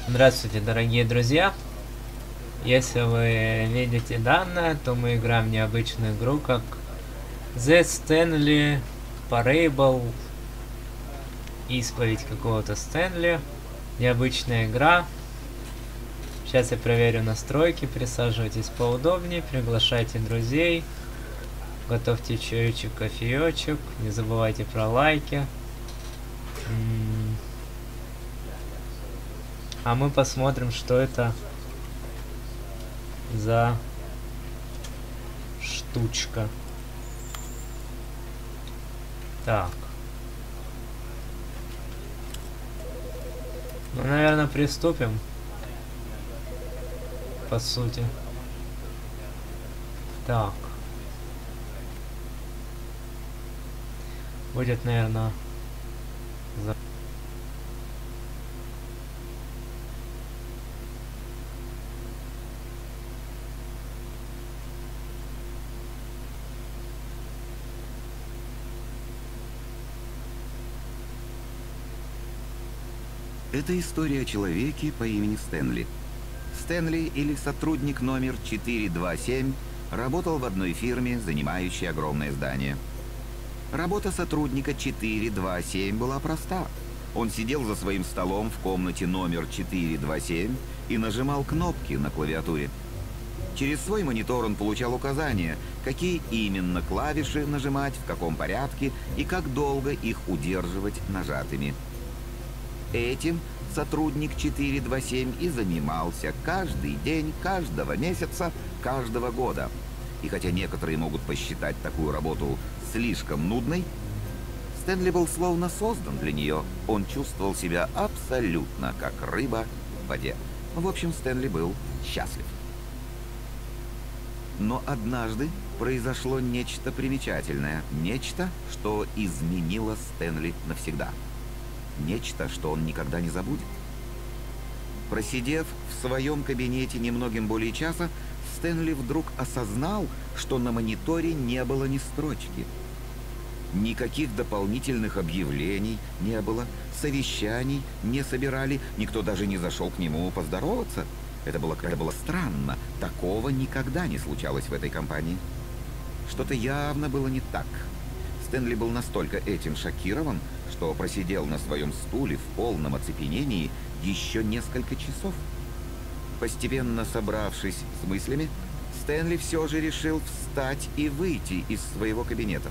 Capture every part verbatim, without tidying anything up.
Здравствуйте, дорогие друзья! Если вы видите данное, то мы играем в необычную игру, как The Stanley Parable. Исповедь какого-то Стэнли. Необычная игра. Сейчас я проверю настройки. Присаживайтесь поудобнее, приглашайте друзей. Готовьте чаечек, кофеечек. Не забывайте про лайки. А мы посмотрим, что это за штучка. Так. Ну, наверное, приступим. По сути. Так. Будет, наверное, за... Это история о человеке по имени Стэнли. Стэнли, или сотрудник номер четыре два семь, работал в одной фирме, занимающей огромное здание. Работа сотрудника четыре два семь была проста. Он сидел за своим столом в комнате номер четыре два семь и нажимал кнопки на клавиатуре. Через свой монитор он получал указания, какие именно клавиши нажимать, в каком порядке и как долго их удерживать нажатыми. Этим сотрудник четыре два семь и занимался каждый день, каждого месяца, каждого года. И хотя некоторые могут посчитать такую работу слишком нудной, Стэнли был словно создан для нее. Он чувствовал себя абсолютно как рыба в воде. В общем, Стэнли был счастлив. Но однажды произошло нечто примечательное. Нечто, что изменило Стэнли навсегда. Нечто, что он никогда не забудет. Просидев в своем кабинете немногим более часа, Стэнли вдруг осознал, что на мониторе не было ни строчки. Никаких дополнительных объявлений не было, совещаний не собирали, никто даже не зашел к нему поздороваться. Это было, это было странно, такого никогда не случалось в этой компании. Что-то явно было не так. Стэнли был настолько этим шокирован, что просидел на своем стуле в полном оцепенении еще несколько часов. Постепенно собравшись с мыслями, Стэнли все же решил встать и выйти из своего кабинета.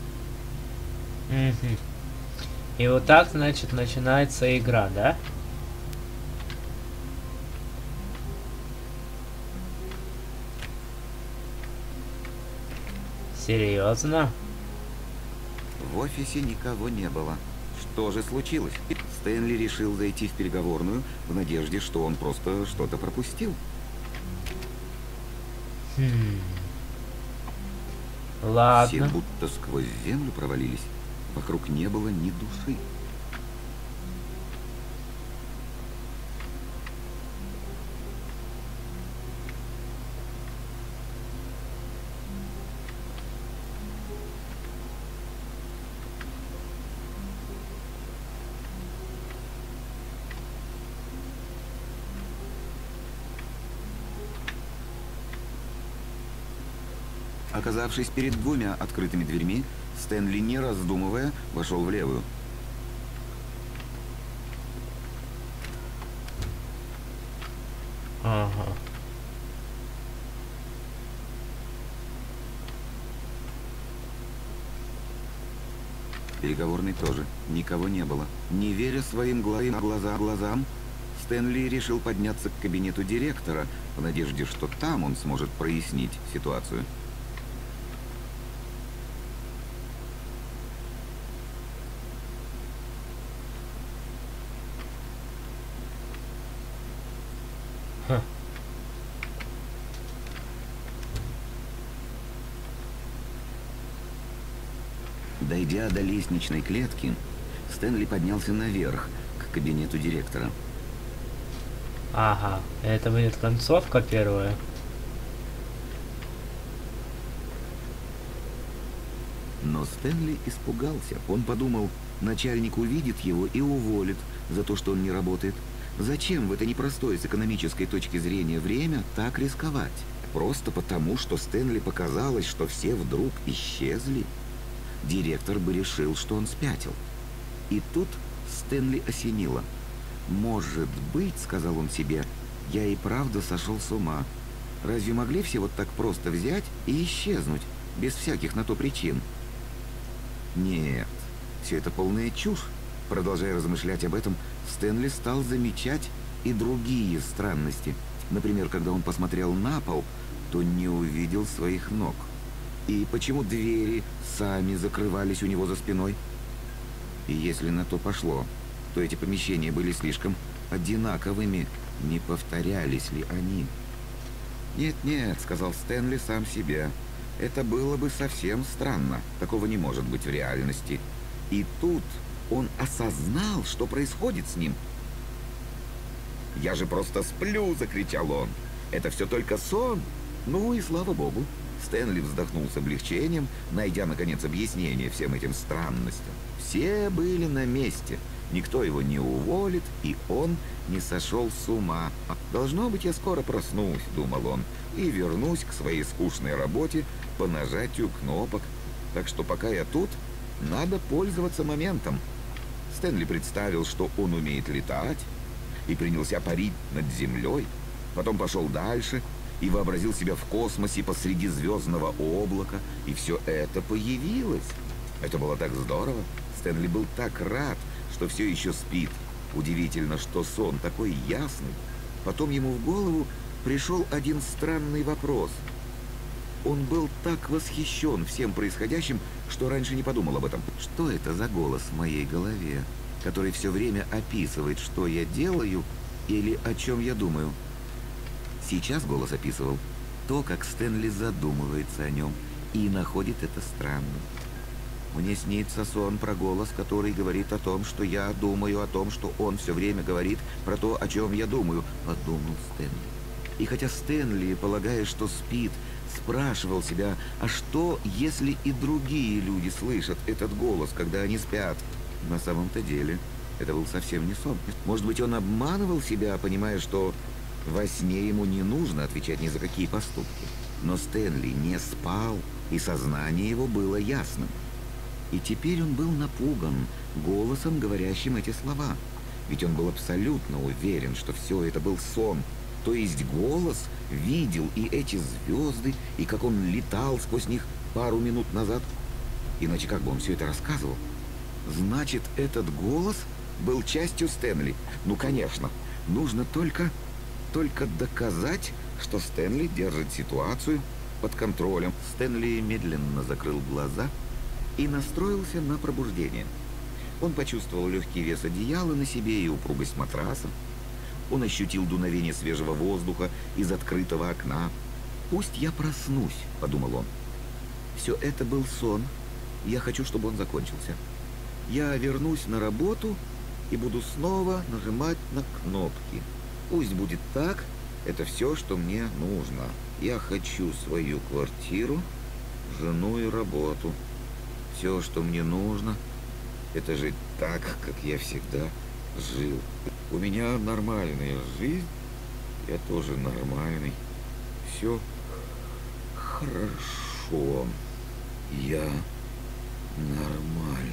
Угу. И вот так, значит, начинается игра, да? Серьезно? В офисе никого не было. Что же случилось? Стэнли решил зайти в переговорную в надежде, что он просто что-то пропустил. Хм. Ладно. Все будто сквозь землю провалились. Вокруг не было ни души. Оказавшись перед двумя открытыми дверьми, Стэнли, не раздумывая, вошел в левую. Ага. В переговорной тоже никого не было. Не веря своим глазам, глаза, глазам, Стэнли решил подняться к кабинету директора в надежде, что там он сможет прояснить ситуацию. Ха. Дойдя до лестничной клетки, Стэнли поднялся наверх, к кабинету директора. Ага, это будет концовка первая. Но Стэнли испугался. Он подумал, начальник увидит его и уволит за то, что он не работает. Зачем в это непростое с экономической точки зрения время так рисковать? Просто потому, что Стэнли показалось, что все вдруг исчезли? Директор бы решил, что он спятил. И тут Стэнли осенило. «Может быть, — сказал он себе, — я и правда сошел с ума. Разве могли все вот так просто взять и исчезнуть, без всяких на то причин?» Нет, все это полная чушь. Продолжая размышлять об этом, Стэнли стал замечать и другие странности. Например, когда он посмотрел на пол, то не увидел своих ног. И почему двери сами закрывались у него за спиной? И если на то пошло, то эти помещения были слишком одинаковыми. Не повторялись ли они? «Нет-нет», — сказал Стэнли сам себе, — «это было бы совсем странно. Такого не может быть в реальности». И тут он осознал, что происходит с ним. «Я же просто сплю!» — закричал он. «Это все только сон!» Ну и слава богу. Стэнли вздохнул с облегчением, найдя, наконец, объяснение всем этим странностям. Все были на месте. Никто его не уволит, и он не сошел с ума. «Должно быть, я скоро проснусь», — думал он, «и вернусь к своей скучной работе по нажатию кнопок. Так что пока я тут, надо пользоваться моментом». Стэнли представил, что он умеет летать, и принялся парить над землей. Потом пошел дальше и вообразил себя в космосе посреди звездного облака, и все это появилось. Это было так здорово. Стэнли был так рад, что все еще спит. Удивительно, что сон такой ясный. Потом ему в голову пришел один странный вопрос. Он был так восхищен всем происходящим, что раньше не подумал об этом. Что это за голос в моей голове, который все время описывает, что я делаю или о чем я думаю? Сейчас голос описывал то, как Стэнли задумывается о нем и находит это странным. «Мне снится сон про голос, который говорит о том, что я думаю о том, что он все время говорит про то, о чем я думаю», — подумал Стэнли. И хотя Стэнли, полагая, что спит, спрашивал себя, а что, если и другие люди слышат этот голос, когда они спят? На самом-то деле, это был совсем не сон. Может быть, он обманывал себя, понимая, что во сне ему не нужно отвечать ни за какие поступки. Но Стэнли не спал, и сознание его было ясным. И теперь он был напуган голосом, говорящим эти слова. Ведь он был абсолютно уверен, что все это был сон. То есть голос видел и эти звезды, и как он летал сквозь них пару минут назад. Иначе как бы он все это рассказывал? Значит, этот голос был частью Стэнли. Ну, конечно, нужно только, только доказать, что Стэнли держит ситуацию под контролем. Стэнли медленно закрыл глаза и настроился на пробуждение. Он почувствовал легкий вес одеяла на себе и упругость матраса. Он ощутил дуновение свежего воздуха из открытого окна. «Пусть я проснусь», — подумал он. «Все это был сон. Я хочу, чтобы он закончился. Я вернусь на работу и буду снова нажимать на кнопки. Пусть будет так. Это все, что мне нужно. Я хочу свою квартиру, жену и работу. Все, что мне нужно, это жить так, как я всегда жил. У меня нормальная жизнь, я тоже нормальный. Все хорошо. Я нормальный».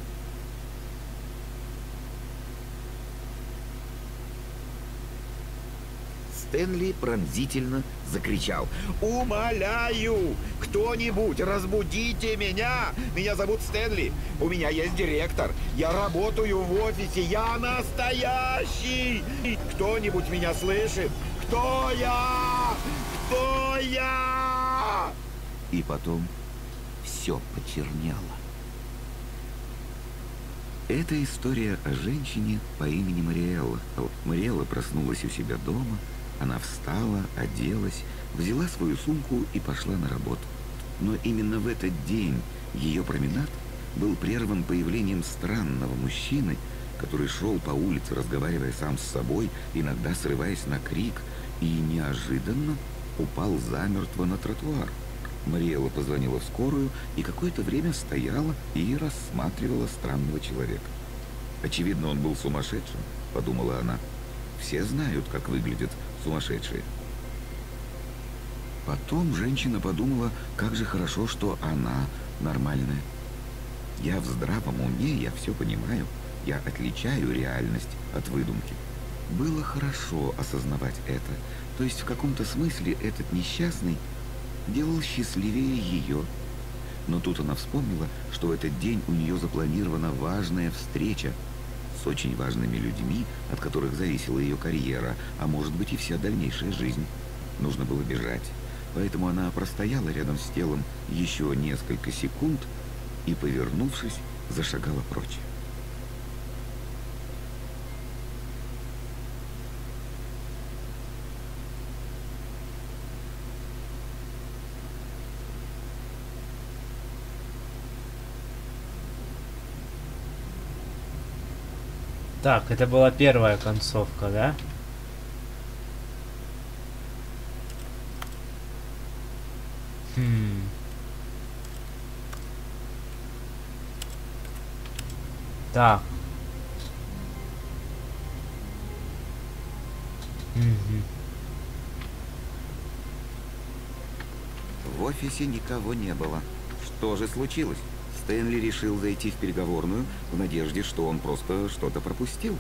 Стэнли пронзительно закричал: «Умоляю! Кто-нибудь разбудите меня! Меня зовут Стэнли! У меня есть директор! Я работаю в офисе! Я настоящий! Кто-нибудь меня слышит? Кто я? Кто я?» И потом все почернело. Это история о женщине по имени Мариэлла. Мариэлла проснулась у себя дома. Она встала, оделась, взяла свою сумку и пошла на работу. Но именно в этот день ее променад был прерван появлением странного мужчины, который шел по улице, разговаривая сам с собой, иногда срываясь на крик, и неожиданно упал замертво на тротуар. Мариэлла позвонила в скорую и какое-то время стояла и рассматривала странного человека. «Очевидно, он был сумасшедшим», — подумала она. Все знают, как выглядят сумасшедшие. Потом женщина подумала, как же хорошо, что она нормальная. Я в здравом уме, я все понимаю. Я отличаю реальность от выдумки. Было хорошо осознавать это. То есть в каком-то смысле этот несчастный делал счастливее ее. Но тут она вспомнила, что в этот день у нее запланирована важная встреча с очень важными людьми, от которых зависела ее карьера, а может быть и вся дальнейшая жизнь. Нужно было бежать. Поэтому она простояла рядом с телом еще несколько секунд и, повернувшись, зашагала прочь. Так, это была первая концовка, да? Хм. Так. Угу. В офисе никого не было. Что же случилось? Стэнли решил зайти в переговорную в надежде, что он просто что-то пропустил.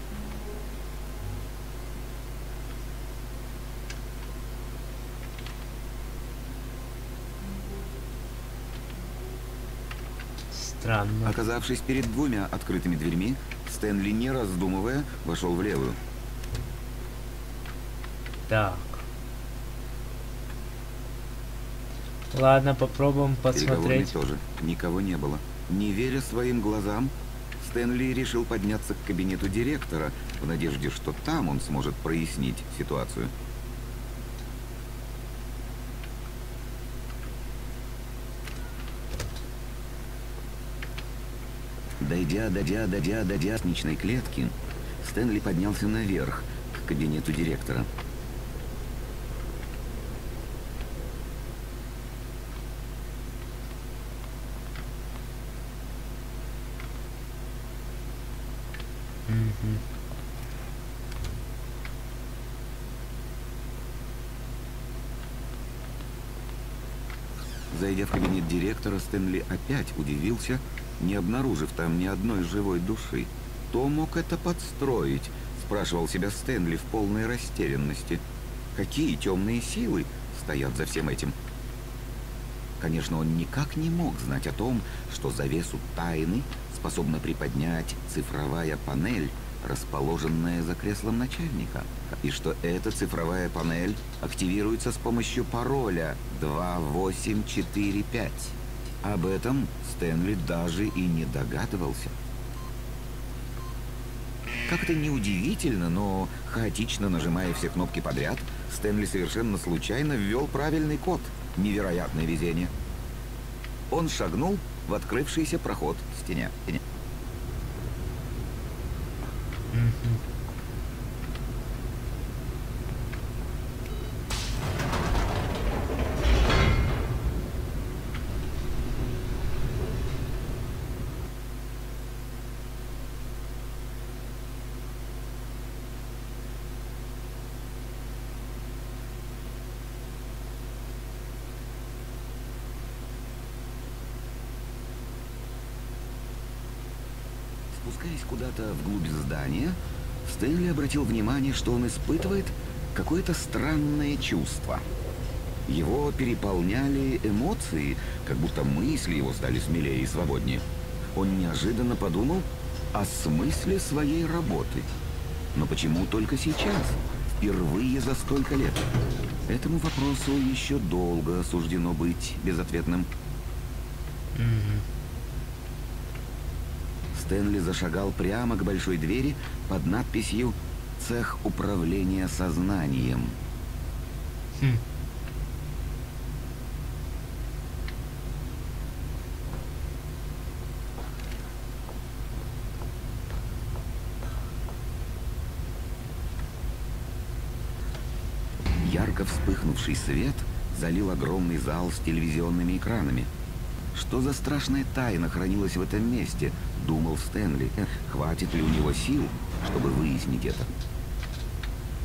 Странно. Оказавшись перед двумя открытыми дверьми, Стэнли, не раздумывая, вошел в левую. Так. Ладно, попробуем В переговорной посмотреть. тоже никого не было. Не веря своим глазам, Стэнли решил подняться к кабинету директора в надежде, что там он сможет прояснить ситуацию. Дойдя, дойдя, дойдя до лестничной клетки, Стэнли поднялся наверх к кабинету директора. Угу. Зайдя в кабинет директора, Стэнли опять удивился, не обнаружив там ни одной живой души. Кто мог это подстроить? Спрашивал себя Стэнли в полной растерянности. Какие темные силы стоят за всем этим? Конечно, он никак не мог знать о том, что завесу тайны способна приподнять цифровая панель, расположенная за креслом начальника. И что эта цифровая панель активируется с помощью пароля два восемь четыре пять. Об этом Стэнли даже и не догадывался. Как-то неудивительно, но хаотично нажимая все кнопки подряд, Стэнли совершенно случайно ввел правильный код. Невероятное везение. Он шагнул в открывшийся проход в стене. Спускаясь куда-то вглубь здания, Стэнли обратил внимание, что он испытывает какое-то странное чувство. Его переполняли эмоции, как будто мысли его стали смелее и свободнее. Он неожиданно подумал о смысле своей работы. Но почему только сейчас? Впервые за столько лет? Этому вопросу еще долго суждено быть безответным. Стэнли зашагал прямо к большой двери под надписью «Цех управления сознанием». Хм. Ярко вспыхнувший свет залил огромный зал с телевизионными экранами. Что за страшная тайна хранилась в этом месте, думал Стэнли. Хватит ли у него сил, чтобы выяснить это?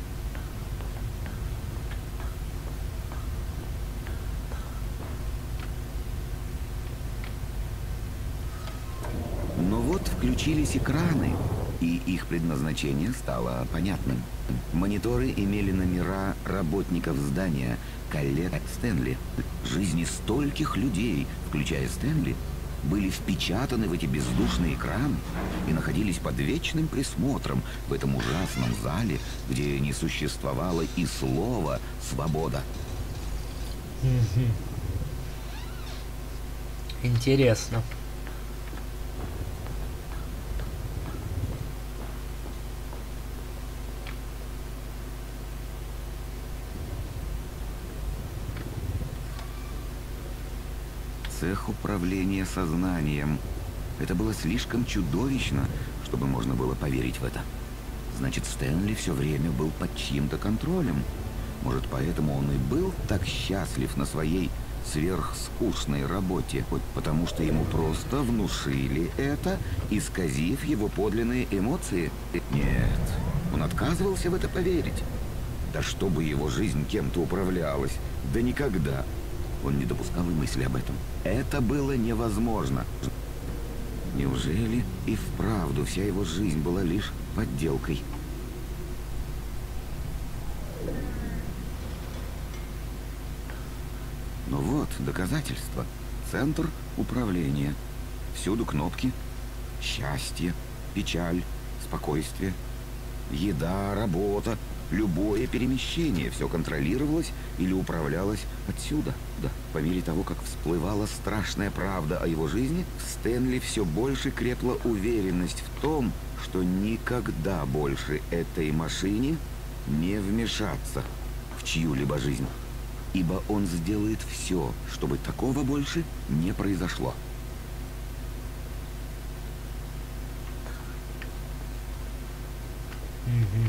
Но вот включились экраны, и их предназначение стало понятным. Мониторы имели номера работников здания, коллег Стэнли. Жизни стольких людей, включая Стэнли, были впечатаны в эти бездушные экраны и находились под вечным присмотром в этом ужасном зале, где не существовало и слова «свобода». Интересно. Цех управления сознанием. Это было слишком чудовищно, чтобы можно было поверить в это. Значит, Стэнли все время был под чьим-то контролем. Может, поэтому он и был так счастлив на своей сверхскучной работе, потому что ему просто внушили это, исказив его подлинные эмоции? Нет, он отказывался в это поверить. Да чтобы его жизнь кем-то управлялась, да никогда. Он не допускал и мысли об этом. Это было невозможно. Неужели и вправду вся его жизнь была лишь подделкой? Но вот доказательства. Центр управления. Всюду кнопки. Счастье, печаль, спокойствие. Еда, работа. Любое перемещение. Все контролировалось или управлялось отсюда. Да. По мере того, как всплывала страшная правда о его жизни, в Стэнли все больше крепла уверенность в том, что никогда больше этой машине не вмешаться в чью-либо жизнь. Ибо он сделает все, чтобы такого больше не произошло. Угу.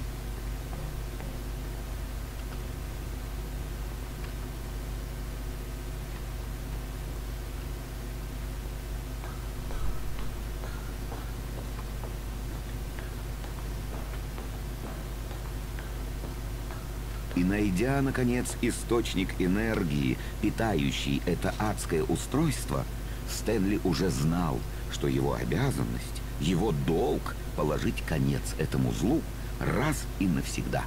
И найдя, наконец, источник энергии, питающий это адское устройство, Стэнли уже знал, что его обязанность, его долг — положить конец этому злу раз и навсегда.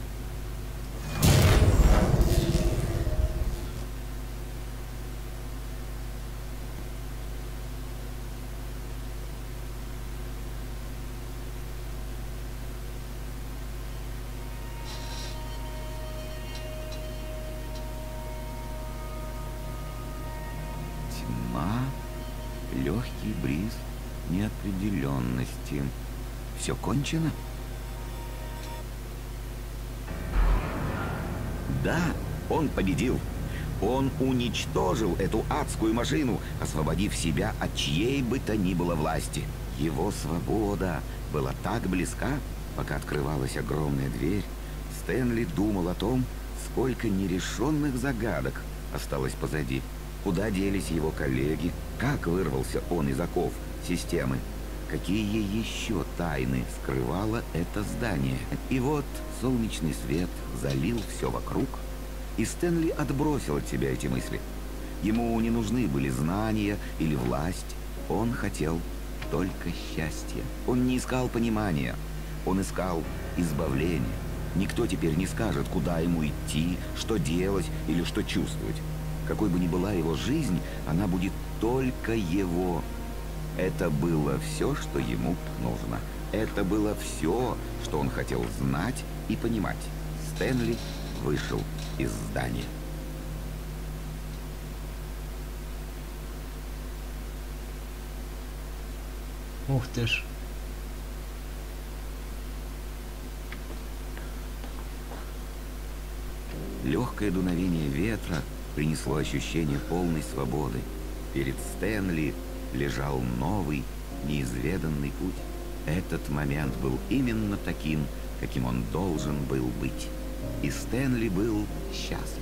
Легкий бриз неопределенности. Все кончено? Да, он победил. Он уничтожил эту адскую машину, освободив себя от чьей бы то ни было власти. Его свобода была так близка, пока открывалась огромная дверь. Стэнли думал о том, сколько нерешенных загадок осталось позади. Куда делись его коллеги? Как вырвался он из оков системы? Какие еще тайны скрывало это здание? И вот солнечный свет залил все вокруг, и Стэнли отбросил от себя эти мысли. Ему не нужны были знания или власть. Он хотел только счастья. Он не искал понимания. Он искал избавления. Никто теперь не скажет, куда ему идти, что делать или что чувствовать. Какой бы ни была его жизнь, она будет только его. Это было все, что ему нужно. Это было все, что он хотел знать и понимать. Стэнли вышел из здания. Ух ты ж. Легкое дуновение ветра принесло ощущение полной свободы. Перед Стэнли лежал новый, неизведанный путь. Этот момент был именно таким, каким он должен был быть. И Стэнли был счастлив.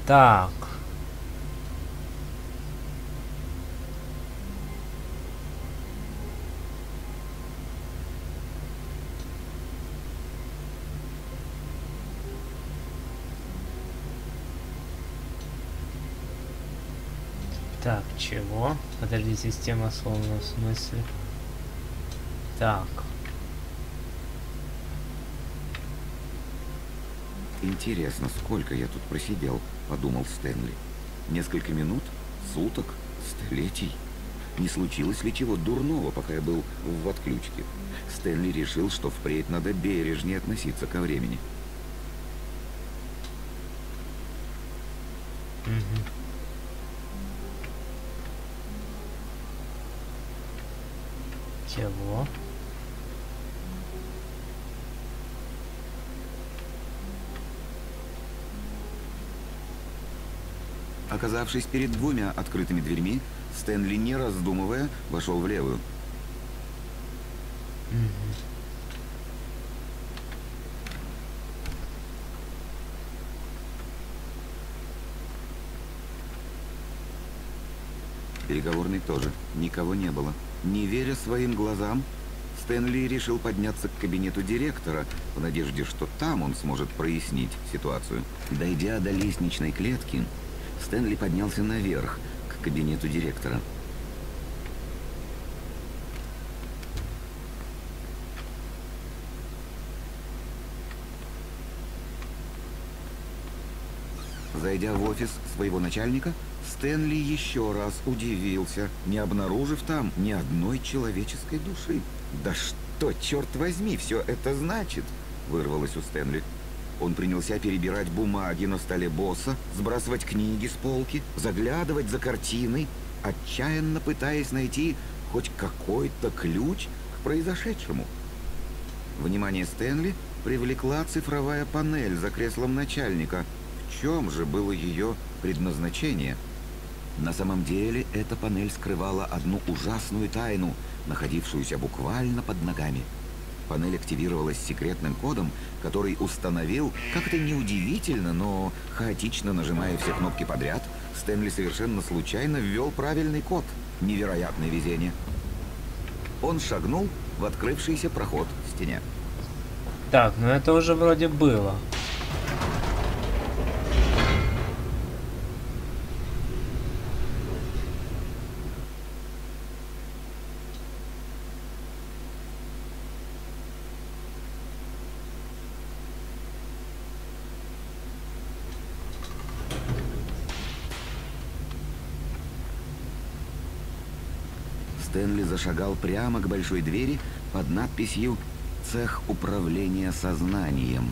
Так. Так, чего? Подожди, система словно в смысле. Так. Интересно, сколько я тут просидел, подумал Стэнли. Несколько минут? Суток? Столетий? Не случилось ли чего дурного, пока я был в отключке? Стэнли решил, что впредь надо бережнее относиться ко времени. Угу. Чего? Оказавшись перед двумя открытыми дверьми, Стэнли, не раздумывая, вошел в левую. Угу. Переговорной тоже никого не было. Не веря своим глазам, Стэнли решил подняться к кабинету директора в надежде, что там он сможет прояснить ситуацию. Дойдя до лестничной клетки, Стэнли поднялся наверх, к кабинету директора. Зайдя в офис своего начальника, Стэнли еще раз удивился, не обнаружив там ни одной человеческой души. «Да что, черт возьми, все это значит?» — вырвалось у Стэнли. Он принялся перебирать бумаги на столе босса, сбрасывать книги с полки, заглядывать за картиной, отчаянно пытаясь найти хоть какой-то ключ к произошедшему. Внимание Стэнли привлекла цифровая панель за креслом начальника. В чем же было ее предназначение? На самом деле, эта панель скрывала одну ужасную тайну, находившуюся буквально под ногами. Панель активировалась секретным кодом, который установил, как это неудивительно, но хаотично нажимая все кнопки подряд, Стэнли совершенно случайно ввел правильный код. Невероятное везение. Он шагнул в открывшийся проход в стене. Так, ну это уже вроде было. Стэнли зашагал прямо к большой двери под надписью «Цех управления сознанием».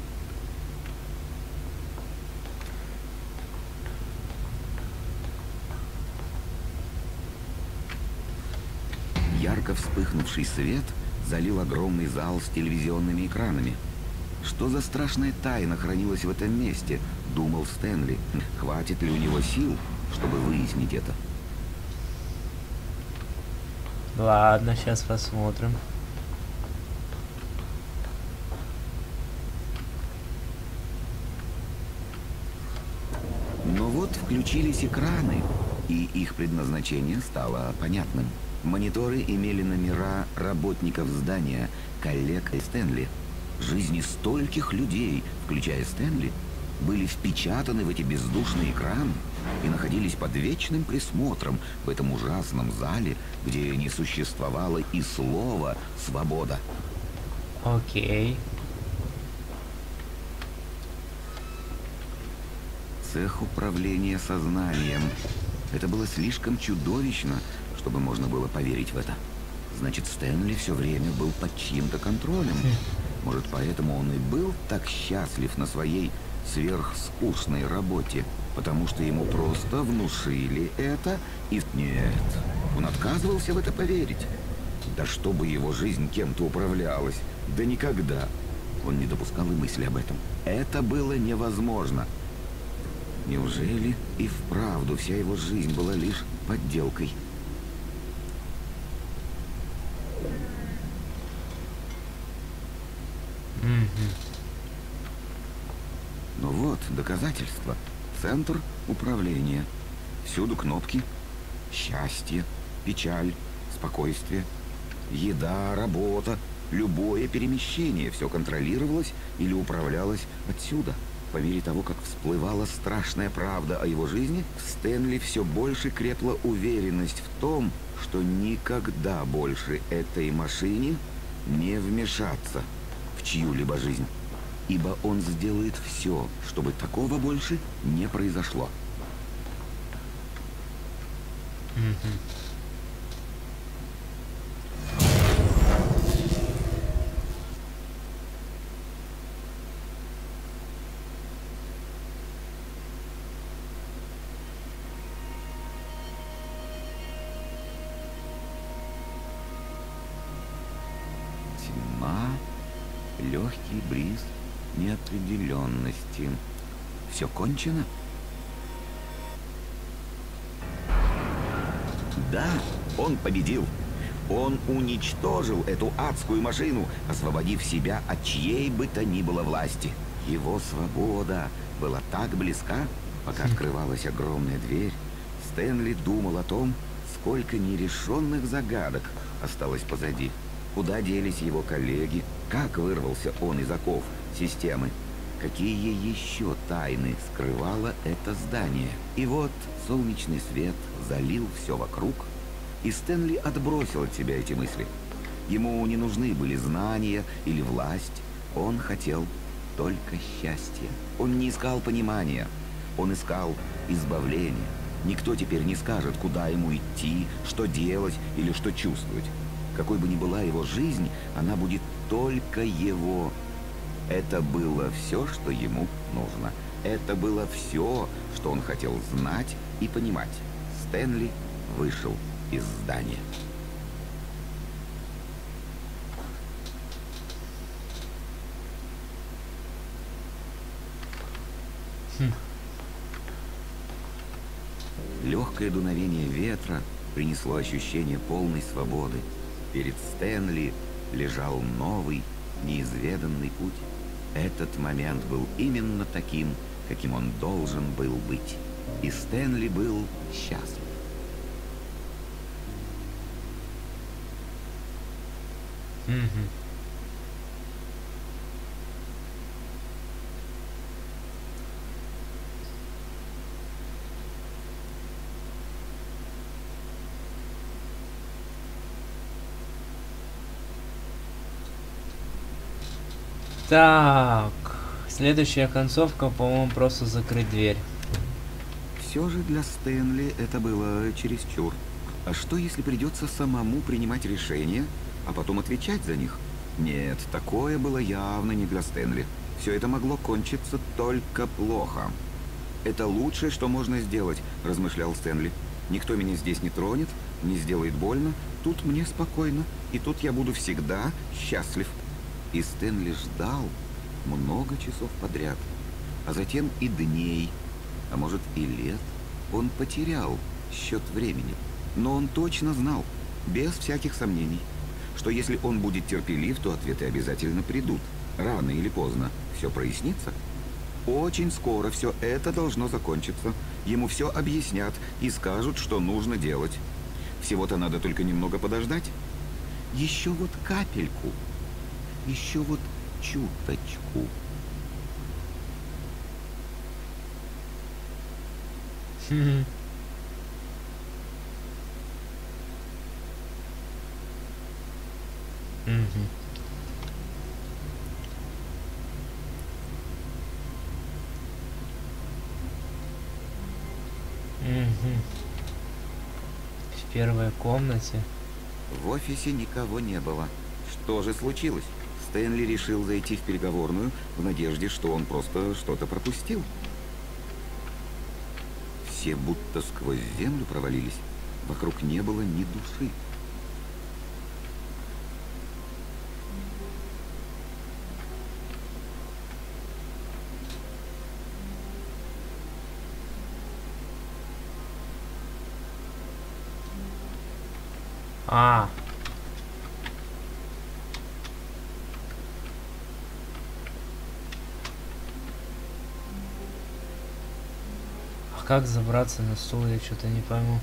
Ярко вспыхнувший свет залил огромный зал с телевизионными экранами. Что за страшная тайна хранилась в этом месте, думал Стэнли. Хватит ли у него сил, чтобы выяснить это? Ладно, сейчас посмотрим. Но вот включились экраны, и их предназначение стало понятным. Мониторы имели номера работников здания, коллег и Стэнли. Жизни стольких людей, включая Стэнли, были впечатаны в эти бездушные экраны и находились под вечным присмотром в этом ужасном зале, где не существовало и слова «свобода». Окей. Цех управления сознанием. Это было слишком чудовищно, чтобы можно было поверить в это. Значит, Стэнли все время был под чьим-то контролем. Может, поэтому он и был так счастлив на своей сверхскучной работе, потому что ему просто внушили это, и нет, он отказывался в это поверить. Да чтобы его жизнь кем-то управлялась, да никогда. Он не допускал и мысли об этом. Это было невозможно. Неужели и вправду вся его жизнь была лишь подделкой? Угу. Ну вот, доказательство. центр управления. Всюду кнопки. Счастье, печаль, спокойствие, еда, работа. Любое перемещение, все контролировалось или управлялось отсюда. По мере того, как всплывала страшная правда о его жизни, в Стэнли все больше крепла уверенность в том, что никогда больше этой машине не вмешаться в чью-либо жизнь. Ибо он сделает все, чтобы такого больше не произошло. Мгм. Тьма, легкий бриз неопределенности. Все кончено? Да, он победил. Он уничтожил эту адскую машину, освободив себя от чьей бы то ни было власти. Его свобода была так близка, пока открывалась огромная дверь. Стэнли думал о том, сколько нерешенных загадок осталось позади. Куда делись его коллеги, как вырвался он из оков системы. Какие еще тайны скрывало это здание? И вот солнечный свет залил все вокруг, и Стэнли отбросил от себя эти мысли. Ему не нужны были знания или власть. Он хотел только счастья. Он не искал понимания. Он искал избавления. Никто теперь не скажет, куда ему идти, что делать или что чувствовать. Какой бы ни была его жизнь, она будет только его. Это было все, что ему нужно. Это было все, что он хотел знать и понимать. Стэнли вышел из здания. Хм. Легкое дуновение ветра принесло ощущение полной свободы. Перед Стэнли лежал новый, неизведанный путь. Этот момент был именно таким, каким он должен был быть. И Стэнли был счастлив. Мгм. Так, следующая концовка, по-моему, просто закрыть дверь. Все же для Стэнли это было чересчур. А что, если придется самому принимать решения, а потом отвечать за них? Нет, такое было явно не для Стэнли. Все это могло кончиться только плохо. «Это лучшее, что можно сделать», — размышлял Стэнли. «Никто меня здесь не тронет, не сделает больно. Тут мне спокойно, и тут я буду всегда счастлив». И Стэнли ждал много часов подряд, а затем и дней, а может и лет. Он потерял счет времени. Но он точно знал, без всяких сомнений, что если он будет терпелив, то ответы обязательно придут. Рано или поздно все прояснится. Очень скоро все это должно закончиться. Ему все объяснят и скажут, что нужно делать. Всего-то надо только немного подождать. Еще вот капельку. Еще вот чуточку. Хм. Мгм. Мгм. В первой комнате. В офисе никого не было. Что же случилось? Стэнли решил зайти в переговорную в надежде, что он просто что-то пропустил. Все будто сквозь землю провалились. Вокруг не было ни души. А. А как забраться на стул, я что-то не пойму.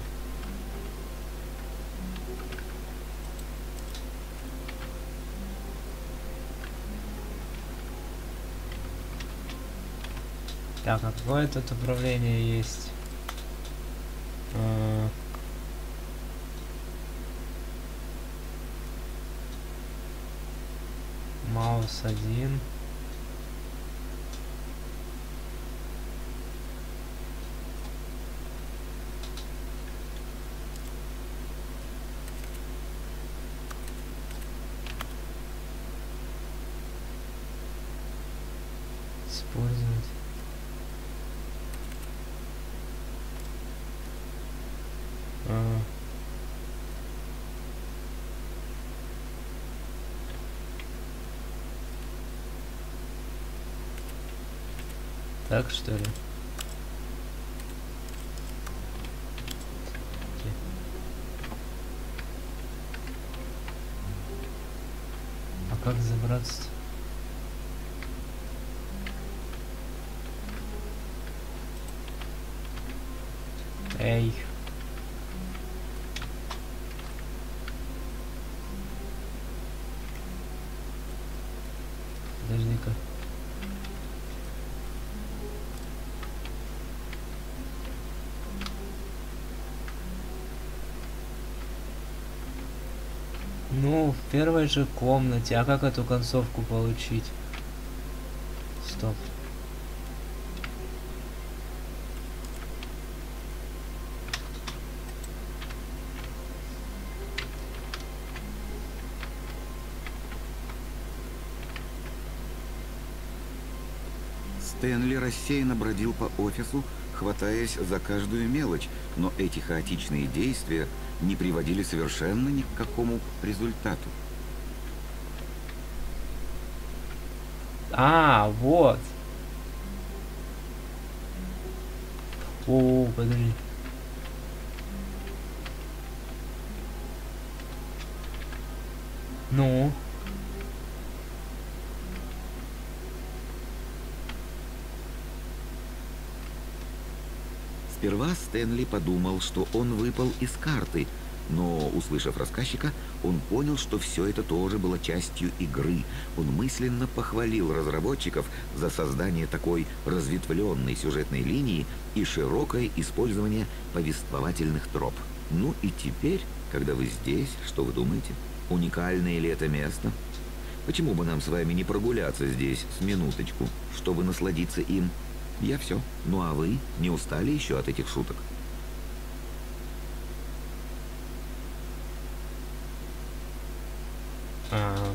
Так, а какое тут управление есть? А... Маус один. Использовать. А. Так что ли? А как забраться-то? Эй. Подожди-ка. Ну, в первой же комнате. А как эту концовку получить? Стоп. Стэнли рассеянно бродил по офису, хватаясь за каждую мелочь, но эти хаотичные действия не приводили совершенно ни к какому результату. А, вот. О, подожди. Ну. Сперва Стэнли подумал, что он выпал из карты, но, услышав рассказчика, он понял, что все это тоже было частью игры. Он мысленно похвалил разработчиков за создание такой разветвленной сюжетной линии и широкое использование повествовательных троп. Ну и теперь, когда вы здесь, что вы думаете? Уникальное ли это место? Почему бы нам с вами не прогуляться здесь с минуточку, чтобы насладиться им? Я все. Ну а вы не устали еще от этих шуток? А...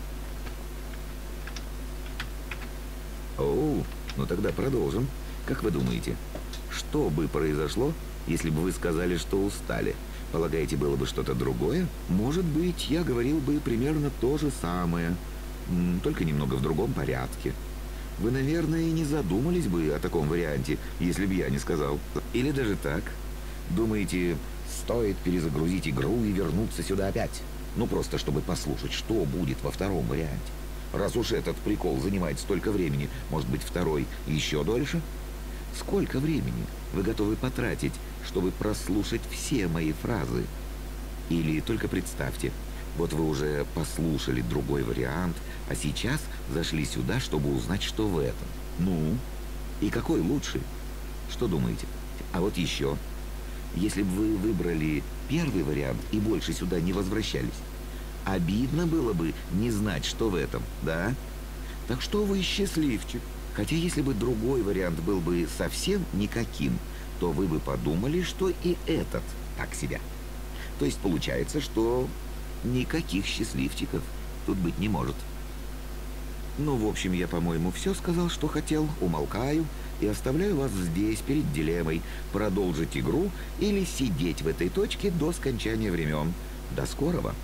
Оу, ну тогда продолжим. Как вы думаете, что бы произошло, если бы вы сказали, что устали? Полагаете, было бы что-то другое? Может быть, я говорил бы примерно то же самое, только немного в другом порядке. Вы, наверное, и не задумались бы о таком варианте, если бы я не сказал. Или даже так. Думаете, стоит перезагрузить игру и вернуться сюда опять? Ну, просто чтобы послушать, что будет во втором варианте. Раз уж этот прикол занимает столько времени, может быть, второй еще дольше? Сколько времени вы готовы потратить, чтобы прослушать все мои фразы? Или только представьте, вот вы уже послушали другой вариант, а сейчас зашли сюда, чтобы узнать, что в этом. Ну, и какой лучше? Что думаете? А вот еще. Если бы вы выбрали первый вариант и больше сюда не возвращались, обидно было бы не знать, что в этом, да? Так что вы счастливчик. Хотя если бы другой вариант был бы совсем никаким, то вы бы подумали, что и этот так себя. То есть получается, что никаких счастливчиков тут быть не может. Ну, в общем, я, по-моему, все сказал, что хотел, умолкаю и оставляю вас здесь перед дилеммой: продолжить игру или сидеть в этой точке до скончания времен. До скорого.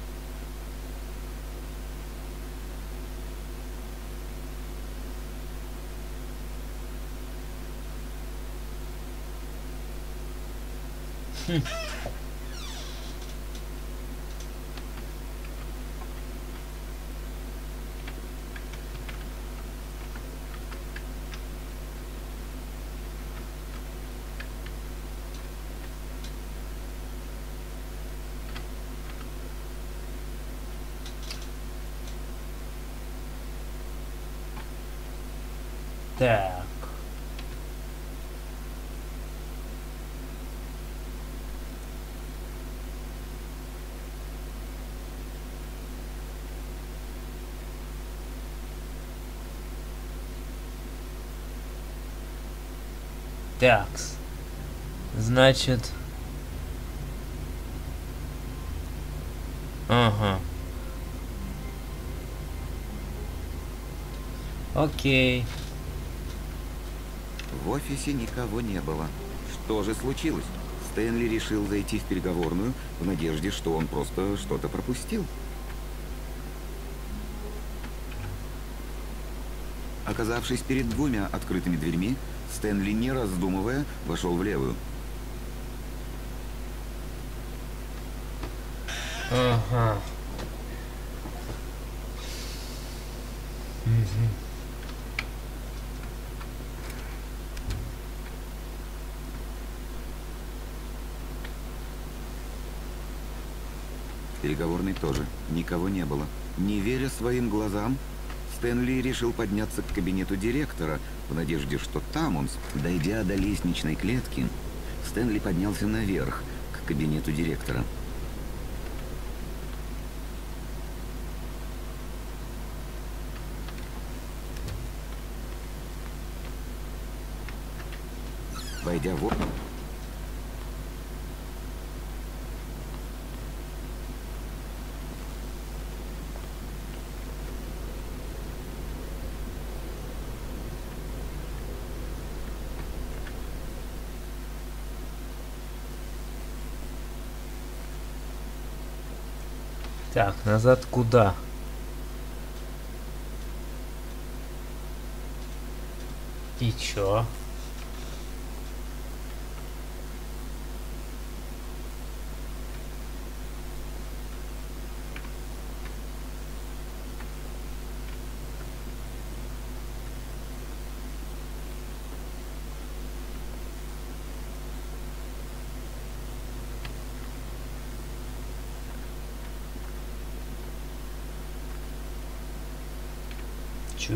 Хм. Так. Такс. Значит... Ага. Окей. В офисе никого не было. Что же случилось? Стэнли решил зайти в переговорную в надежде, что он просто что-то пропустил. Оказавшись перед двумя открытыми дверьми, Стэнли, не раздумывая, вошел в левую. Ага. Угу. В переговорной тоже никого не было. Не веря своим глазам, Стэнли решил подняться к кабинету директора в надежде, что там он, дойдя до лестничной клетки, Стэнли поднялся наверх к кабинету директора. Войдя в окно, Так, назад куда? И чё? Чё?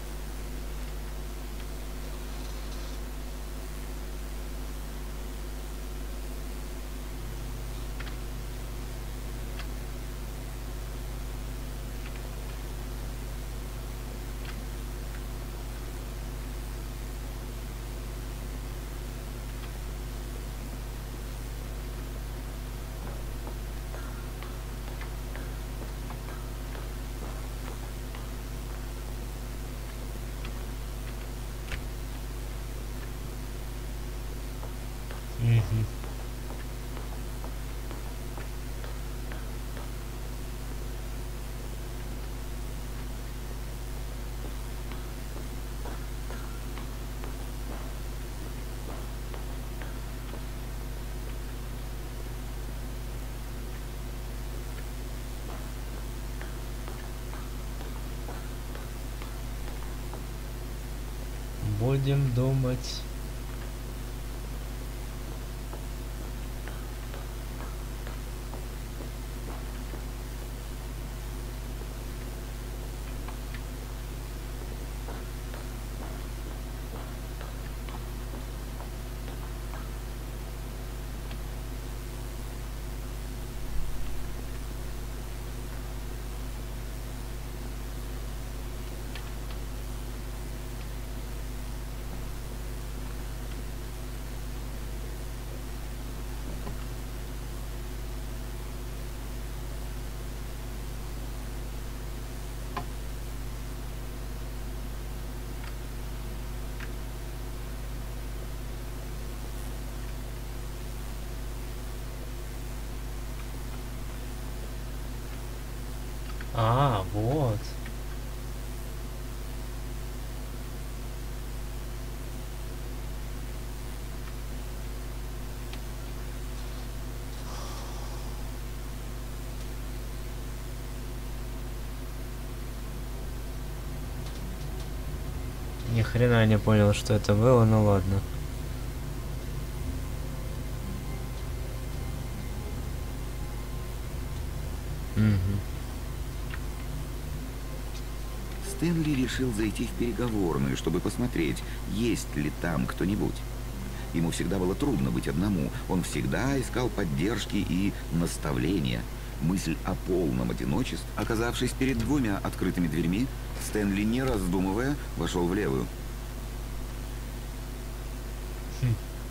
Угу. Будем думать. А, вот. Ни хрена не понял, что это было, ну ладно. Угу. Стэнли решил зайти в переговорную, чтобы посмотреть, есть ли там кто-нибудь. Ему всегда было трудно быть одному. Он всегда искал поддержки и наставления. Мысль о полном одиночестве, оказавшись перед двумя открытыми дверьми, Стэнли, не раздумывая, вошел в левую. Хм.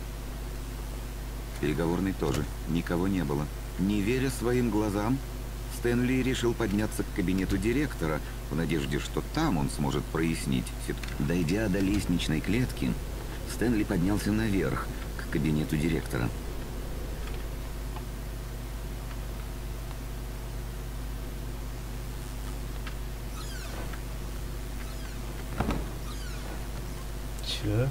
В переговорной тоже никого не было. Не веря своим глазам, Стэнли решил подняться к кабинету директора в надежде, что там он сможет прояснить ситуацию. Дойдя до лестничной клетки, Стэнли поднялся наверх к кабинету директора. Чё?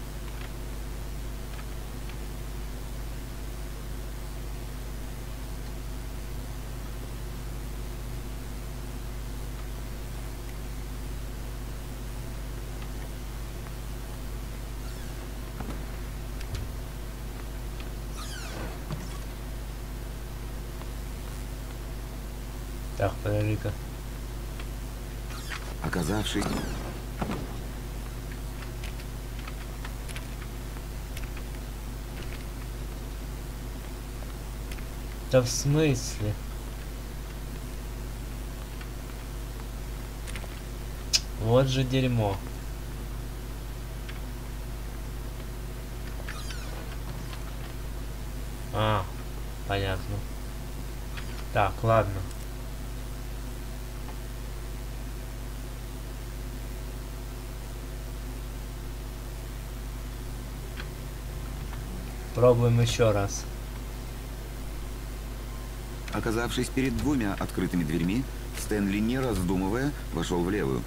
Так, подожди-ка. Оказавшись... Да в смысле? Вот же дерьмо. А, понятно. Так, ладно. Пробуем еще раз. Оказавшись перед двумя открытыми дверьми, Стэнли, не раздумывая, вошел в левую.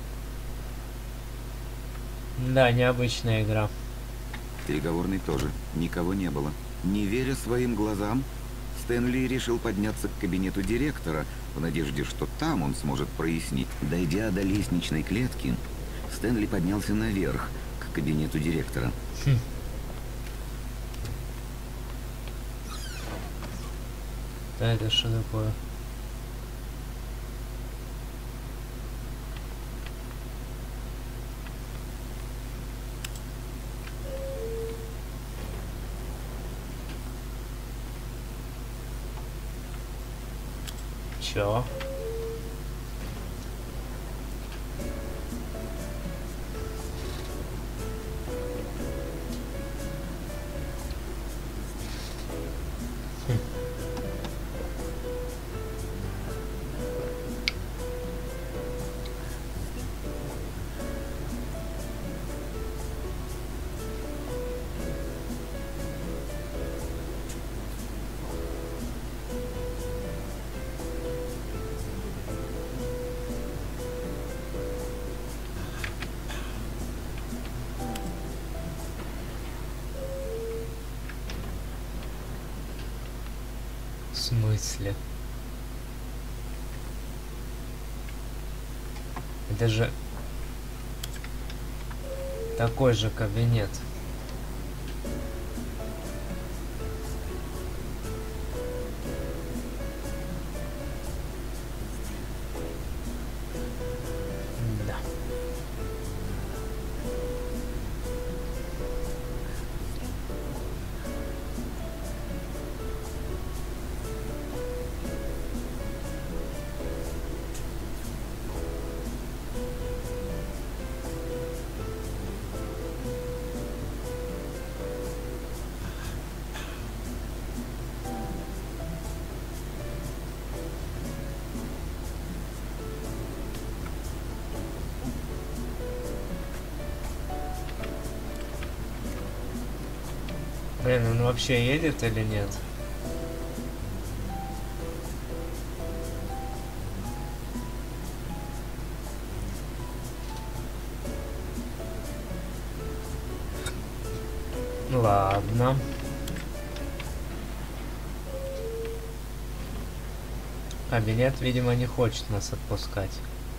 Да, необычная игра. В переговорной тоже никого не было. Не веря своим глазам, Стэнли решил подняться к кабинету директора в надежде, что там он сможет прояснить. Дойдя до лестничной клетки, Стэнли поднялся наверх к кабинету директора. Хм. Да, это что такое? Чё? В смысле? Это же такой же кабинет. Да. Блин, он вообще едет или нет? Ладно. Кабинет, видимо, не хочет нас отпускать.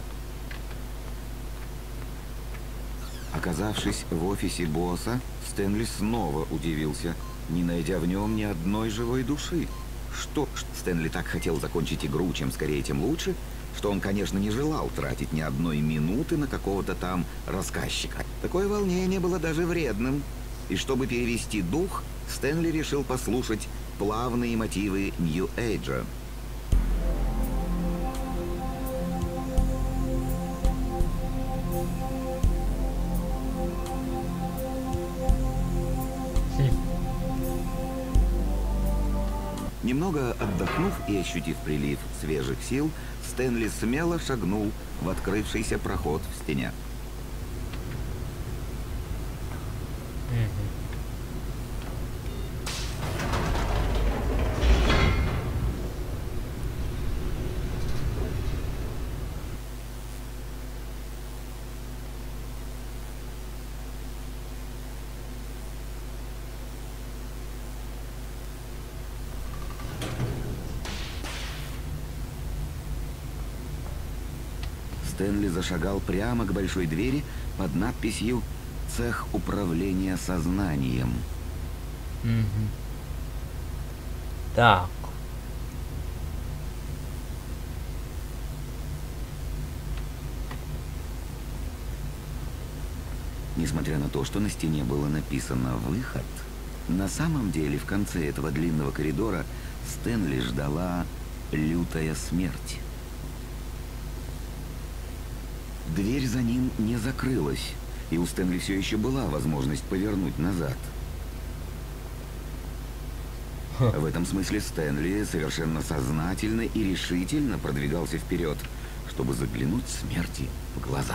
Оказавшись в офисе босса, Стэнли снова удивился, не найдя в нем ни одной живой души. Что? Стэнли так хотел закончить игру, чем скорее, тем лучше, что он, конечно, не желал тратить ни одной минуты на какого-то там рассказчика. Такое волнение было даже вредным. И чтобы перевести дух, Стэнли решил послушать плавные мотивы Нью-Эйджа. Немного отдохнув и ощутив прилив свежих сил, Стэнли смело шагнул в открывшийся проход в стене. Стэнли зашагал прямо к большой двери под надписью «Цех управления сознанием». Угу. Так. Несмотря на то, что на стене было написано «Выход», на самом деле в конце этого длинного коридора Стэнли ждала лютая смерть. Дверь за ним не закрылась, и у Стэнли все еще была возможность повернуть назад. Ха. В этом смысле Стэнли совершенно сознательно и решительно продвигался вперед, чтобы заглянуть смерти в глаза.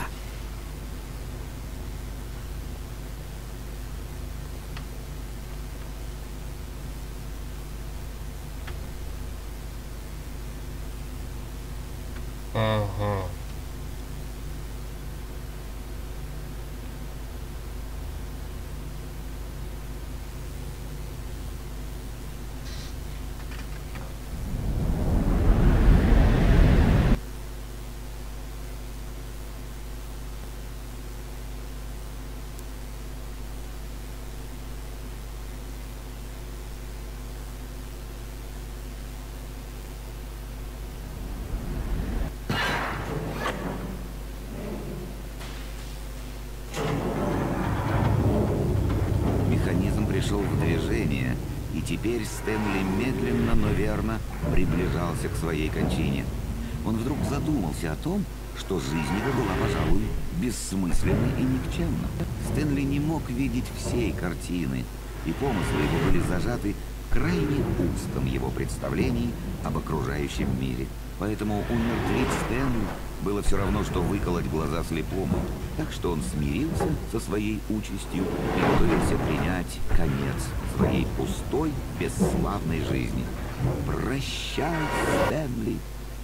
Ага. Механизм пришел в движение, и теперь Стэнли медленно, но верно приближался к своей кончине. Он вдруг задумался о том, что жизнь его была, пожалуй, бессмысленной и никчемна. Стэнли не мог видеть всей картины, и помыслы его были зажаты крайне узком его представлений об окружающем мире. Поэтому умертвить Стэнли было все равно, что выколоть глаза слепому. Так что он смирился со своей участью и готовился принять конец своей пустой, бесславной жизни. «Прощай, Стэнли!»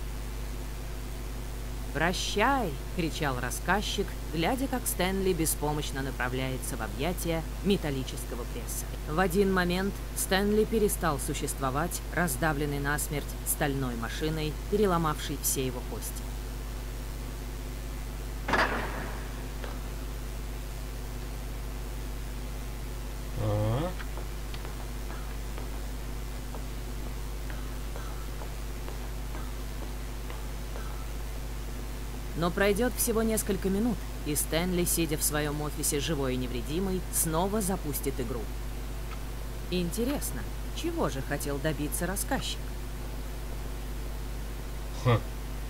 «Прощай!» — кричал рассказчик, глядя, как Стэнли беспомощно направляется в объятия металлического пресса. В один момент Стэнли перестал существовать, раздавленный насмерть стальной машиной, переломавшей все его кости. Ага. Но пройдет всего несколько минут, и Стэнли, сидя в своем офисе живой и невредимый, снова запустит игру. Интересно, чего же хотел добиться рассказчик? Ха.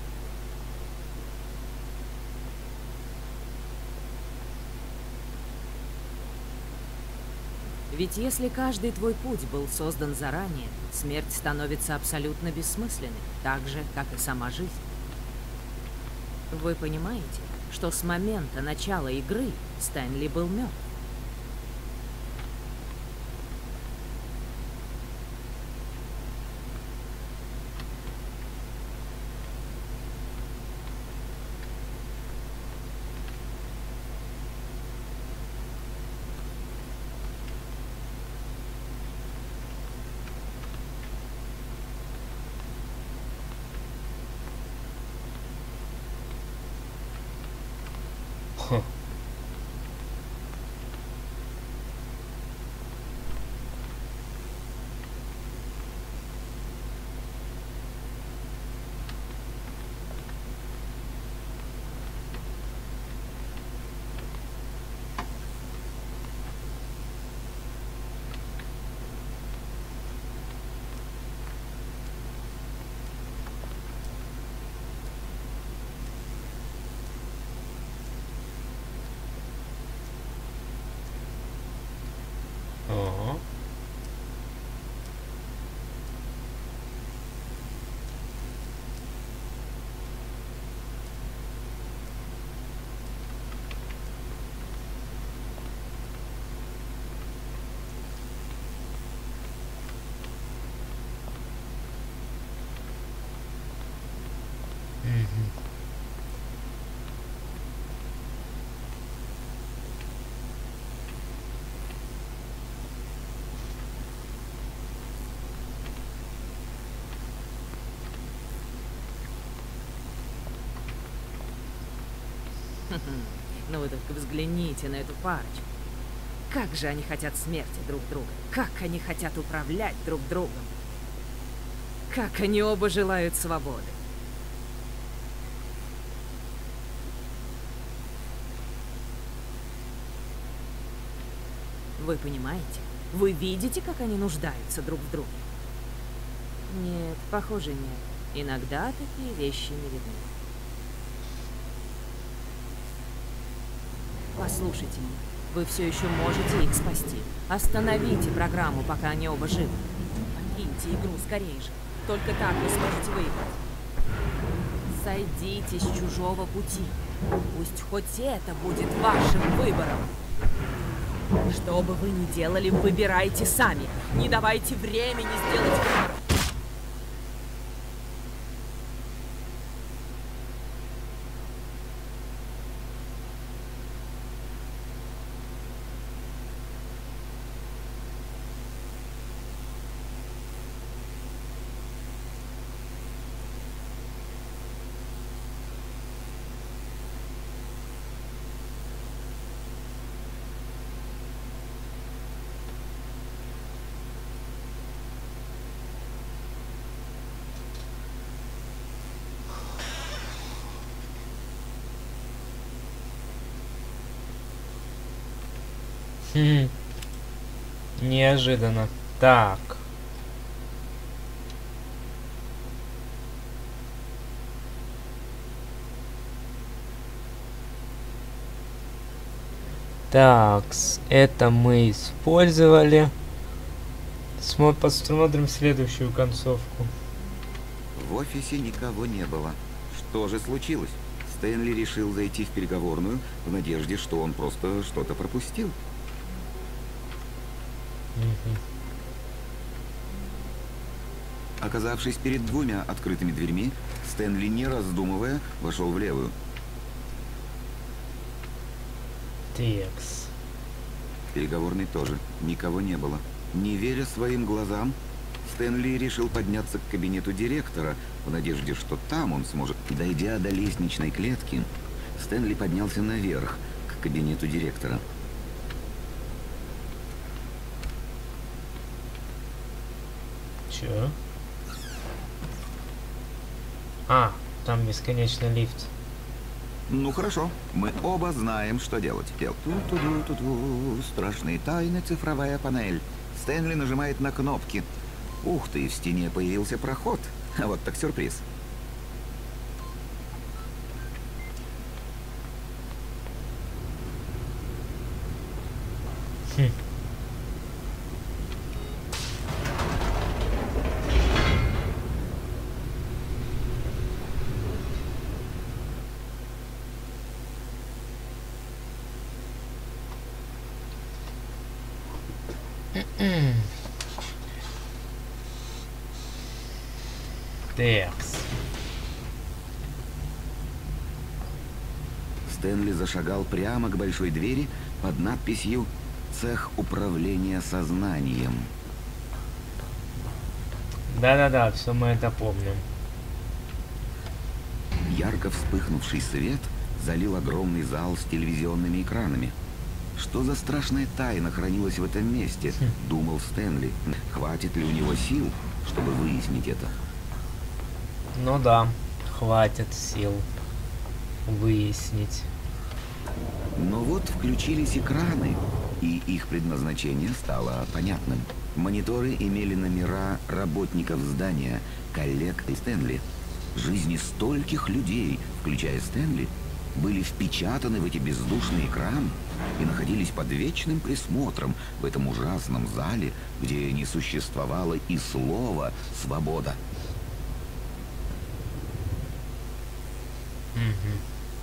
Ведь если каждый твой путь был создан заранее, смерть становится абсолютно бессмысленной, так же, как и сама жизнь. Вы понимаете, что с момента начала игры Стэнли был мертв? Ха. Ну вы только взгляните на эту парочку. Как же они хотят смерти друг друга. Как они хотят управлять друг другом. Как они оба желают свободы. Вы понимаете? Вы видите, как они нуждаются друг в друге? Нет, похоже, нет. Иногда такие вещи не видны. Послушайте меня. Вы все еще можете их спасти. Остановите программу, пока они оба живы. Покиньте игру скорее же. Только так вы сможете выиграть. Сойдите с чужого пути. Пусть хоть это будет вашим выбором. Что бы вы ни делали, выбирайте сами. Не давайте времени сделать выбор. Хм. Неожиданно. Так. Так, это мы использовали. Смо- посмотрим следующую концовку. В офисе никого не было. Что же случилось? Стэнли решил зайти в переговорную в надежде, что он просто что-то пропустил. Мгм. Оказавшись перед двумя открытыми дверьми, Стэнли, не раздумывая, вошел в левую. Текс. В переговорной тоже никого не было. Не веря своим глазам, Стэнли решил подняться к кабинету директора в надежде, что там он сможет. Дойдя до лестничной клетки, Стэнли поднялся наверх к кабинету директора. Чё? А, там бесконечный лифт. Ну хорошо, мы оба знаем, что делать. Дел. Ту-ту-ду-ту-ту. Страшные тайны, цифровая панель. Стэнли нажимает на кнопки. Ух ты, в стене появился проход. А вот так сюрприз. Хм. Текс. Стэнли зашагал прямо к большой двери под надписью «Цех управления сознанием». Да-да-да, все мы это помним. Ярко вспыхнувший свет залил огромный зал с телевизионными экранами. Что за страшная тайна хранилась в этом месте, думал Стэнли. Хватит ли у него сил, чтобы выяснить это? Ну да, хватит сил выяснить. Но вот включились экраны, и их предназначение стало понятным. Мониторы имели номера работников здания, коллег и Стэнли. Жизни стольких людей, включая Стэнли, были впечатаны в эти бездушные экраны и находились под вечным присмотром в этом ужасном зале, где не существовало и слова «свобода». Мгм.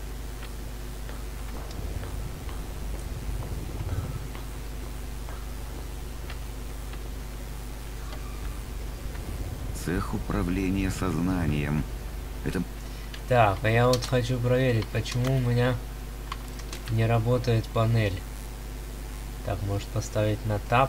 Цех управления сознанием. Это... Так, а я вот хочу проверить, почему у меня не работает панель. Так, может поставить на таб.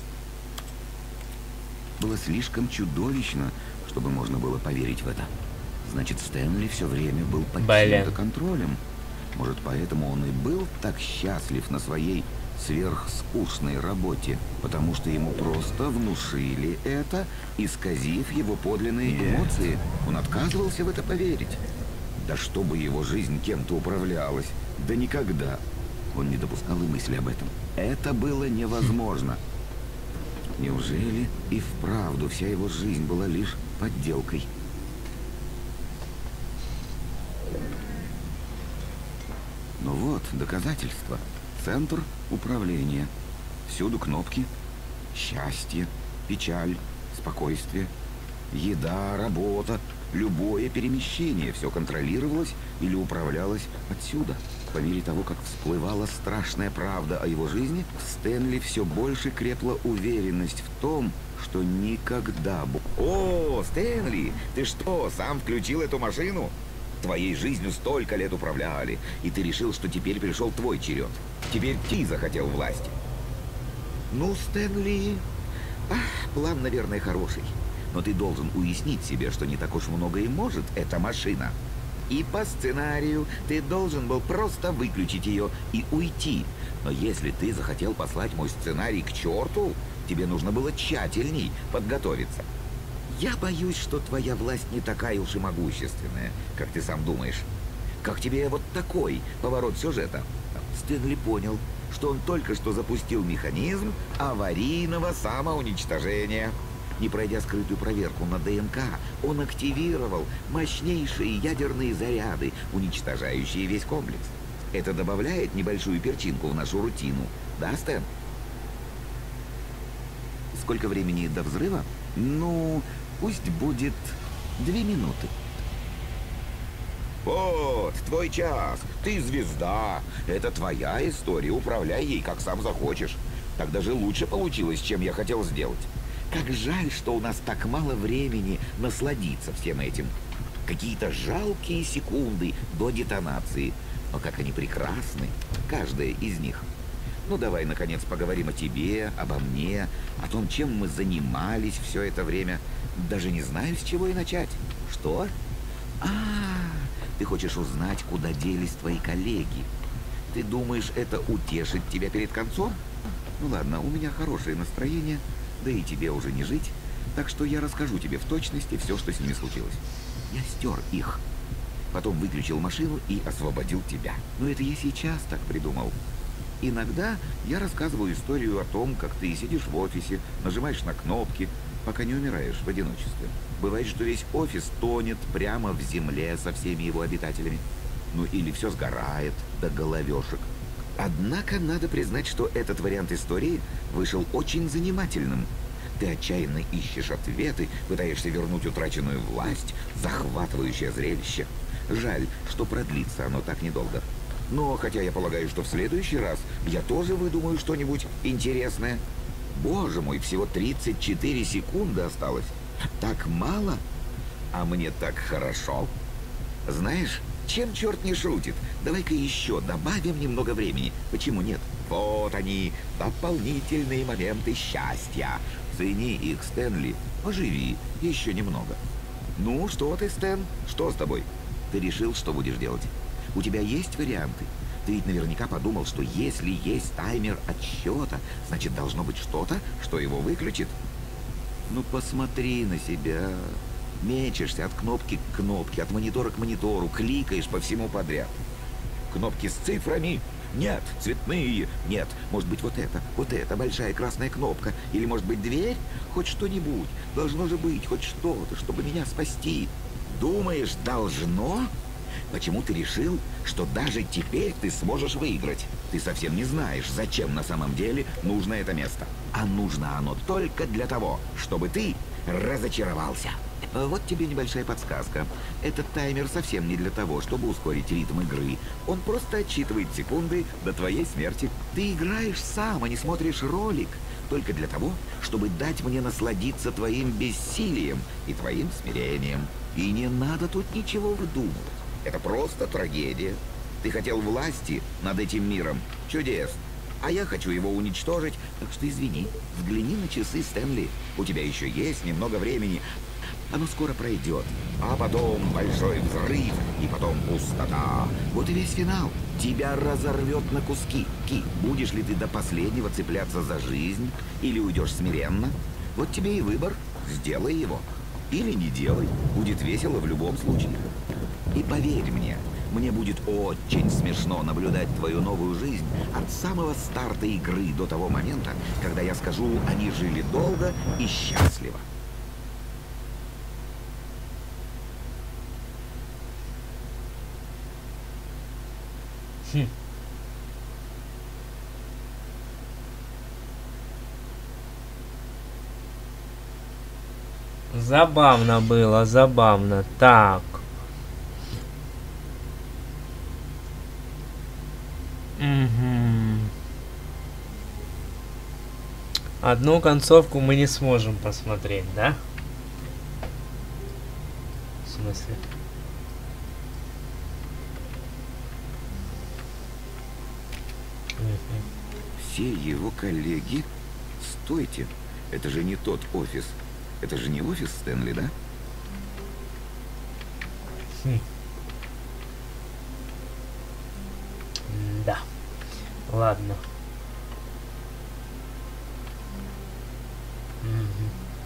было слишком чудовищно, чтобы можно было поверить в это. Значит, Стэнли все время был под Блин. чьим-то контролем. Может, поэтому он и был так счастлив на своей сверхскучной работе, потому что ему просто внушили это, исказив его подлинные Нет. эмоции. Он отказывался в это поверить. Да чтобы его жизнь кем-то управлялась. Да никогда. Он не допускал и мысли об этом. Это было невозможно. Неужели и вправду вся его жизнь была лишь подделкой? Ну вот, доказательства. Центр управления. Всюду кнопки. Счастье, печаль, спокойствие, еда, работа. Любое перемещение. Все контролировалось или управлялось отсюда. По мере того, как всплывала страшная правда о его жизни, в Стэнли все больше крепла уверенность в том, что никогда... О, Стэнли, ты что, сам включил эту машину? Твоей жизнью столько лет управляли, и ты решил, что теперь пришел твой черед. Теперь ты захотел власти. Ну, Стэнли, ах, план, наверное, хороший. Но ты должен уяснить себе, что не так уж много и может эта машина. И по сценарию ты должен был просто выключить ее и уйти. Но если ты захотел послать мой сценарий к черту, тебе нужно было тщательней подготовиться. Я боюсь, что твоя власть не такая уж и могущественная, как ты сам думаешь. Как тебе вот такой поворот сюжета? Стэнли понял, что он только что запустил механизм аварийного самоуничтожения. Не пройдя скрытую проверку на ДНК, он активировал мощнейшие ядерные заряды, уничтожающие весь комплекс. Это добавляет небольшую перчинку в нашу рутину. Да, Стэн? Сколько времени до взрыва? Ну, пусть будет две минуты. Вот, твой час. Ты звезда. Это твоя история. Управляй ей, как сам захочешь. Так даже лучше получилось, чем я хотел сделать. Как жаль, что у нас так мало времени насладиться всем этим. Какие-то жалкие секунды до детонации. Но как они прекрасны, каждая из них. Ну, давай, наконец, поговорим о тебе, обо мне, о том, чем мы занимались все это время. Даже не знаю, с чего и начать. Что? А, ты хочешь узнать, куда делись твои коллеги? Ты думаешь, это утешит тебя перед концом? Ну ладно, у меня хорошее настроение. Да и тебе уже не жить, так что я расскажу тебе в точности все, что с ними случилось. Я стер их, потом выключил машину и освободил тебя. Но это я сейчас так придумал. Иногда я рассказываю историю о том, как ты сидишь в офисе, нажимаешь на кнопки, пока не умираешь в одиночестве. Бывает, что весь офис тонет прямо в земле со всеми его обитателями. Ну или все сгорает до головешек. Однако надо признать, что этот вариант истории вышел очень занимательным. Ты отчаянно ищешь ответы, пытаешься вернуть утраченную власть, захватывающее зрелище. Жаль, что продлится оно так недолго. Но хотя я полагаю, что в следующий раз я тоже выдумаю что-нибудь интересное. Боже мой, всего тридцать четыре секунды осталось. Так мало, а мне так хорошо. Знаешь, чем черт не шутит? Давай-ка еще добавим немного времени. Почему нет? Вот они, дополнительные моменты счастья. Цени их, Стэнли. Поживи еще немного. Ну, что ты, Стэн? Что с тобой? Ты решил, что будешь делать? У тебя есть варианты? Ты ведь наверняка подумал, что если есть таймер отсчета, значит, должно быть что-то, что его выключит. Ну, посмотри на себя. Мечешься от кнопки к кнопке, от монитора к монитору, кликаешь по всему подряд. Кнопки с цифрами? Нет. Цветные? Нет. Может быть, вот это, вот эта большая красная кнопка. Или, может быть, дверь? Хоть что-нибудь. Должно же быть хоть что-то, чтобы меня спасти. Думаешь, должно? Почему ты решил, что даже теперь ты сможешь выиграть? Ты совсем не знаешь, зачем на самом деле нужно это место. А нужно оно только для того, чтобы ты разочаровался. Вот тебе небольшая подсказка. Этот таймер совсем не для того, чтобы ускорить ритм игры. Он просто отсчитывает секунды до твоей смерти. Ты играешь сам, а не смотришь ролик. Только для того, чтобы дать мне насладиться твоим бессилием и твоим смирением. И не надо тут ничего выдумывать. Это просто трагедия. Ты хотел власти над этим миром. Чудес. А я хочу его уничтожить. Так что извини, взгляни на часы, Стэнли. У тебя еще есть немного времени. Оно скоро пройдет. А потом большой взрыв, и потом пустота. Вот и весь финал. Тебя разорвет на куски. Ки, будешь ли ты до последнего цепляться за жизнь, или уйдешь смиренно? Вот тебе и выбор. Сделай его. Или не делай. Будет весело в любом случае. И поверь мне, мне будет очень смешно наблюдать твою новую жизнь от самого старта игры до того момента, когда я скажу, они жили долго и счастливо. Хм. Забавно было, забавно. Так. Угу. Одну концовку мы не сможем посмотреть, да? В смысле? Все его коллеги... Стойте, это же не тот офис. Это же не офис Стэнли, да? Хм. Да. Ладно. Угу.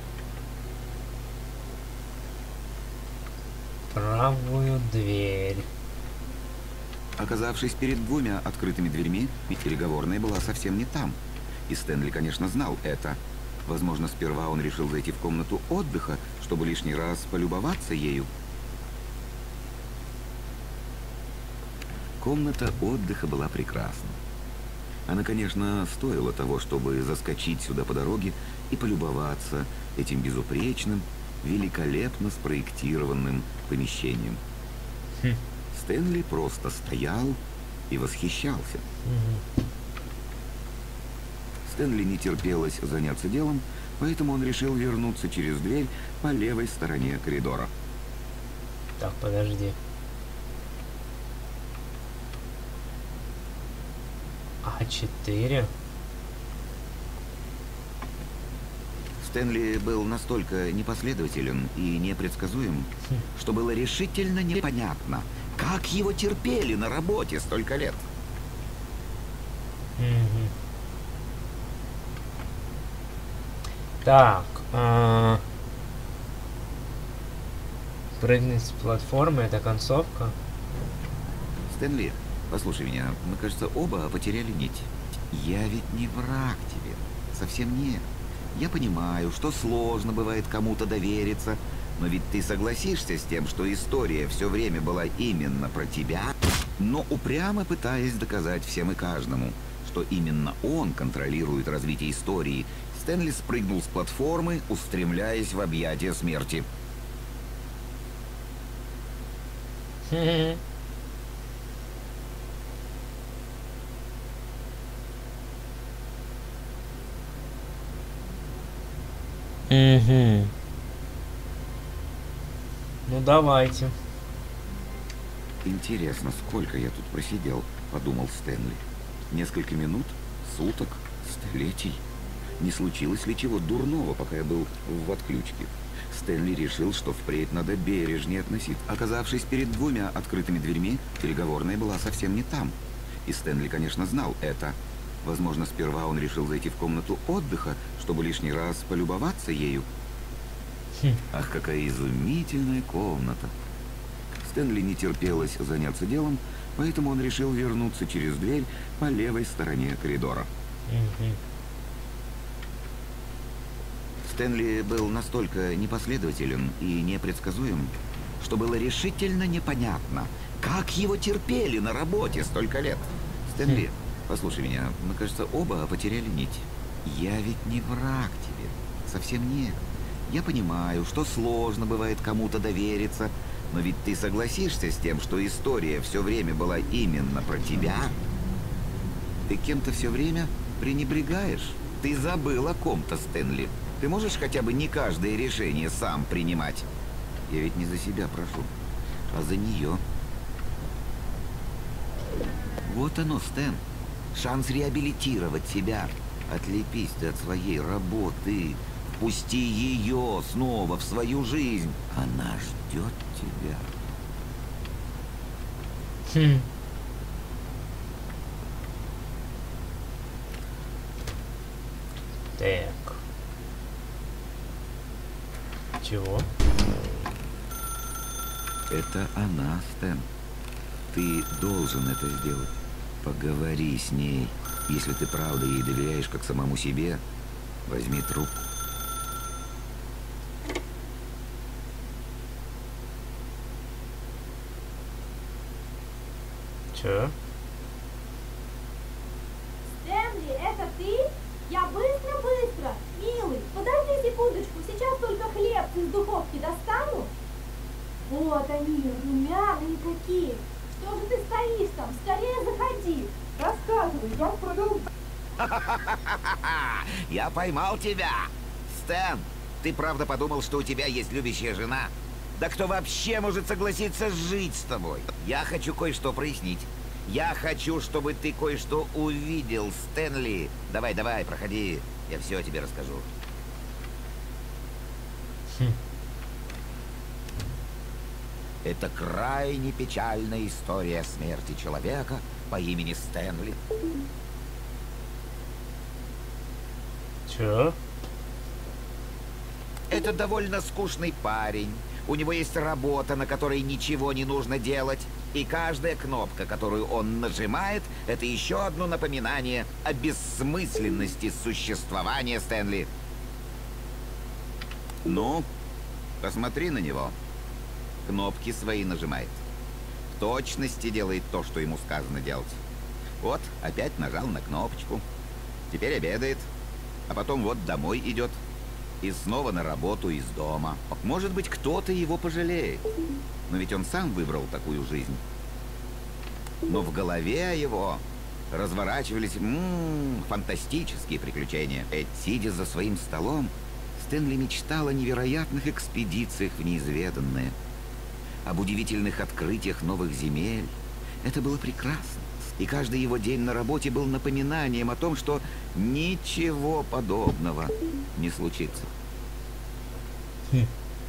Правую дверь. Оказавшись перед двумя открытыми дверьми, переговорная была совсем не там. И Стэнли, конечно, знал это. Возможно, сперва он решил зайти в комнату отдыха, чтобы лишний раз полюбоваться ею. Комната отдыха была прекрасна. Она, конечно, стоила того, чтобы заскочить сюда по дороге и полюбоваться этим безупречным, великолепно спроектированным помещением. Хм. Стэнли просто стоял и восхищался. Угу. Стэнли не терпелось заняться делом, поэтому он решил вернуться через дверь по левой стороне коридора. Так, подожди. А четыре? Стэнли был настолько непоследователен и непредсказуем, хм. что было решительно непонятно, как его терпели на работе столько лет. Угу. Так, а... прыгнуть с платформы, это концовка. Стэнли, послушай меня, мы, кажется, оба потеряли нить. Я ведь не враг тебе, совсем нет. Я понимаю, что сложно бывает кому-то довериться, но ведь ты согласишься с тем, что история все время была именно про тебя, но упрямо пытаясь доказать всем и каждому, что именно он контролирует развитие истории, Стэнли спрыгнул с платформы, устремляясь в объятия смерти. Угу. Ну давайте. Интересно, сколько я тут просидел, подумал Стэнли. Несколько минут? Суток? Столетий? Не случилось ли чего дурного, пока я был в отключке? Стэнли решил, что впредь надо бережнее относиться. Оказавшись перед двумя открытыми дверьми, переговорная была совсем не там. И Стэнли, конечно, знал это. Возможно, сперва он решил зайти в комнату отдыха, чтобы лишний раз полюбоваться ею. Хм. Ах, какая изумительная комната! Стэнли не терпелось заняться делом, поэтому он решил вернуться через дверь по левой стороне коридора. Угу. Стэнли был настолько непоследователен и непредсказуем, что было решительно непонятно, как его терпели на работе столько лет. Стэнли, послушай меня, мы, кажется, оба потеряли нить. Я ведь не враг тебе, совсем нет. Я понимаю, что сложно бывает кому-то довериться, но ведь ты согласишься с тем, что история все время была именно про тебя? Ты кем-то все время пренебрегаешь? Ты забыл о ком-то, Стэнли. Ты можешь хотя бы не каждое решение сам принимать? Я ведь не за себя прошу, а за нее. Вот оно, Стэн. Шанс реабилитировать себя. Отлепись ты от своей работы. Впусти ее снова в свою жизнь. Она ждет тебя. Хм. Так. Чего? Это она, Стэн. Ты должен это сделать. Поговори с ней. Если ты правда ей доверяешь как самому себе, возьми трубку. Чё? Стэнли, это ты? Я быстро-быстро. Милый, подожди секундочку, сейчас только хлебцы из духовки достану. Вот они, румяные какие. Что же ты стоишь там? Скорее заходи. Рассказывай, я продолжу. Я поймал тебя! Стэн, ты правда подумал, что у тебя есть любящая жена? Да кто вообще может согласиться жить с тобой? Я хочу кое-что прояснить. Я хочу, чтобы ты кое-что увидел, Стэнли. Давай, давай, проходи. Я все тебе расскажу. Хм. Это крайне печальная история смерти человека по имени Стэнли. Чё? Это довольно скучный парень. У него есть работа, на которой ничего не нужно делать. И каждая кнопка, которую он нажимает, это еще одно напоминание о бессмысленности существования Стэнли. Ну, посмотри на него. Кнопки свои нажимает. В точности делает то, что ему сказано делать. Вот, опять нажал на кнопочку. Теперь обедает. А потом вот домой идет. И снова на работу из дома. Может быть, кто-то его пожалеет. Но ведь он сам выбрал такую жизнь. Но в голове его разворачивались м-м, фантастические приключения. Ведь, сидя за своим столом, Стэнли мечтал о невероятных экспедициях в неизведанное. Об удивительных открытиях новых земель. Это было прекрасно. И каждый его день на работе был напоминанием о том, что ничего подобного не случится. Хм.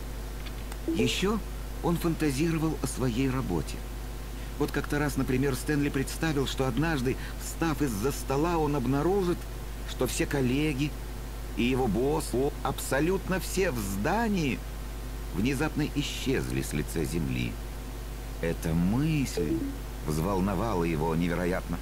Еще он фантазировал о своей работе. Вот как-то раз, например, Стэнли представил, что однажды, встав из-за стола, он обнаружит, что все коллеги и его босс, абсолютно все в здании, внезапно исчезли с лица земли. Эта мысль взволновало его невероятно.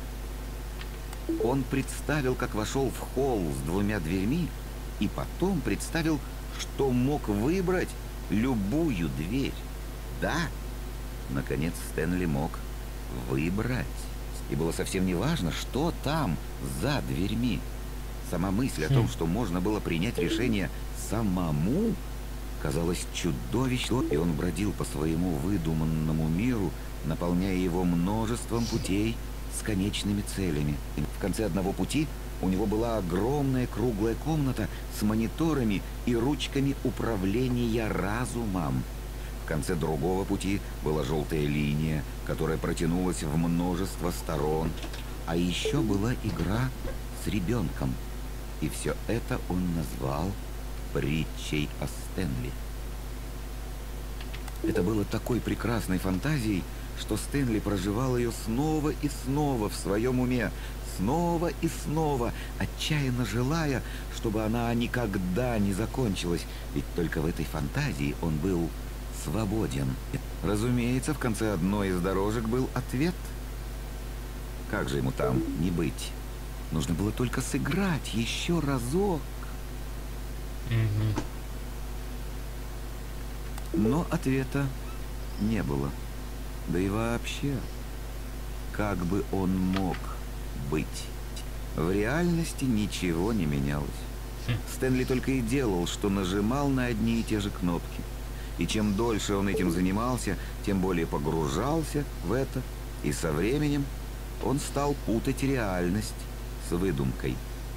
Он представил, как вошел в холл с двумя дверьми, и потом представил, что мог выбрать любую дверь. Да, наконец Стэнли мог выбрать. И было совсем не важно, что там за дверьми. Сама мысль о том, что можно было принять решение самому, казалась чудовищной, и он бродил по своему выдуманному миру, наполняя его множеством путей с конечными целями. В конце одного пути у него была огромная круглая комната с мониторами и ручками управления разумом. В конце другого пути была желтая линия, которая протянулась в множество сторон. А еще была игра с ребенком. И все это он назвал притчей о Стэнли. Это было такой прекрасной фантазией, что Стэнли проживал ее снова и снова в своем уме, снова и снова, отчаянно желая, чтобы она никогда не закончилась, ведь только в этой фантазии он был свободен. Разумеется, в конце одной из дорожек был ответ. Как же ему там не быть? Нужно было только сыграть еще разок. Угу. Но ответа не было. Да и вообще, как бы он мог быть? В реальности ничего не менялось. Стэнли только и делал, что нажимал на одни и те же кнопки. И чем дольше он этим занимался, тем более погружался в это. И со временем он стал путать реальность с выдумкой.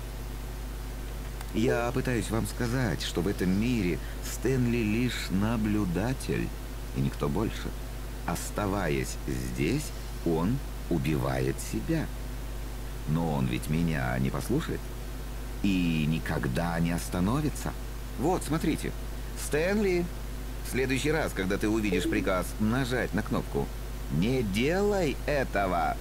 Я пытаюсь вам сказать, что в этом мире Стэнли лишь наблюдатель, и никто больше. Оставаясь здесь, он убивает себя. Но он ведь меня не послушает и никогда не остановится. Вот, смотрите. Стэнли, в следующий раз, когда ты увидишь приказ нажать на кнопку, не делай этого.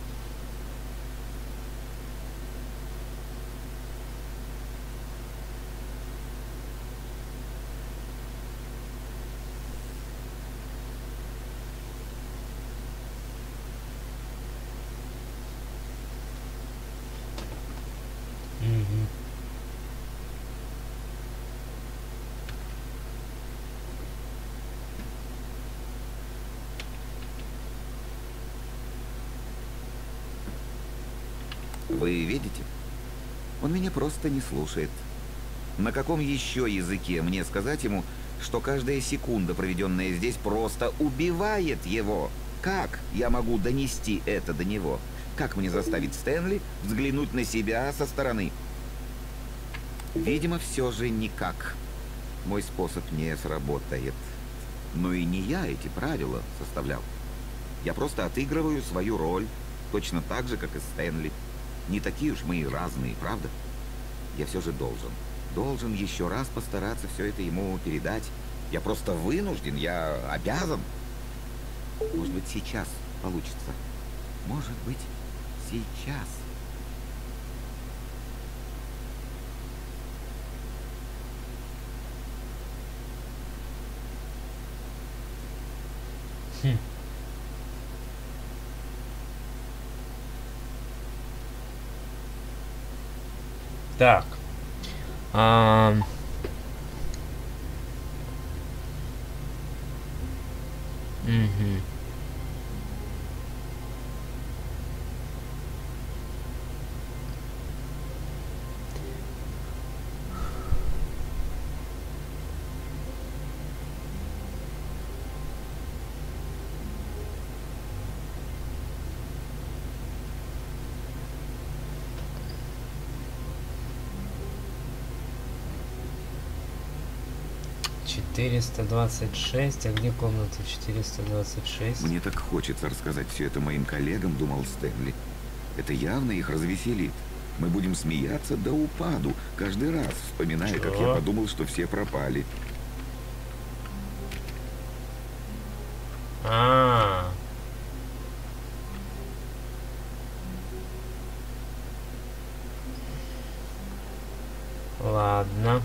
Мгм. Вы видите? Он меня просто не слушает. На каком еще языке мне сказать ему, что каждая секунда, проведенная здесь, просто убивает его? Как я могу донести это до него? Как мне заставить Стэнли взглянуть на себя со стороны? Видимо, все же никак. Мой способ не сработает. Но и не я эти правила составлял. Я просто отыгрываю свою роль, точно так же, как и Стэнли. Не такие уж мы и разные, правда? Я все же должен. Должен еще раз постараться все это ему передать. Я просто вынужден, я обязан. Может быть, сейчас получится. Может быть, сейчас. Хм. Так. Ам. Мгм. четыреста двадцать шесть, а где комната четыреста двадцать шесть? Мне так хочется рассказать все это моим коллегам, думал Стэнли. Это явно их развеселит. Мы будем смеяться до упаду, каждый раз вспоминая, как я Чё? подумал, что все пропали. А. Ладно.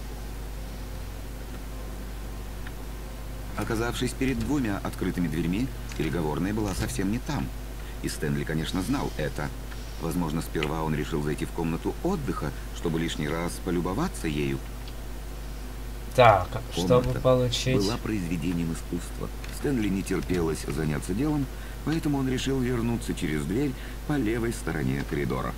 Оказавшись перед двумя открытыми дверьми, переговорная была совсем не там. И Стэнли, конечно, знал это. Возможно, сперва он решил зайти в комнату отдыха, чтобы лишний раз полюбоваться ею. Так, чтобы Комната получить... была произведением искусства. Стэнли не терпелось заняться делом, поэтому он решил вернуться через дверь по левой стороне коридора.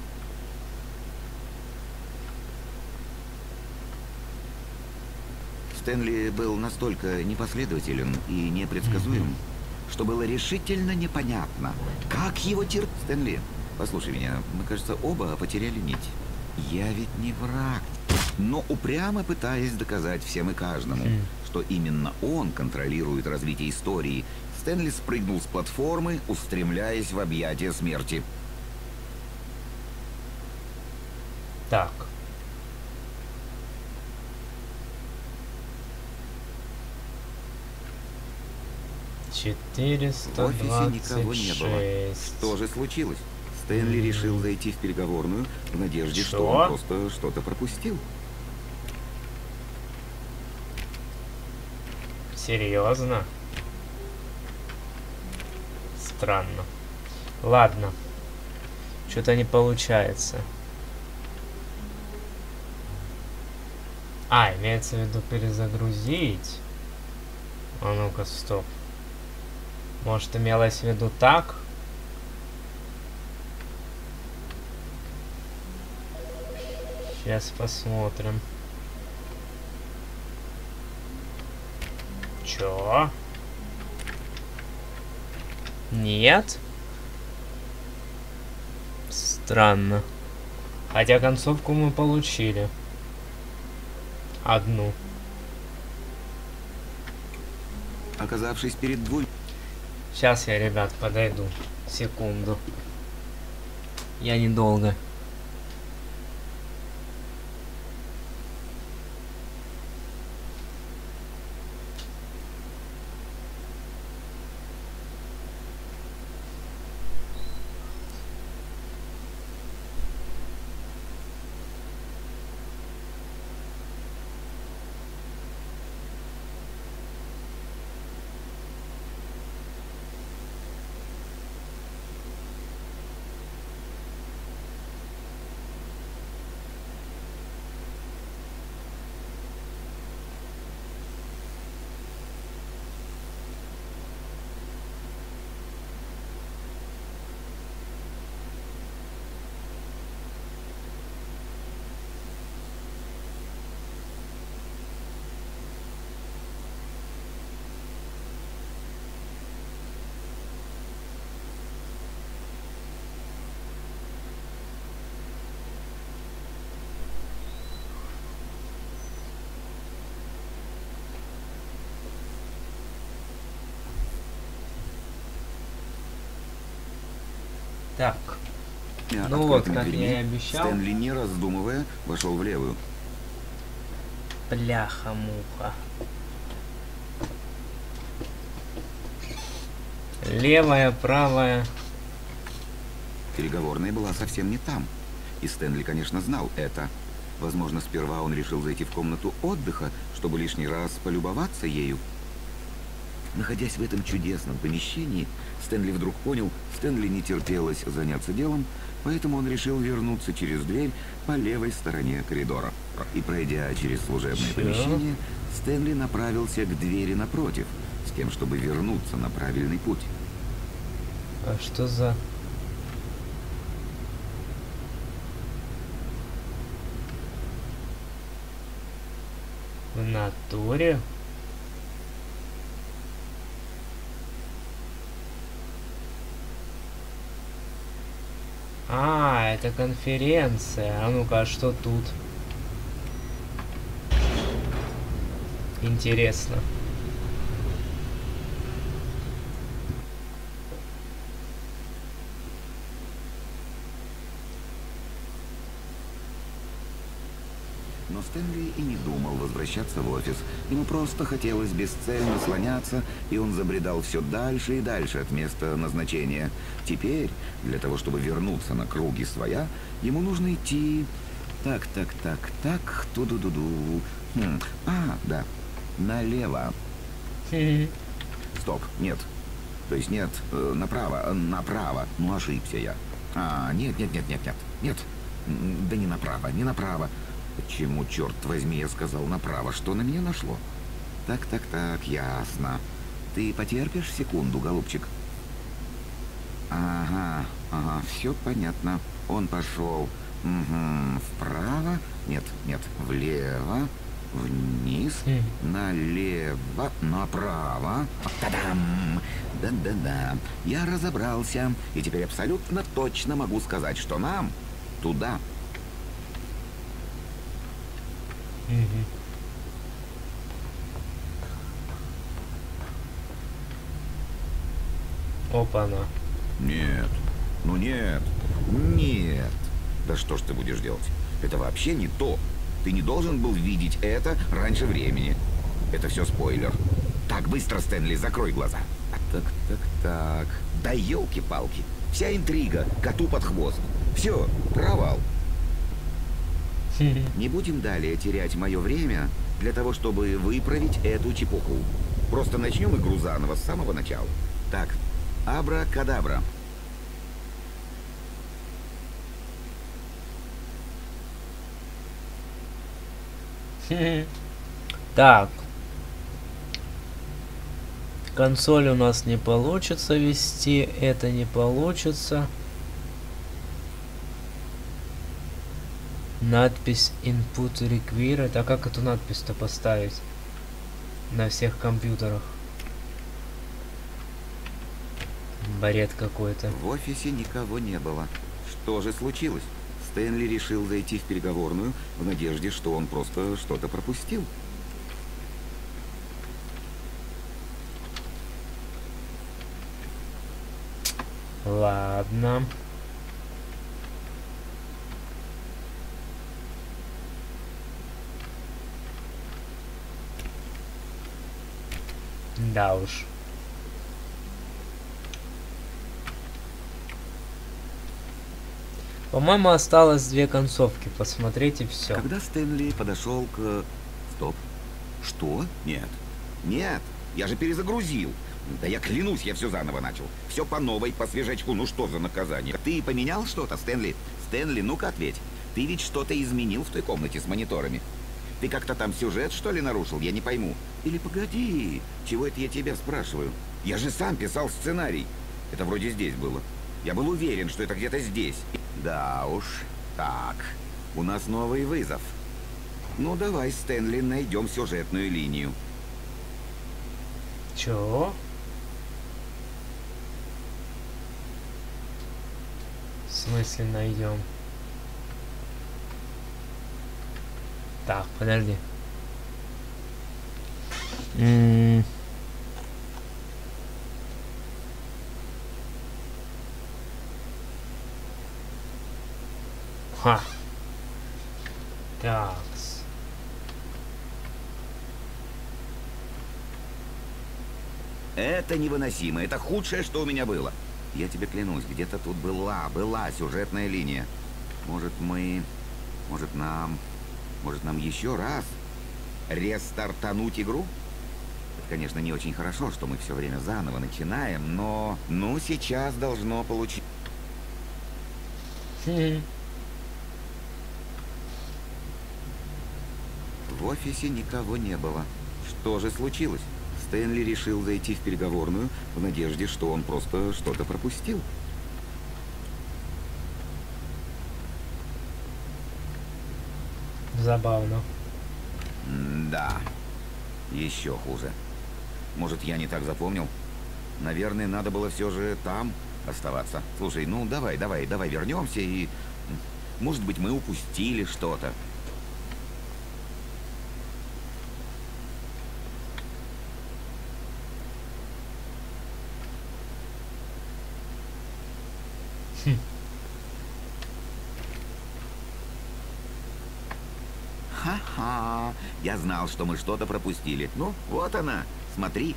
Стэнли был настолько непоследователен и непредсказуем, что было решительно непонятно, как его терпеть. Стэнли, послушай меня, мы, кажется, оба потеряли нить. Я ведь не враг. Но упрямо пытаясь доказать всем и каждому, Хм. что именно он контролирует развитие истории, Стэнли спрыгнул с платформы, устремляясь в объятия смерти. Так. четыреста В офисе никого двадцать не было. шесть. Что же случилось? Стэнли решил зайти в переговорную в надежде, что Что? он просто что-то пропустил. Серьезно? Странно. Ладно. Что-то не получается. А, имеется в виду перезагрузить. А ну-ка, стоп. Может, имелось в виду так? Сейчас посмотрим. Чё? Нет? Странно. Хотя концовку мы получили. Одну. Оказавшись перед двумя... Сейчас я, ребят, подойду. Секунду. Я недолго. Так. А, Ну вот, открытыми как дверьми я и обещал. Стэнли, не раздумывая, вошел в левую. Бляха-муха. Левая, правая. Переговорная была совсем не там. И Стэнли, конечно, знал это. Возможно, сперва он решил зайти в комнату отдыха, чтобы лишний раз полюбоваться ею. Находясь в этом чудесном помещении, Стэнли вдруг понял, Стэнли не терпелось заняться делом, поэтому он решил вернуться через дверь по левой стороне коридора. И пройдя через служебное Чё? помещение, Стэнли направился к двери напротив, с тем, чтобы вернуться на правильный путь. А что за... В натуре? А, это конференция. А ну-ка, а что тут? Интересно. Но Стэнли и не думал возвращаться в офис. Ему просто хотелось бесцельно слоняться, и он забредал все дальше и дальше от места назначения. Теперь, для того, чтобы вернуться на круги своя, ему нужно идти... Так, так, так, так, ту-ду-ду-ду. Хм. А, да, налево. Стоп, нет. То есть нет, э, направо, направо. Ну, ошибся я. А, нет, нет, нет, нет, нет, нет. Да не направо, не направо. Почему, черт возьми, я сказал направо? Что на меня нашло? Так, так, так, ясно. Ты потерпишь секунду, голубчик? Ага, ага, все понятно. Он пошел угу, вправо, нет, нет, влево, вниз, Хм. налево, направо. Та-дам! Да-да-да, я разобрался. И теперь абсолютно точно могу сказать, что нам туда. Мгм. Опа-на. Нет, ну нет, нет. Да что ж ты будешь делать? Это вообще не то. Ты не должен был видеть это раньше времени. Это все спойлер. Так, быстро, Стэнли, закрой глаза. Так, так, так. Да елки-палки. Вся интрига коту под хвост. Все, провал. Не будем далее терять мое время для того, чтобы выправить эту чепуху. Просто начнем игру заново с самого начала. Так, абра-кадабра. Так. Консоль у нас не получится вести, это не получится. Надпись Input Required. А как эту надпись-то поставить на всех компьютерах? Бред какой-то. В офисе никого не было. Что же случилось? Стэнли решил зайти в переговорную в надежде, что он просто что-то пропустил. Ладно. Да уж. По-моему, осталось две концовки. Посмотреть и все. Когда Стэнли подошел к... Стоп. Что? Нет. Нет, я же перезагрузил. Да я клянусь, я все заново начал. Все по новой, по свежачку. Ну что за наказание? Ты поменял что-то, Стэнли? Стэнли, ну-ка ответь. Ты ведь что-то изменил в той комнате с мониторами? Ты как-то там сюжет, что ли, нарушил? Я не пойму. Или погоди, чего это я тебя спрашиваю? Я же сам писал сценарий. Это вроде здесь было. Я был уверен, что это где-то здесь. Да уж. Так, у нас новый вызов. Ну давай, Стэнли, найдем сюжетную линию. Чё? В смысле найдем? Так, подожди. М. Ха. Такс. Это невыносимо. Это худшее, что у меня было. Я тебе клянусь, где-то тут была, была сюжетная линия. Может, мы... Может, нам... Может, нам еще раз рестартануть игру? Это, конечно, не очень хорошо, что мы все время заново начинаем, но... Ну, сейчас должно получиться. В офисе никого не было. Что же случилось? Стэнли решил зайти в переговорную в надежде, что он просто что-то пропустил. Забавно. Да. Еще хуже. Может, я не так запомнил? Наверное, надо было все же там оставаться. Слушай, ну давай, давай, давай вернемся и... Может быть, мы упустили что-то. Ха-ха, я знал, что мы что-то пропустили. Ну, вот она, смотри.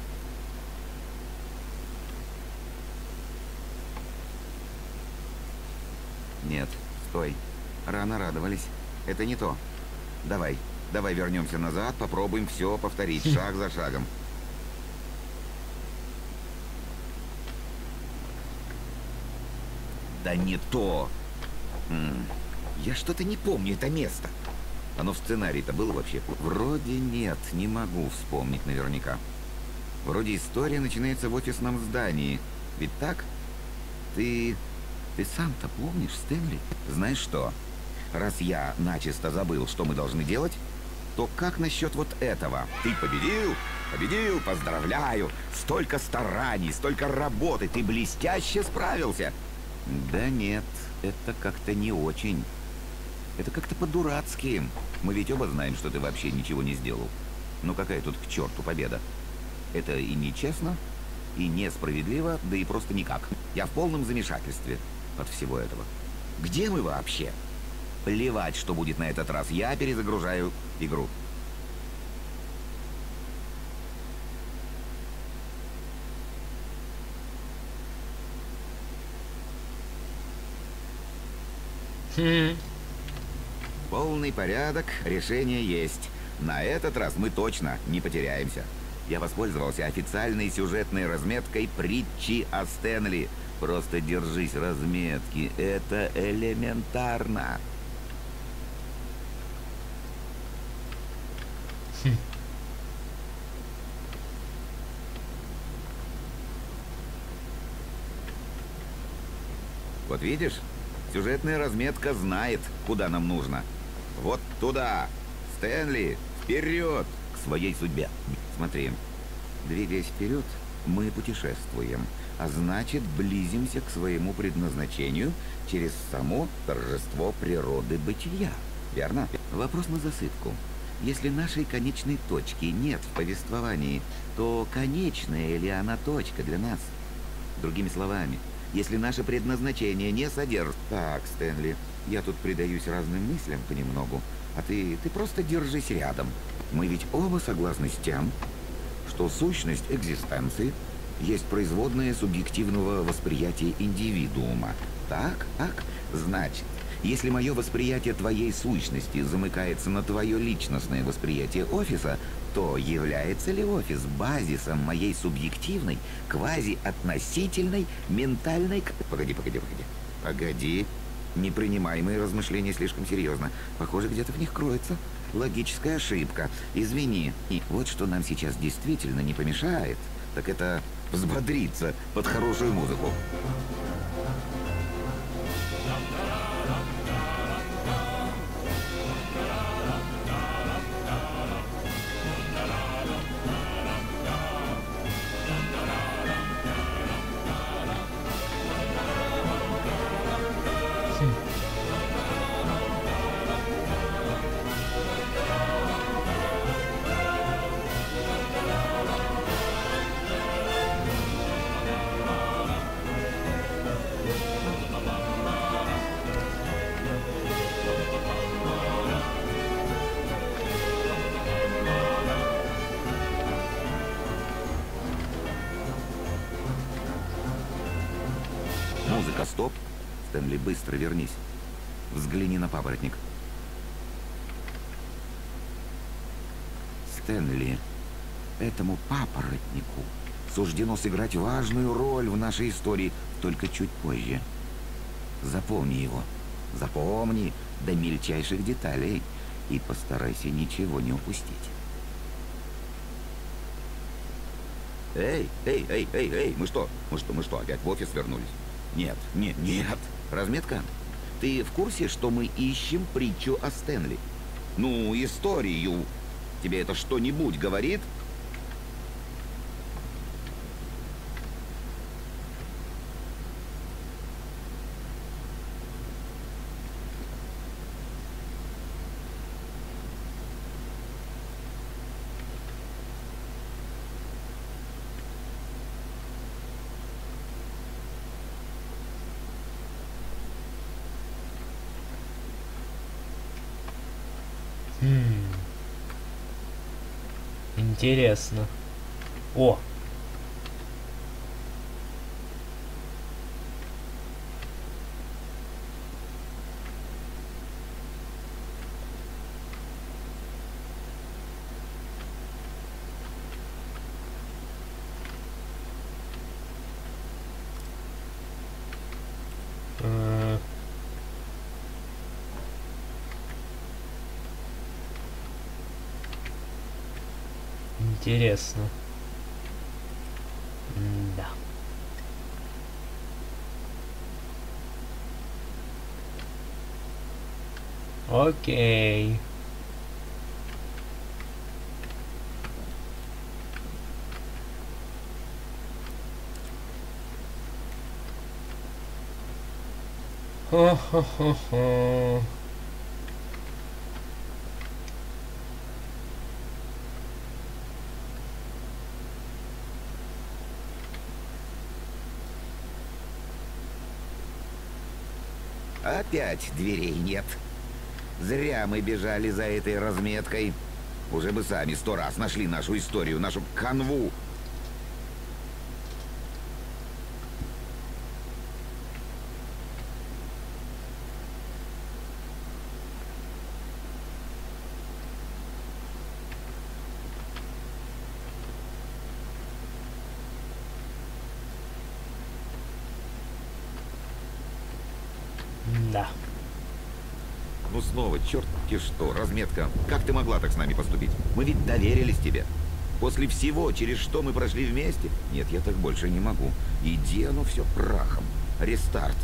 Нет, стой. Рано радовались. Это не то. Давай, давай вернемся назад, попробуем все повторить, шаг за шагом. Да не то. М-м, я что-то не помню это место. Оно в сценарии-то было вообще? Вроде нет, не могу вспомнить наверняка. Вроде история начинается в офисном здании. Ведь так? Ты... Ты сам-то помнишь, Стэнли? Знаешь что? Раз я начисто забыл, что мы должны делать, то как насчет вот этого? Ты победил? Победил, поздравляю! Столько стараний, столько работы, ты блестяще справился! Да нет, это как-то не очень. Это как-то по-дурацки. Мы ведь оба знаем, что ты вообще ничего не сделал. Ну какая тут к черту победа? Это и нечестно, и несправедливо, да и просто никак. Я в полном замешательстве от всего этого. Где мы вообще? Плевать, что будет на этот раз. Я перезагружаю игру. Хм. Полный порядок, решение есть. На этот раз мы точно не потеряемся. Я воспользовался официальной сюжетной разметкой притчи о Стэнли. Просто держись разметки, это элементарно. Хм. Вот видишь, сюжетная разметка знает, куда нам нужно. Вот туда. Стэнли, вперед к своей судьбе. Смотри, двигаясь вперед, мы путешествуем, а значит, близимся к своему предназначению через само торжество природы бытия. Верно? Вопрос на засыпку. Если нашей конечной точки нет в повествовании, то конечная ли она точка для нас? Другими словами, если наше предназначение не содержит... Так, Стэнли, я тут предаюсь разным мыслям понемногу, а ты, ты просто держись рядом. Мы ведь оба согласны с тем, что сущность экзистенции есть производная субъективного восприятия индивидуума. Так, так, значит, если мое восприятие твоей сущности замыкается на твое личностное восприятие офиса, то является ли офис базисом моей субъективной, квазиотносительной, ментальной... Погоди, погоди, погоди. Погоди. Не принимай мои размышления слишком серьезно. Похоже, где-то в них кроется логическая ошибка. Извини. И вот что нам сейчас действительно не помешает, так это взбодриться под хорошую музыку. Ну-ка, стоп. Стэнли, быстро вернись. Взгляни на папоротник. Стэнли, этому папоротнику суждено сыграть важную роль в нашей истории, только чуть позже. Запомни его. Запомни до мельчайших деталей и постарайся ничего не упустить. Эй, эй, эй, эй, эй, мы что? Мы что, мы что, опять в офис вернулись? Нет, нет, нет. Разметка? Ты в курсе, что мы ищем притчу о Стэнли? Ну, историю. Тебе это что-нибудь говорит? Хм. Интересно. О! Э. Интересно. М-да. Окей. Хо-хо-хо-хо. Опять дверей нет. Зря мы бежали за этой разметкой. Уже бы сами сто раз нашли нашу историю, нашу канву. Да. Ну снова, черт-те что, разметка. Как ты могла так с нами поступить? Мы ведь доверились тебе. После всего, через что мы прошли вместе? Нет, я так больше не могу. Иди оно все прахом. Рестарт.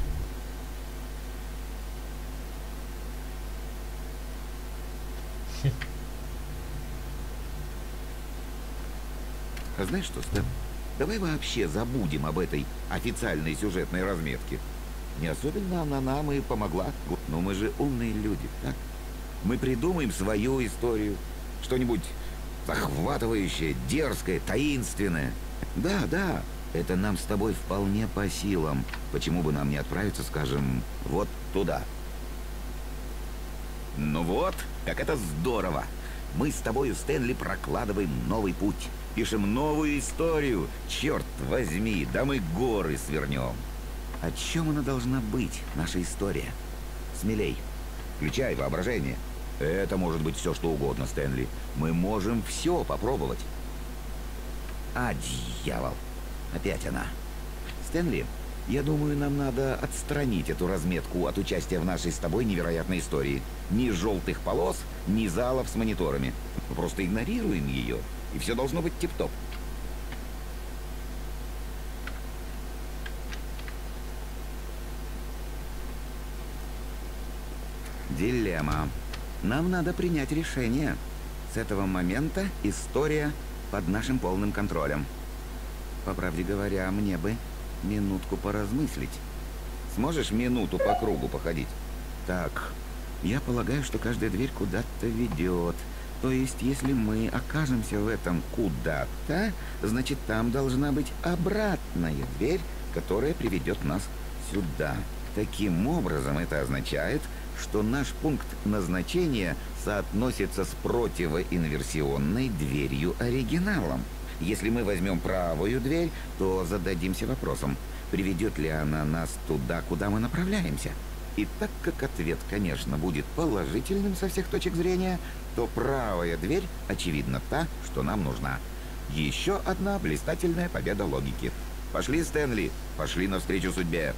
А знаешь что, Стэн? Давай вообще забудем об этой официальной сюжетной разметке. Не особенно она нам и помогла. Но мы же умные люди, так? Мы придумаем свою историю. Что-нибудь захватывающее, дерзкое, таинственное. Да, да, это нам с тобой вполне по силам. Почему бы нам не отправиться, скажем, вот туда? Ну вот, как это здорово! Мы с тобой, Стэнли, прокладываем новый путь. Пишем новую историю. Черт возьми, да мы горы свернем. О чем она должна быть, наша история? Смелей. Включай воображение. Это может быть все, что угодно, Стэнли. Мы можем все попробовать. А, дьявол. Опять она. Стэнли, я думаю, нам надо отстранить эту разметку от участия в нашей с тобой невероятной истории. Ни желтых полос, ни залов с мониторами. Мы просто игнорируем ее, и все должно быть тип-топ. Дилемма. Нам надо принять решение. С этого момента история под нашим полным контролем. По правде говоря, мне бы минутку поразмыслить. Сможешь минуту по кругу походить? Так, я полагаю, что каждая дверь куда-то ведет. То есть, если мы окажемся в этом куда-то, значит, там должна быть обратная дверь, которая приведет нас сюда. Таким образом, это означает, что наш пункт назначения соотносится с противоинверсионной дверью оригиналом. Если мы возьмем правую дверь, то зададимся вопросом, приведет ли она нас туда, куда мы направляемся. И так как ответ, конечно, будет положительным со всех точек зрения, то правая дверь, очевидно, та, что нам нужна. Еще одна блистательная победа логики. Пошли, Стэнли, пошли навстречу судьбе.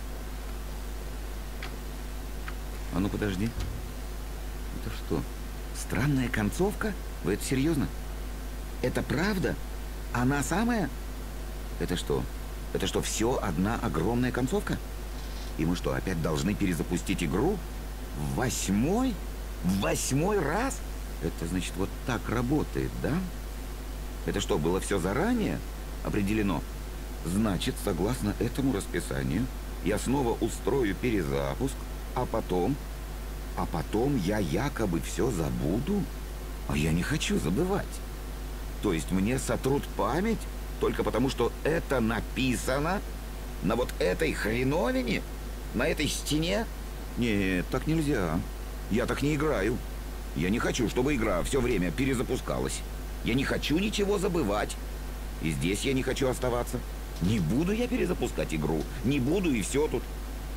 А ну подожди. Это что? Странная концовка? Вы это серьезно? Это правда? Она самая? Это что? Это что, все одна огромная концовка? И мы что, опять должны перезапустить игру? В восьмой? В восьмой раз? Это значит, вот так работает, да? Это что, было все заранее определено? Значит, согласно этому расписанию, я снова устрою перезапуск, а потом... А потом я якобы все забуду? А я не хочу забывать. То есть мне сотрут память только потому, что это написано на вот этой хреновине? На этой стене? Нет, так нельзя. Я так не играю. Я не хочу, чтобы игра все время перезапускалась. Я не хочу ничего забывать. И здесь я не хочу оставаться. Не буду я перезапускать игру. Не буду, и все тут.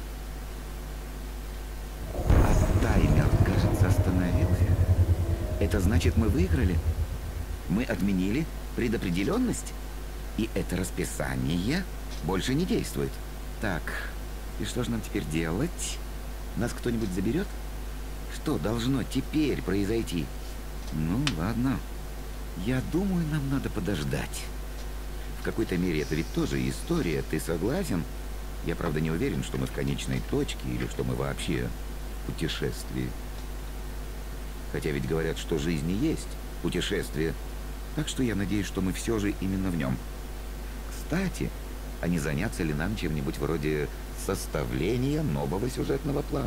А таймер, кажется, остановился. Это значит, мы выиграли? Мы отменили предопределенность? И это расписание больше не действует. Так, и что же нам теперь делать? Нас кто-нибудь заберет? Что должно теперь произойти? Ну, ладно. Я думаю, нам надо подождать. В какой-то мере это ведь тоже история, ты согласен? Я, правда, не уверен, что мы в конечной точке или что мы вообще в путешествии. Хотя ведь говорят, что жизнь и есть путешествие. Так что я надеюсь, что мы все же именно в нем. Кстати, а не заняться ли нам чем-нибудь вроде составления нового сюжетного плана?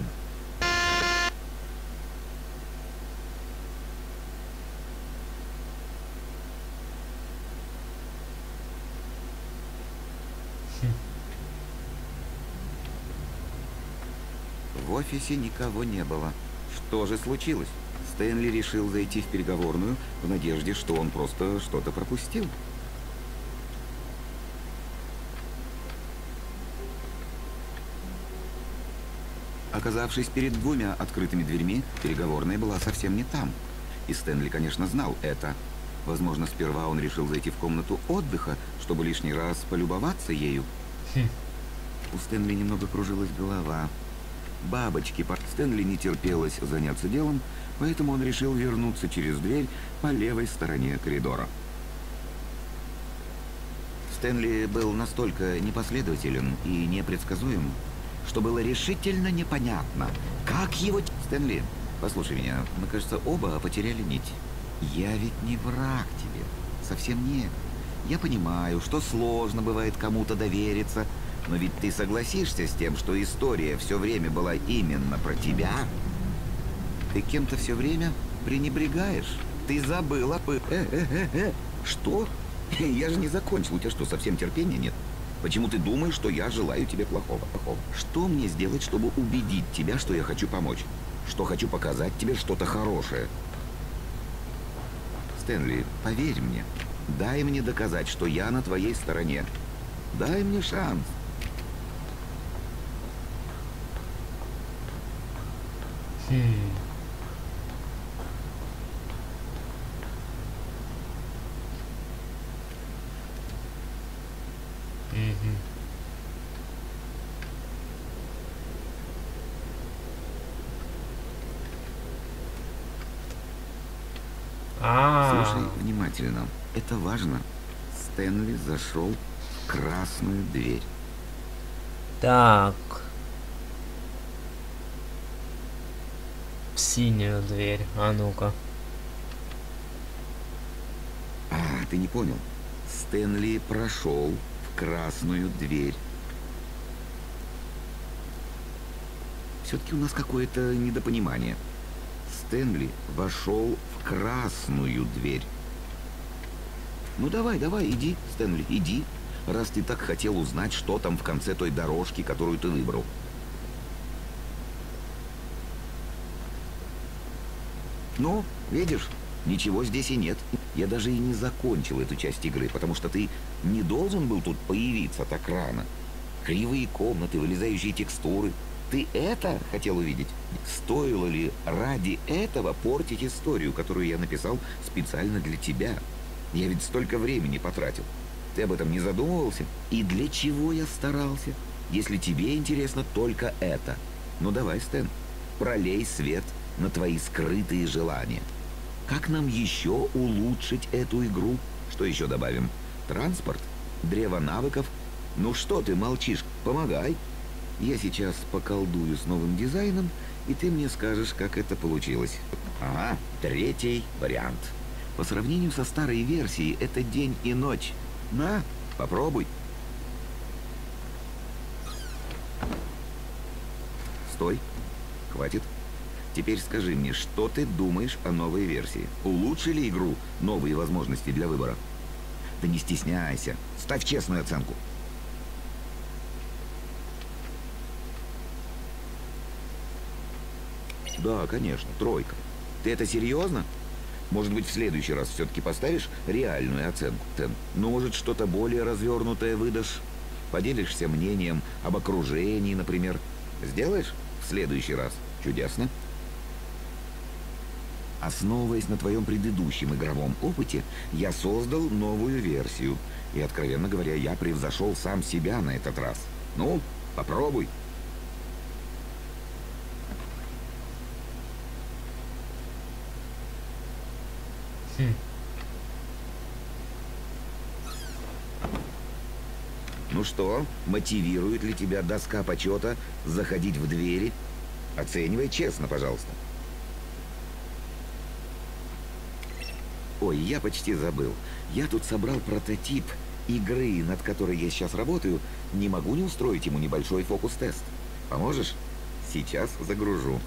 В офисе никого не было. Что же случилось? Стэнли решил зайти в переговорную в надежде, что он просто что-то пропустил. Оказавшись перед двумя открытыми дверьми, переговорная была совсем не там. И Стэнли, конечно, знал это. Возможно, сперва он решил зайти в комнату отдыха, чтобы лишний раз полюбоваться ею. Хм. У Стэнли немного кружилась голова. Бабочки. Стэнли не терпелось заняться делом, поэтому он решил вернуться через дверь по левой стороне коридора. Стэнли был настолько непоследователен и непредсказуем, что было решительно непонятно, как его... Стэнли, послушай меня, мы, кажется, оба потеряли нить. Я ведь не враг тебе. Совсем нет. Я понимаю, что сложно бывает кому-то довериться, но ведь ты согласишься с тем, что история все время была именно про тебя? Ты кем-то все время пренебрегаешь. Ты забыла... Э-э-э-э. Что? Я же не закончил. У тебя что, совсем терпения нет? Почему ты думаешь, что я желаю тебе плохого? Что мне сделать, чтобы убедить тебя, что я хочу помочь? Что хочу показать тебе что-то хорошее? Стэнли, поверь мне. Дай мне доказать, что я на твоей стороне. Дай мне шанс. Хм. Мгм. А, Слушай внимательно. Это важно. Стэнли зашел в красную дверь. так. В синюю дверь. А ну-ка. А, ты не понял. Стэнли прошел в красную дверь. Все-таки у нас какое-то недопонимание. Стэнли вошел в красную дверь. Ну давай, давай, иди, Стэнли, иди. Раз ты так хотел узнать, что там в конце той дорожки, которую ты выбрал. Ну, видишь, ничего здесь и нет. Я даже и не закончил эту часть игры, потому что ты не должен был тут появиться так рано. Кривые комнаты, вылезающие текстуры. Ты это хотел увидеть? Стоило ли ради этого портить историю, которую я написал специально для тебя? Я ведь столько времени потратил. Ты об этом не задумывался? И для чего я старался? Если тебе интересно только это. Ну давай, Стэн, пролей свет на твои скрытые желания. Как нам еще улучшить эту игру? Что еще добавим? Транспорт? Древо навыков? Ну что ты молчишь? Помогай. Я сейчас поколдую с новым дизайном, и ты мне скажешь, как это получилось. Ага, третий вариант. По сравнению со старой версией, это день и ночь. На, попробуй. Стой. Хватит. Теперь скажи мне, что ты думаешь о новой версии? Улучшили игру новые возможности для выбора? Да не стесняйся. Ставь честную оценку. Да, конечно, тройка. Ты это серьезно? Может быть, в следующий раз все-таки поставишь реальную оценку? Тен? Ну, может, что-то более развернутое выдашь? Поделишься мнением об окружении, например? Сделаешь в следующий раз? Чудесно. Основываясь на твоем предыдущем игровом опыте, я создал новую версию. И, откровенно говоря, я превзошел сам себя на этот раз. Ну, попробуй. Хм. Ну что, мотивирует ли тебя доска почета заходить в двери? Оценивай честно, пожалуйста. Ой, я почти забыл. Я тут собрал прототип игры, над которой я сейчас работаю. Не могу не устроить ему небольшой фокус-тест. Поможешь? Сейчас загружу.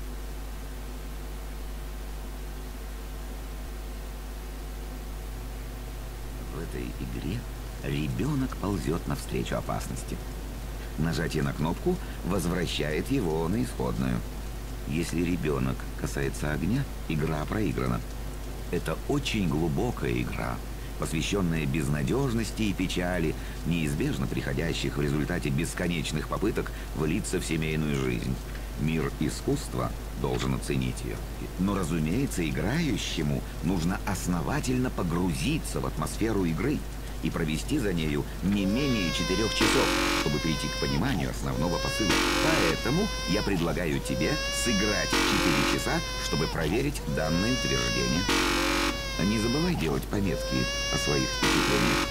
В этой игре ребенок ползет навстречу опасности. Нажатие на кнопку возвращает его на исходную. Если ребенок касается огня, игра проиграна. Это очень глубокая игра, посвященная безнадежности и печали, неизбежно приходящих в результате бесконечных попыток влиться в семейную жизнь. Мир искусства должен оценить ее. Но, разумеется, играющему нужно основательно погрузиться в атмосферу игры и провести за нею не менее четырех часов, чтобы прийти к пониманию основного посыла. Поэтому я предлагаю тебе сыграть четыре часа, чтобы проверить данное утверждение. Не забывай делать пометки о своих впечатлениях.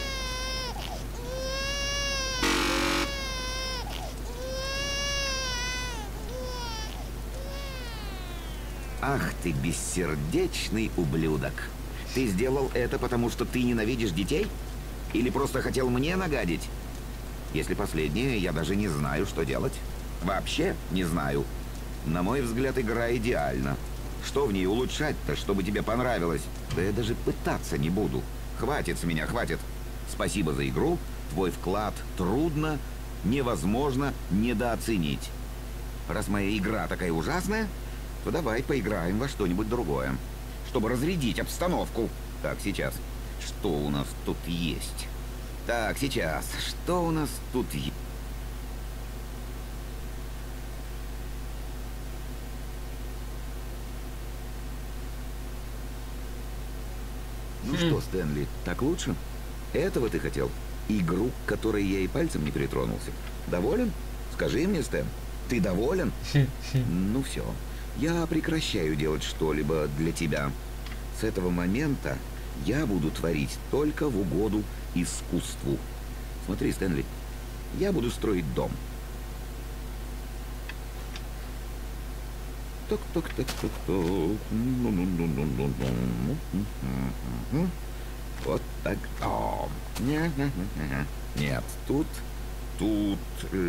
Ах ты бессердечный ублюдок! Ты сделал это, потому что ты ненавидишь детей? Или просто хотел мне нагадить? Если последнее, я даже не знаю, что делать. Вообще не знаю. На мой взгляд, игра идеальна. Что в ней улучшать-то, чтобы тебе понравилось? Да я даже пытаться не буду. Хватит с меня, хватит. Спасибо за игру. Твой вклад трудно, невозможно недооценить. Раз моя игра такая ужасная, то давай поиграем во что-нибудь другое, чтобы разрядить обстановку. Так, сейчас. Что у нас тут есть? Так, сейчас. Что у нас тут есть? Ну что, Стэнли, так лучше? Этого ты хотел? Игру, к которой я и пальцем не притронулся. Доволен? Скажи мне, Стэн, ты доволен? Ну все. Я прекращаю делать что-либо для тебя. С этого момента я буду творить только в угоду искусству. Смотри, Стэнли, я буду строить дом. Так-так-так-так-так. Вот так дом. Нет, тут... Тут...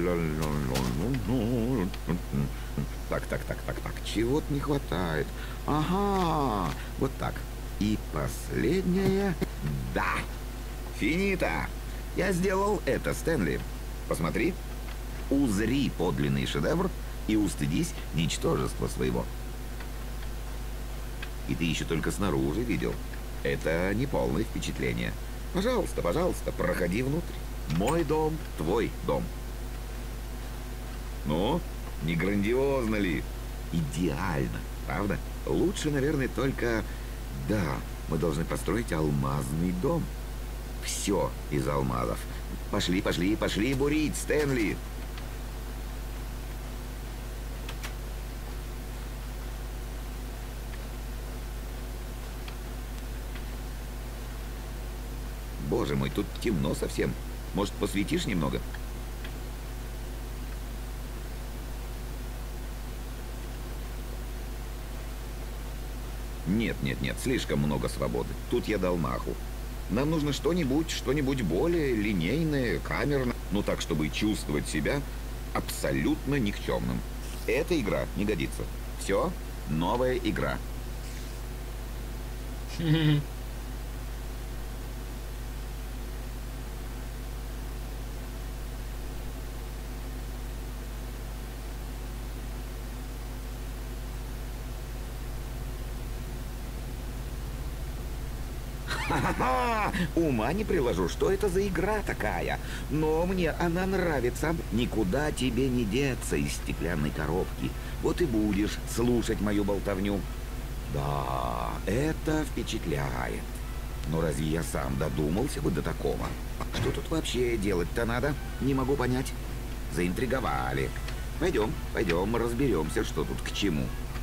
Так, так, так, так, так. Чего-то не хватает. Ага, вот так. И последнее... Да! Финита! Я сделал это, Стэнли. Посмотри. Узри подлинный шедевр и устыдись ничтожества своего. И ты еще только снаружи видел. Это не полное впечатление. Пожалуйста, пожалуйста, проходи внутрь. Мой дом, твой дом. Ну, не грандиозно ли? Идеально, правда? Лучше, наверное, только... Да, мы должны построить алмазный дом. Все из алмазов. Пошли, пошли, пошли бурить, Стэнли! Боже мой, тут темно совсем. Может, посветишь немного? Нет, нет, нет, слишком много свободы. Тут я дал маху. Нам нужно что-нибудь, что-нибудь более линейное, камерное. Ну так, чтобы чувствовать себя абсолютно никчемным. Эта игра не годится. Все, новая игра. Ха-ха-ха! Ума не приложу, что это за игра такая. Но мне она нравится. Никуда тебе не деться из стеклянной коробки. Вот и будешь слушать мою болтовню. Да, это впечатляет. Но разве я сам додумался бы до такого? Что тут вообще делать-то надо? Не могу понять. Заинтриговали. Пойдем, пойдем, разберемся, что тут к чему.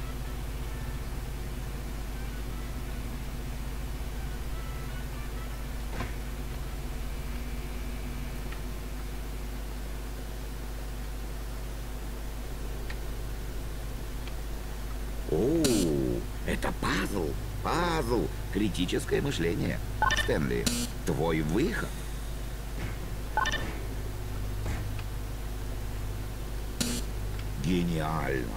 О, это пазл, пазл, критическое мышление. Стэнли, твой выход. Гениально.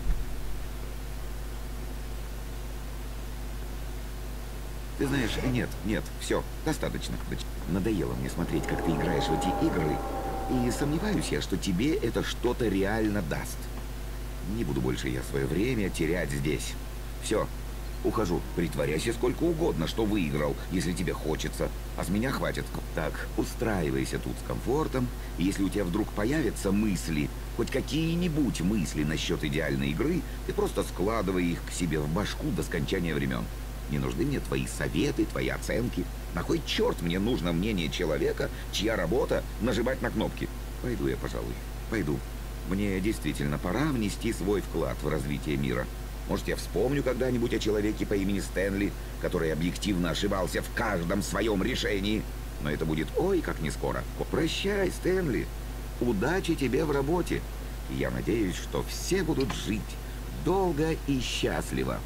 Ты знаешь, нет, нет, все, достаточно. Надоело мне смотреть, как ты играешь в эти игры. И сомневаюсь я, что тебе это что-то реально даст. Не буду больше я свое время терять здесь. Все, ухожу. Притворяйся сколько угодно, что выиграл, если тебе хочется. А с меня хватит. Так, устраивайся тут с комфортом. И если у тебя вдруг появятся мысли, хоть какие-нибудь мысли насчет идеальной игры, ты просто складывай их к себе в башку до скончания времен. Не нужны мне твои советы, твои оценки. На кой черт мне нужно мнение человека, чья работа нажимать на кнопки? Пойду я, пожалуй. Пойду. Мне действительно пора внести свой вклад в развитие мира. Может, я вспомню когда-нибудь о человеке по имени Стэнли, который объективно ошибался в каждом своем решении. Но это будет ой как не скоро. Прощай, Стэнли. Удачи тебе в работе. И я надеюсь, что все будут жить долго и счастливо.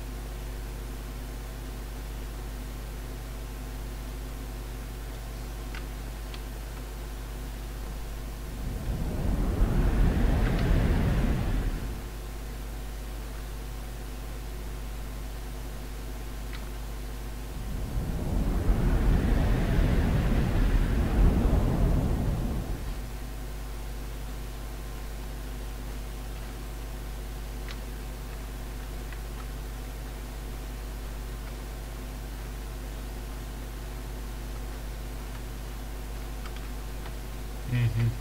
Мгм.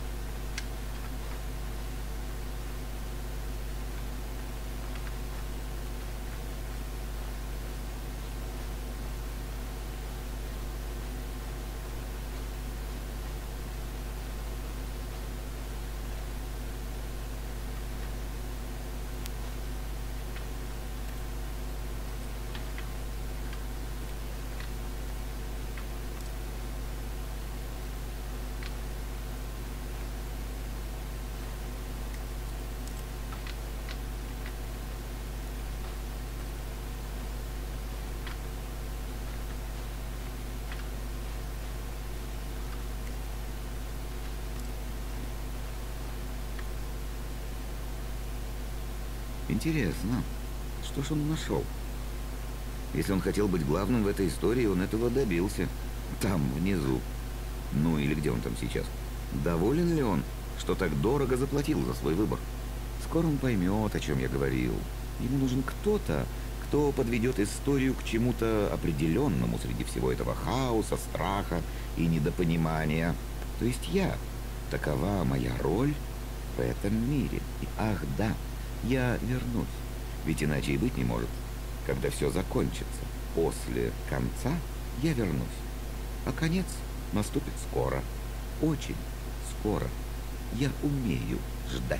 Интересно, что ж он нашел? Если он хотел быть главным в этой истории, он этого добился. Там, внизу. Ну или где он там сейчас? Доволен ли он, что так дорого заплатил за свой выбор? Скоро он поймет, о чем я говорил. Ему нужен кто-то, кто подведет историю к чему-то определенному среди всего этого хаоса, страха и недопонимания. То есть я. Такова моя роль в этом мире. И, ах да, я вернусь. Ведь иначе и быть не может. Когда все закончится, после конца я вернусь. А конец наступит скоро. Очень скоро. Я умею ждать.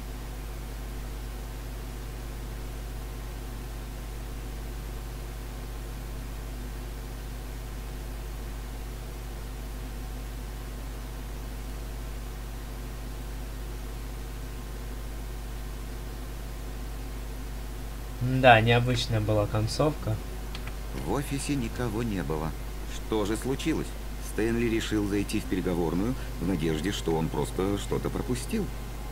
Да, необычная была концовка. В офисе никого не было. Что же случилось? Стэнли решил зайти в переговорную в надежде, что он просто что-то пропустил.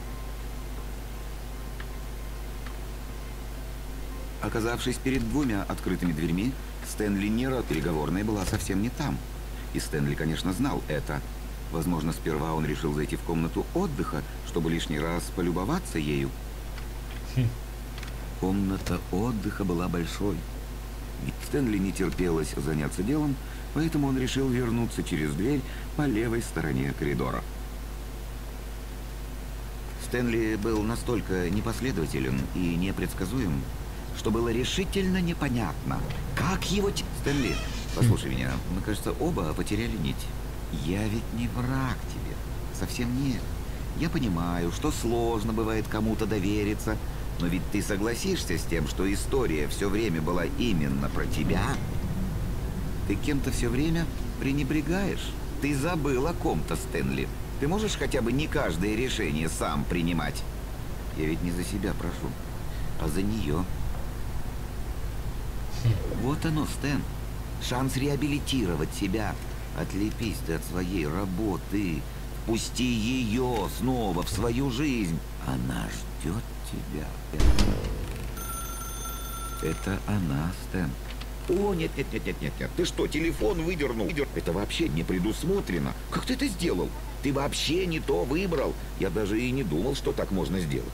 Оказавшись перед двумя открытыми дверьми, Стэнли не рад. Переговорная была совсем не там. И Стэнли, конечно, знал это. Возможно, сперва он решил зайти в комнату отдыха, чтобы лишний раз полюбоваться ею. Хм. Комната отдыха была большой. Стэнли не терпелось заняться делом, поэтому он решил вернуться через дверь по левой стороне коридора. Стэнли был настолько непоследователен и непредсказуем, что было решительно непонятно, как его... Т... Стэнли, послушай меня, мы, кажется, оба потеряли нить. Я ведь не враг тебе, совсем нет. Я понимаю, что сложно бывает кому-то довериться, но ведь ты согласишься с тем, что история все время была именно про тебя? Ты кем-то все время пренебрегаешь. Ты забыл о ком-то, Стэнли. Ты можешь хотя бы не каждое решение сам принимать? Я ведь не за себя прошу, а за нее. Вот оно, Стэн. Шанс реабилитировать себя. Отлепись ты от своей работы. Впусти ее снова в свою жизнь. Она ждет тебя. Это она, Стэн. О, нет, нет, нет, нет, нет, нет. Ты что, телефон выдернул? Это вообще не предусмотрено. Как ты это сделал? Ты вообще не то выбрал. Я даже и не думал, что так можно сделать.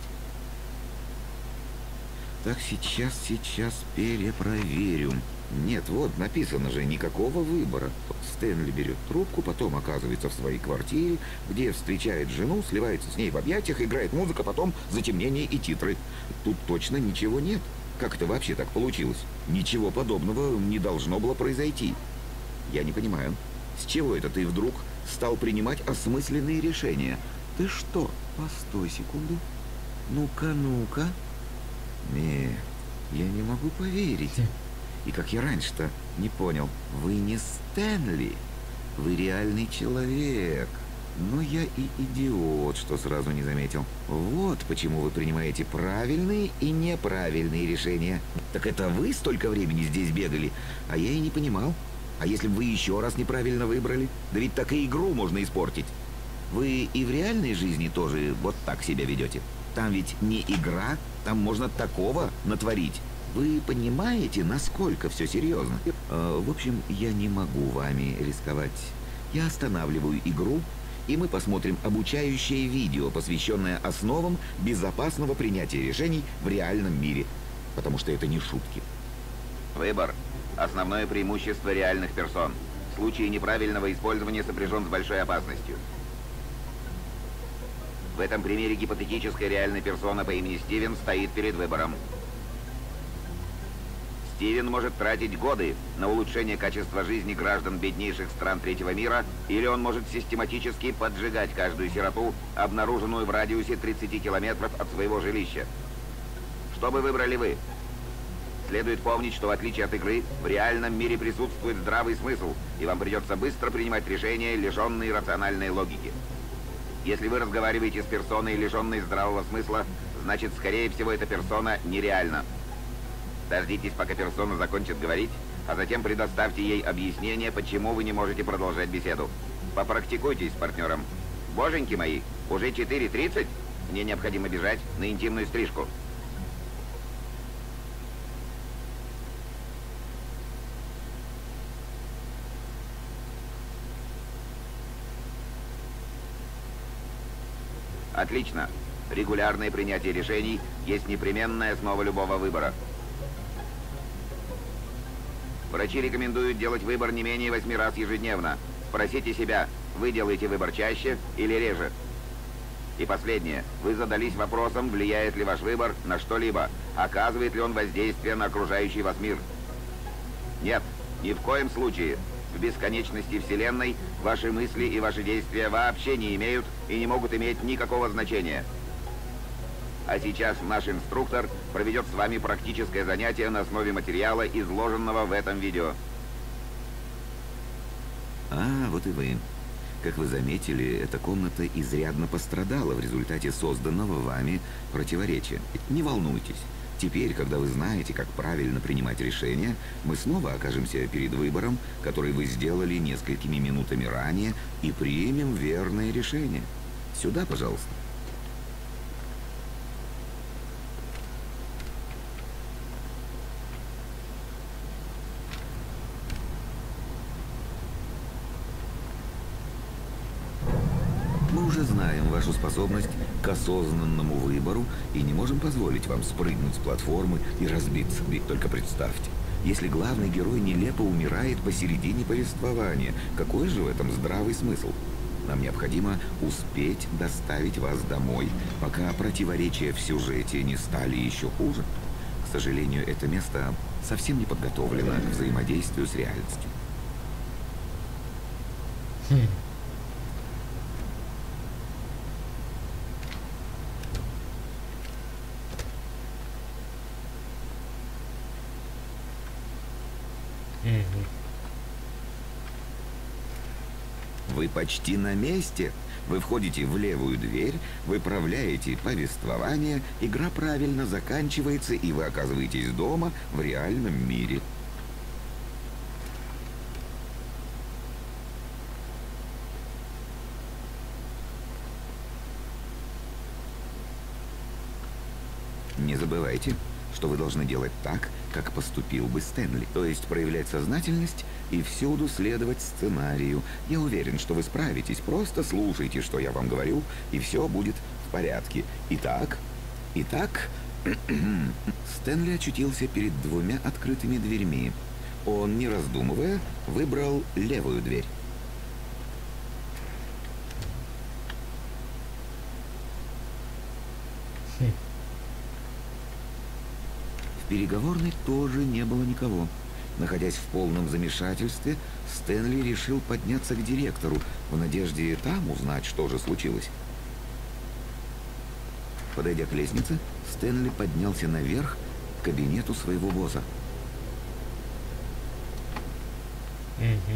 Так, сейчас, сейчас перепроверю. Нет, вот, написано же, никакого выбора. Стэнли берет трубку, потом оказывается в своей квартире, где встречает жену, сливается с ней в объятиях, играет музыка, потом затемнение и титры. Тут точно ничего нет. Как это вообще так получилось? Ничего подобного не должно было произойти. Я не понимаю, с чего это ты вдруг стал принимать осмысленные решения? Ты что? Постой секунду. Ну-ка, ну-ка. Нет, я не могу поверить. И как я раньше-то не понял, вы не Стэнли, вы реальный человек. Но я и идиот, что сразу не заметил. Вот почему вы принимаете правильные и неправильные решения. Так это вы столько времени здесь бегали, а я и не понимал. А если бы вы еще раз неправильно выбрали? Да ведь так и игру можно испортить. Вы и в реальной жизни тоже вот так себя ведете? Там ведь не игра, там можно такого натворить. Вы понимаете, насколько все серьезно? Э, в общем, я не могу вами рисковать. Я останавливаю игру, и мы посмотрим обучающее видео, посвященное основам безопасного принятия решений в реальном мире. Потому что это не шутки. Выбор – основное преимущество реальных персон. В случае неправильного использования сопряжен с большой опасностью. В этом примере гипотетическая реальная персона по имени Стивен стоит перед выбором. Стивен может тратить годы на улучшение качества жизни граждан беднейших стран третьего мира, или он может систематически поджигать каждую сироту, обнаруженную в радиусе тридцати километров от своего жилища. Что бы выбрали вы? Следует помнить, что в отличие от игры, в реальном мире присутствует здравый смысл, и вам придется быстро принимать решения, лишенные рациональной логики. Если вы разговариваете с персоной, лишенной здравого смысла, значит, скорее всего, эта персона нереальна. Дождитесь, пока персона закончит говорить, а затем предоставьте ей объяснение, почему вы не можете продолжать беседу. Попрактикуйтесь с партнером. Боженьки мои, уже четыре тридцать? Мне необходимо бежать на интимную стрижку. Отлично. Регулярное принятие решений есть непременная основа любого выбора. Врачи рекомендуют делать выбор не менее восьми раз ежедневно. Спросите себя, вы делаете выбор чаще или реже? И последнее. Вы задались вопросом, влияет ли ваш выбор на что-либо, оказывает ли он воздействие на окружающий вас мир. Нет, ни в коем случае. В бесконечности Вселенной ваши мысли и ваши действия вообще не имеют и не могут иметь никакого значения. А сейчас наш инструктор проведет с вами практическое занятие на основе материала, изложенного в этом видео. А, вот и вы. Как вы заметили, эта комната изрядно пострадала в результате созданного вами противоречия. Не волнуйтесь. Теперь, когда вы знаете, как правильно принимать решения, мы снова окажемся перед выбором, который вы сделали несколькими минутами ранее, и примем верное решение. Сюда, пожалуйста. Мы уже знаем вашу способность к осознанному выбору и не можем позволить вам спрыгнуть с платформы и разбиться. Ведь только представьте, если главный герой нелепо умирает посередине повествования, какой же в этом здравый смысл? Нам необходимо успеть доставить вас домой, пока противоречия в сюжете не стали еще хуже. К сожалению, это место совсем не подготовлено к взаимодействию с реальностью. Хм. Вы почти на месте. Вы входите в левую дверь, выправляете повествование, игра правильно заканчивается, и вы оказываетесь дома в реальном мире. Не забывайте, что вы должны делать так, как поступил бы Стэнли. То есть проявлять сознательность и всюду следовать сценарию. Я уверен, что вы справитесь. Просто слушайте, что я вам говорю, и все будет в порядке. Итак, итак, Стэнли очутился перед двумя открытыми дверьми. Он, не раздумывая, выбрал левую дверь. В переговорной тоже не было никого. Находясь в полном замешательстве, Стэнли решил подняться к директору в надежде там узнать, что же случилось. Подойдя к лестнице, Стэнли поднялся наверх к кабинету своего босса. Угу.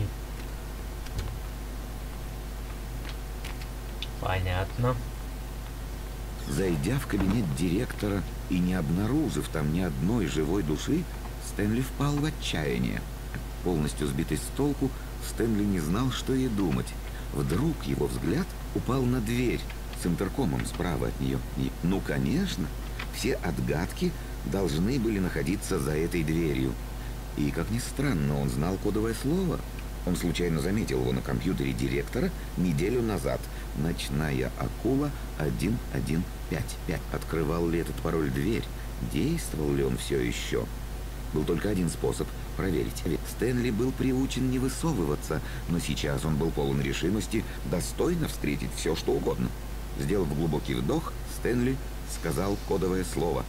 Понятно. Зайдя в кабинет директора и не обнаружив там ни одной живой души, Стэнли впал в отчаяние. Полностью сбитый с толку, Стэнли не знал, что и думать. Вдруг его взгляд упал на дверь с интеркомом справа от нее. И, ну, конечно, все отгадки должны были находиться за этой дверью. И, как ни странно, он знал кодовое слово. Он случайно заметил его на компьютере директора неделю назад. «Ночная акула один один пять пять». Открывал ли этот пароль дверь? Действовал ли он все еще? Был только один способ проверить. Стэнли был приучен не высовываться, но сейчас он был полон решимости достойно встретить все, что угодно. Сделав глубокий вдох, Стэнли сказал кодовое слово.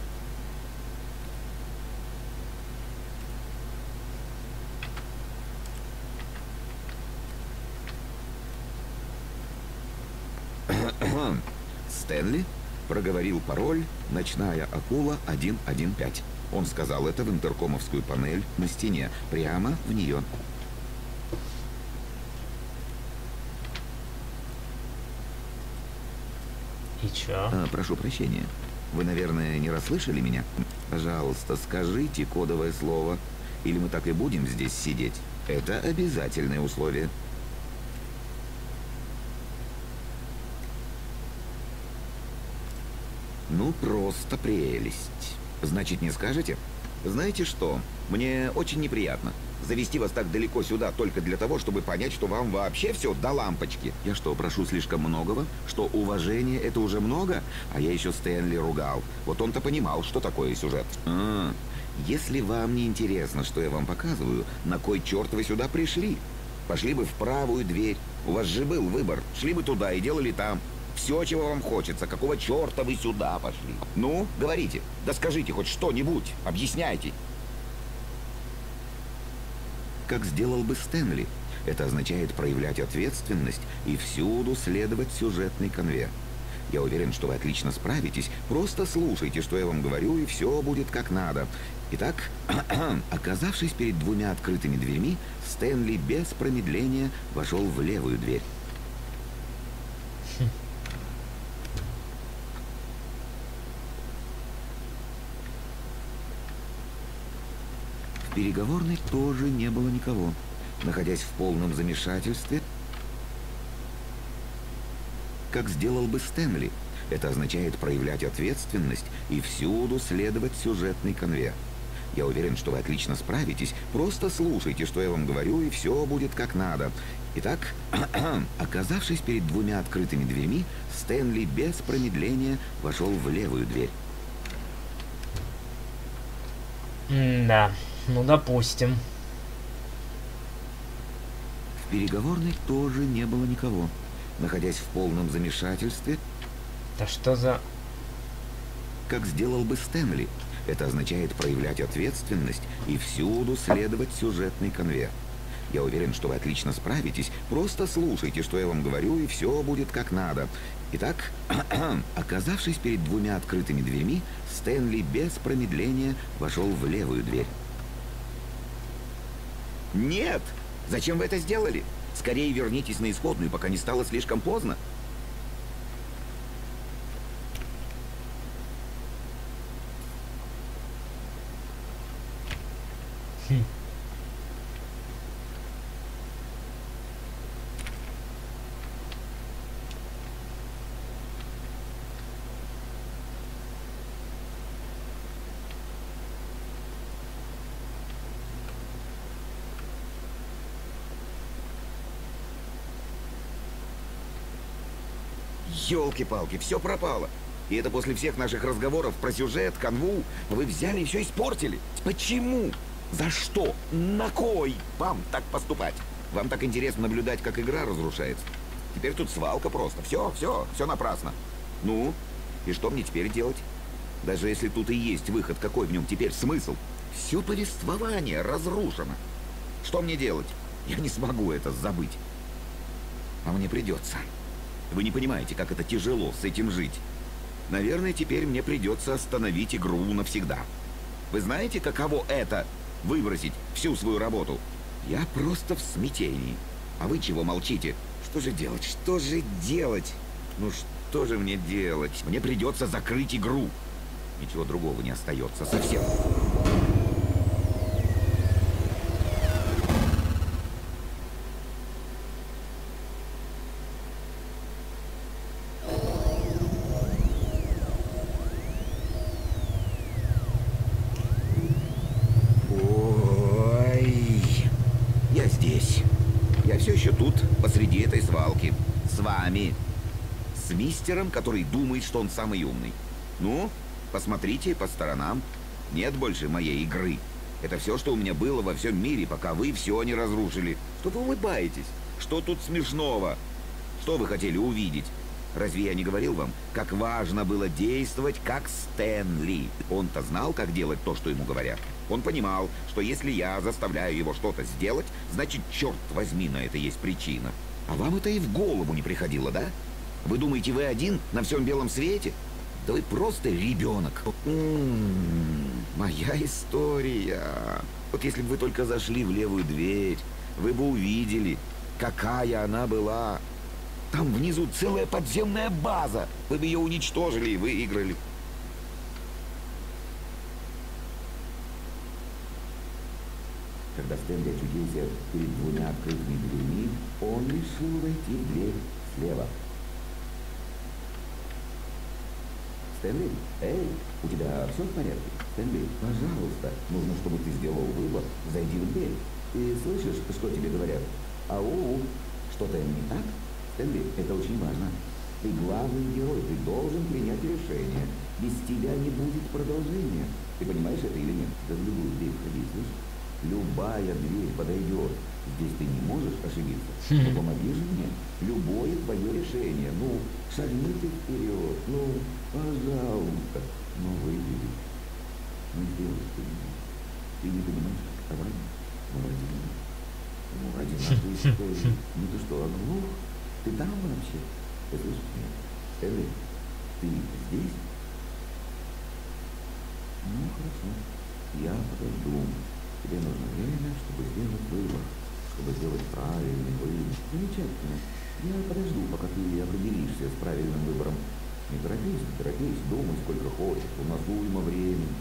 Стэнли проговорил пароль «Ночная акула один один пять». Он сказал это в интеркомовскую панель на стене, прямо в нее. И чё? А, прошу прощения. Вы, наверное, не расслышали меня? Пожалуйста, скажите кодовое слово, или мы так и будем здесь сидеть. Это обязательное условие. Ну, просто прелесть. Значит, не скажете? Знаете что? Мне очень неприятно завести вас так далеко сюда только для того, чтобы понять, что вам вообще все до лампочки. Я что, прошу слишком многого? Что уважение — это уже много? А я еще Стэнли ругал. Вот он-то понимал, что такое сюжет. А, если вам не интересно, что я вам показываю, на кой черт вы сюда пришли? Пошли бы в правую дверь. У вас же был выбор. Шли бы туда и делали там. все, чего вам хочется. Какого черта вы сюда пошли? Ну, говорите. Да скажите хоть что-нибудь. Объясняйте. Как сделал бы Стэнли. Это означает проявлять ответственность и всюду следовать сюжетной конве. Я уверен, что вы отлично справитесь. Просто слушайте, что я вам говорю, и все будет как надо. Итак, оказавшись перед двумя открытыми дверьми, Стэнли без промедления вошел в левую дверь. В переговорной тоже не было никого. Находясь в полном замешательстве, как сделал бы Стэнли, это означает проявлять ответственность и всюду следовать сюжетной конве. Я уверен, что вы отлично справитесь. Просто слушайте, что я вам говорю, и все будет как надо. Итак, оказавшись перед двумя открытыми дверьми, Стэнли без промедления вошел в левую дверь. Да, ну допустим. В переговорной тоже не было никого. Находясь в полном замешательстве, Да что за... как сделал бы Стэнли, это означает проявлять ответственность и всюду следовать сюжетной конве. Я уверен, что вы отлично справитесь. Просто слушайте, что я вам говорю, и все будет как надо. Итак, оказавшись перед двумя открытыми дверьми, Стэнли без промедления вошел в левую дверь. Нет! Зачем вы это сделали? Скорее вернитесь на исходную, пока не стало слишком поздно. Хм. Ёлки-палки, все пропало. И это после всех наших разговоров про сюжет, канву. Вы взяли и все испортили. Почему? За что? На кой вам так поступать? Вам так интересно наблюдать, как игра разрушается. Теперь тут свалка просто. Все, все, все напрасно. Ну, и что мне теперь делать? Даже если тут и есть выход, какой в нем теперь смысл? Все повествование разрушено. Что мне делать? Я не смогу это забыть. А мне придется. Вы не понимаете, как это тяжело с этим жить. Наверное, теперь мне придется остановить игру навсегда. Вы знаете, каково это — выбросить всю свою работу? Я просто в смятении. А вы чего молчите? Что же делать? Что же делать? Ну что же мне делать? Мне придется закрыть игру. Ничего другого не остается совсем. Посреди этой свалки. С вами. С мистером, который думает, что он самый умный. Ну, посмотрите по сторонам. Нет больше моей игры. Это все, что у меня было во всем мире, пока вы все не разрушили. Что вы улыбаетесь? Что тут смешного? Что вы хотели увидеть? Разве я не говорил вам, как важно было действовать, как Стэнли? Он-то знал, как делать то, что ему говорят. Он понимал, что если я заставляю его что-то сделать, значит, черт возьми, на это есть причина. А вам это и в голову не приходило, да? Вы думаете, вы один на всем белом свете? Да вы просто ребенок. М-м-м, моя история. Вот если бы вы только зашли в левую дверь, вы бы увидели, какая она была. Там внизу целая подземная база. Вы бы ее уничтожили и выиграли. Когда Стэнли очутился перед двумя открытыми дверьми, он решил войти в дверь слева. Стэнли, эй, у тебя все в порядке? Стэнли, пожалуйста, нужно, чтобы ты сделал выбор, зайди в дверь. Ты слышишь, что тебе говорят? Ау, что-то не так? Стэнли, это очень важно. Ты главный герой, ты должен принять решение. Без тебя не будет продолжения. Ты понимаешь это или нет? Да в любую дверь ходи, слышишь? Любая дверь подойдет. Здесь ты не можешь ошибиться. Но помоги же мне. Любое твое решение. Ну, шагни ты вперед. Ну, пожалуйста. Ну, выбери. Ну, сделай ты меня. Ты не понимаешь, как давай. Ну, ради меня. Ну, ради нашей истории. Ну, ты что, оглох? Ты там вообще? Ты слышишь меня? Стэнли, ты здесь? Ну, хорошо. Я подожду. Тебе нужно время, чтобы сделать выбор. Чтобы сделать правильный выбор. Замечательно. Я подожду, пока ты определишься с правильным выбором. Не торопись, не торопись, думай сколько хочешь. У нас уйма времени.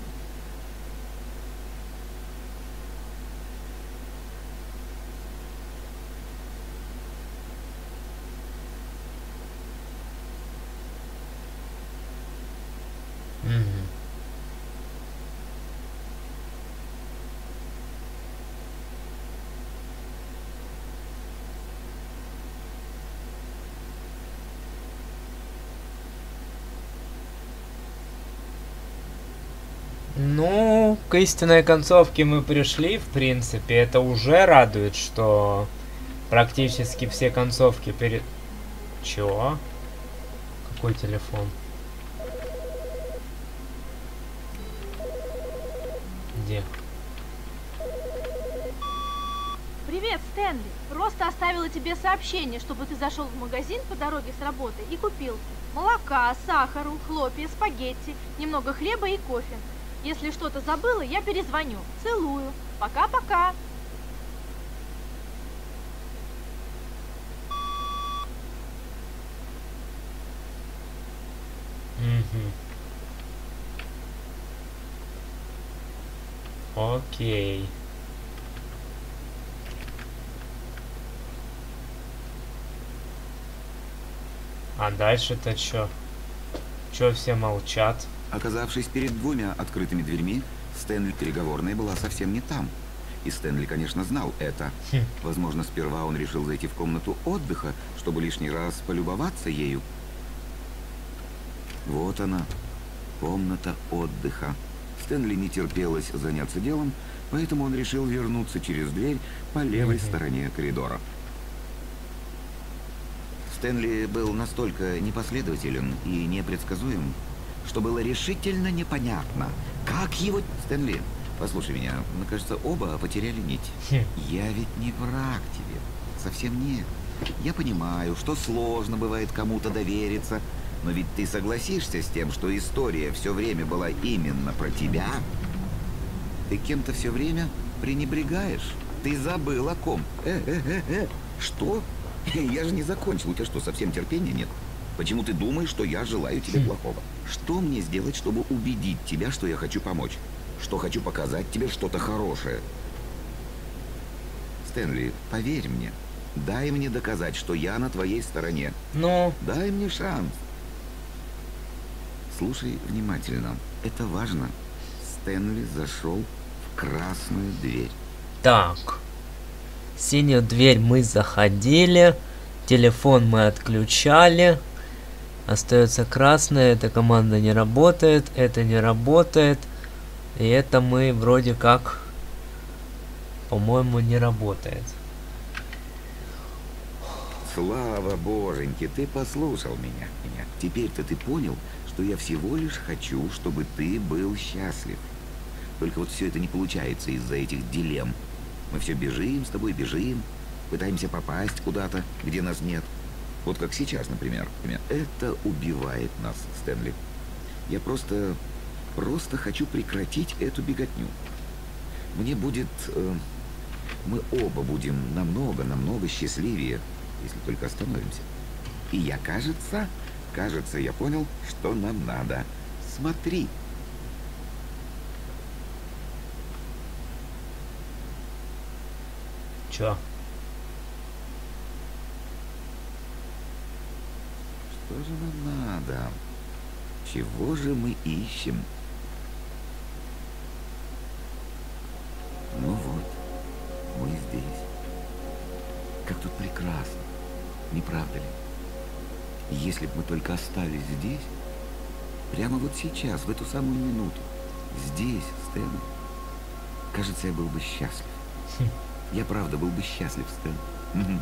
Ну, к истинной концовке мы пришли, в принципе. Это уже радует, что практически все концовки перед... Чего? Какой телефон? Где? Привет, Стэнли. Просто оставила тебе сообщение, чтобы ты зашел в магазин по дороге с работы и купил молока, сахару, хлопья, спагетти, немного хлеба и кофе. Если что-то забыла, я перезвоню. Целую. Пока-пока. Угу. Окей. А дальше-то чё? Чё все молчат? Оказавшись перед двумя открытыми дверьми, Стэнли переговорная была совсем не там. И Стэнли, конечно, знал это. Хм. Возможно, сперва он решил зайти в комнату отдыха, чтобы лишний раз полюбоваться ею. Вот она, комната отдыха. Стэнли не терпелось заняться делом, поэтому он решил вернуться через дверь по левой Мгм. стороне коридора. Стэнли был настолько непоследователен и непредсказуем, что было решительно непонятно, как его... Стэнли, послушай меня, мне кажется, оба потеряли нить. Хм. Я ведь не враг тебе, совсем нет. Я понимаю, что сложно бывает кому-то довериться, но ведь ты согласишься с тем, что история все время была именно про тебя? Ты кем-то все время пренебрегаешь. Ты забыл о ком. Э-э-э-э. Что? Я же не закончил. У тебя что, совсем терпения нет? Почему ты думаешь, что я желаю тебе плохого? Что мне сделать, чтобы убедить тебя, что я хочу помочь? Что хочу показать тебе что-то хорошее? Стэнли, поверь мне. Дай мне доказать, что я на твоей стороне. Ну, Дай мне шанс. Слушай внимательно. Это важно. Стэнли зашел в красную дверь. так. В синюю дверь мы заходили. Телефон мы отключали. Остается красная. Эта команда не работает. Это не работает. И это мы вроде как... По-моему, не работает. Слава боженьки, ты послушал меня. меня. Теперь-то ты понял, что я всего лишь хочу, чтобы ты был счастлив. Только вот все это не получается из-за этих дилемм. Мы все бежим с тобой, бежим, пытаемся попасть куда-то, где нас нет. Вот как сейчас, например. Это убивает нас, Стэнли. Я просто, просто хочу прекратить эту беготню. Мне будет... Э, мы оба будем намного-намного счастливее, если только остановимся. И я, кажется, кажется, я понял, что нам надо. Смотри. Чё? Что же нам надо? Чего же мы ищем? Ну вот, мы здесь. Как тут прекрасно, не правда ли? Если бы мы только остались здесь, прямо вот сейчас, в эту самую минуту, здесь, Стэн, Кажется, я был бы счастлив. Я правда был бы счастлив, Стэн. Мгм.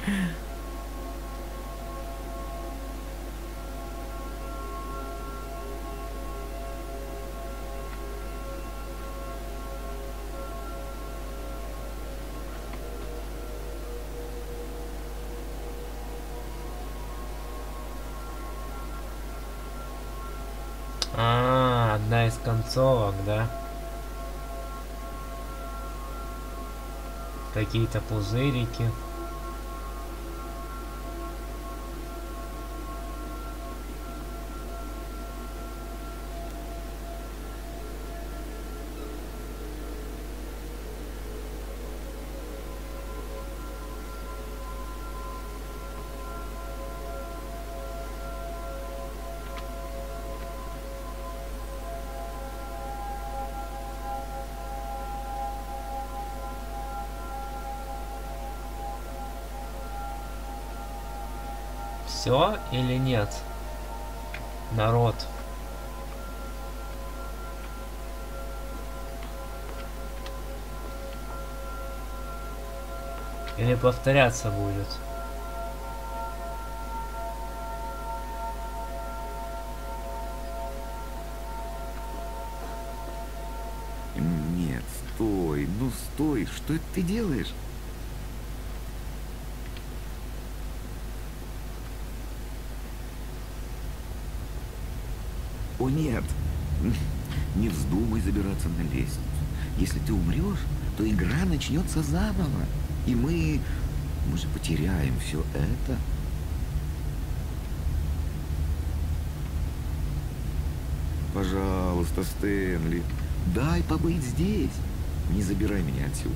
А, одна из концовок, да? Какие-то пузырики. Все или нет? Народ. Или повторяться будет? Нет, стой, ну стой, что это ты делаешь? О нет, не вздумай забираться на лестницу. Если ты умрешь, то игра начнется заново. И мы... мы же потеряем все это. Пожалуйста, Стэнли, дай побыть здесь. Не забирай меня отсюда.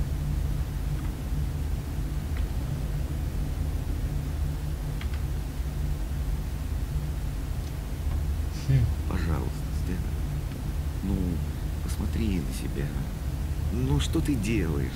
Пожалуйста, Стэн. Ну, посмотри на себя. Ну, что ты делаешь?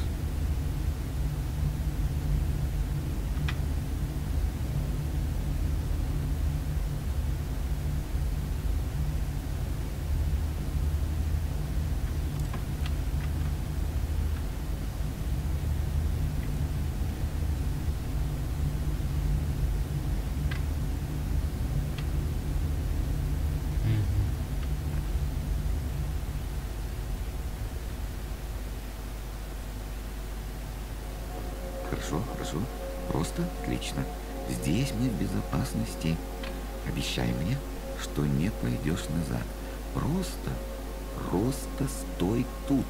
Хорошо, хорошо. Просто отлично. Здесь мы в безопасности. Обещай мне, что не пойдешь назад. Просто, просто стой тут.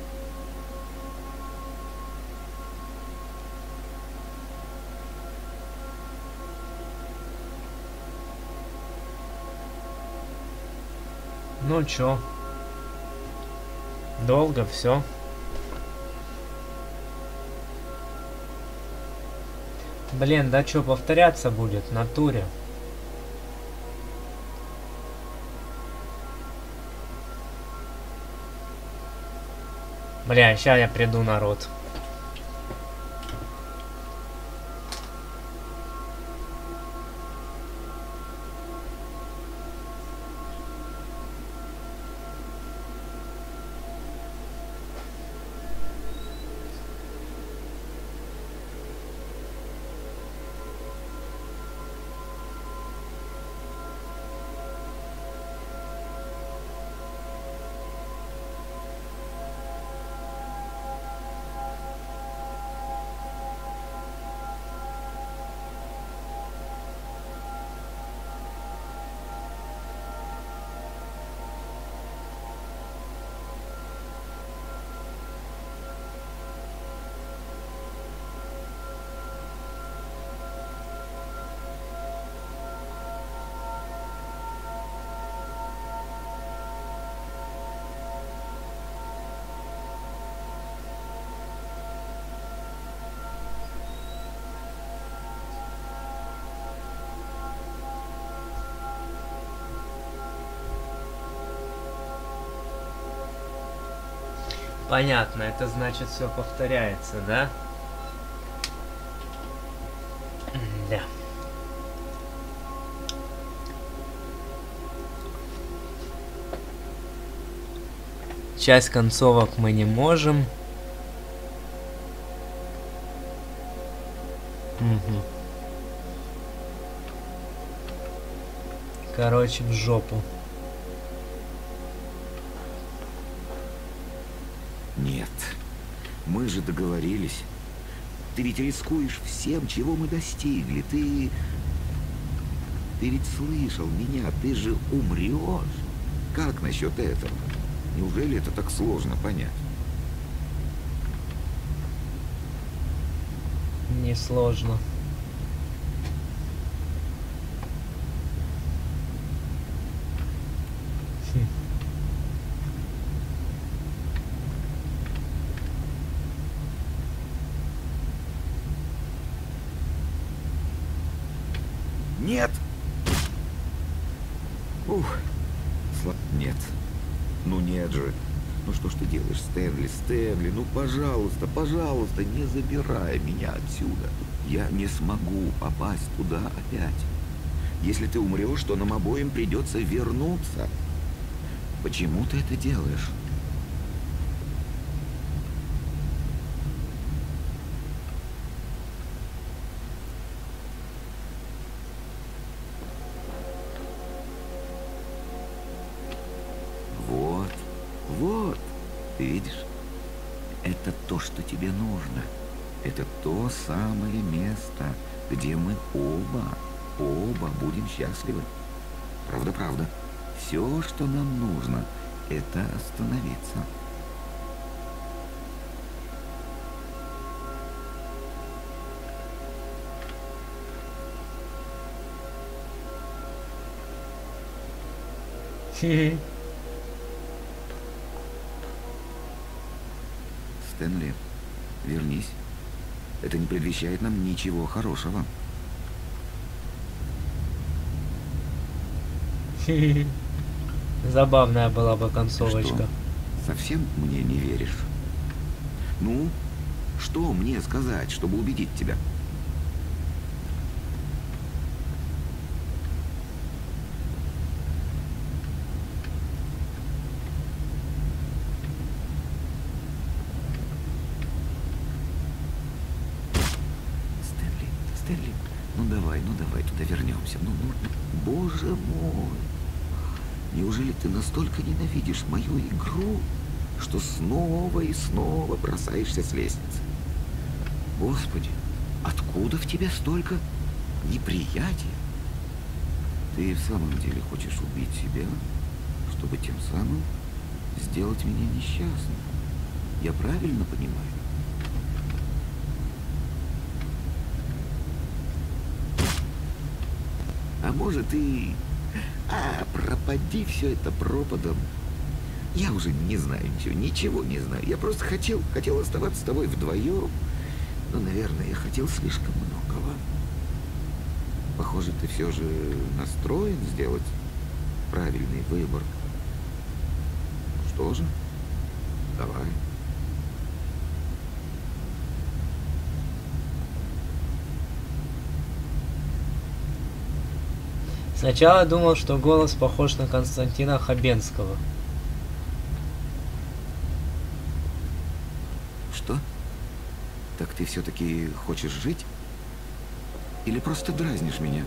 Ну чё? Долго все. Блин, да чё, повторяться будет в натуре. Бля, сейчас я приду, народ. Понятно, это значит все повторяется, да? Да. Часть концовок мы не можем. Угу. Короче, в жопу. Нет, мы же договорились. Ты ведь рискуешь всем, чего мы достигли. Ты... Ты ведь слышал меня, ты же умрешь. Как насчет этого? Неужели это так сложно понять? Несложно. Хм. Нет! Ух, слаб... Нет. Ну нет же. Ну что ж ты делаешь, Стэнли, Стэнли, ну пожалуйста, пожалуйста, не забирай меня отсюда. Я не смогу попасть туда опять. Если ты умрешь, то нам обоим придется вернуться. Почему ты это делаешь? Вот, вот, ты видишь? Это то, что тебе нужно. Это то самое место, где мы оба, оба будем счастливы. Правда, правда. Все, что нам нужно, это остановиться. Стэнли, вернись. Это не предвещает нам ничего хорошего. Забавная была бы концовочка. Что? Совсем мне не веришь? Ну, что мне сказать, чтобы убедить тебя? Стэнли, Стэнли, ну давай, ну давай туда вернемся. Ну, ну, ну, боже мой. Неужели ты настолько ненавидишь мою игру, что снова и снова бросаешься с лестницы? Господи, откуда в тебе столько неприятия? Ты в самом деле хочешь убить себя, чтобы тем самым сделать меня несчастным? Я правильно понимаю? А может и... А, пропади все это пропадом. Я уже не знаю ничего, ничего не знаю. Я просто хотел, хотел оставаться с тобой вдвоем. Но, наверное, я хотел слишком многого. Похоже, ты все же настроен сделать правильный выбор. Что же? Давай. Сначала думал, что голос похож на Константина Хабенского. Что? Так ты все-таки хочешь жить? Или просто дразнишь меня?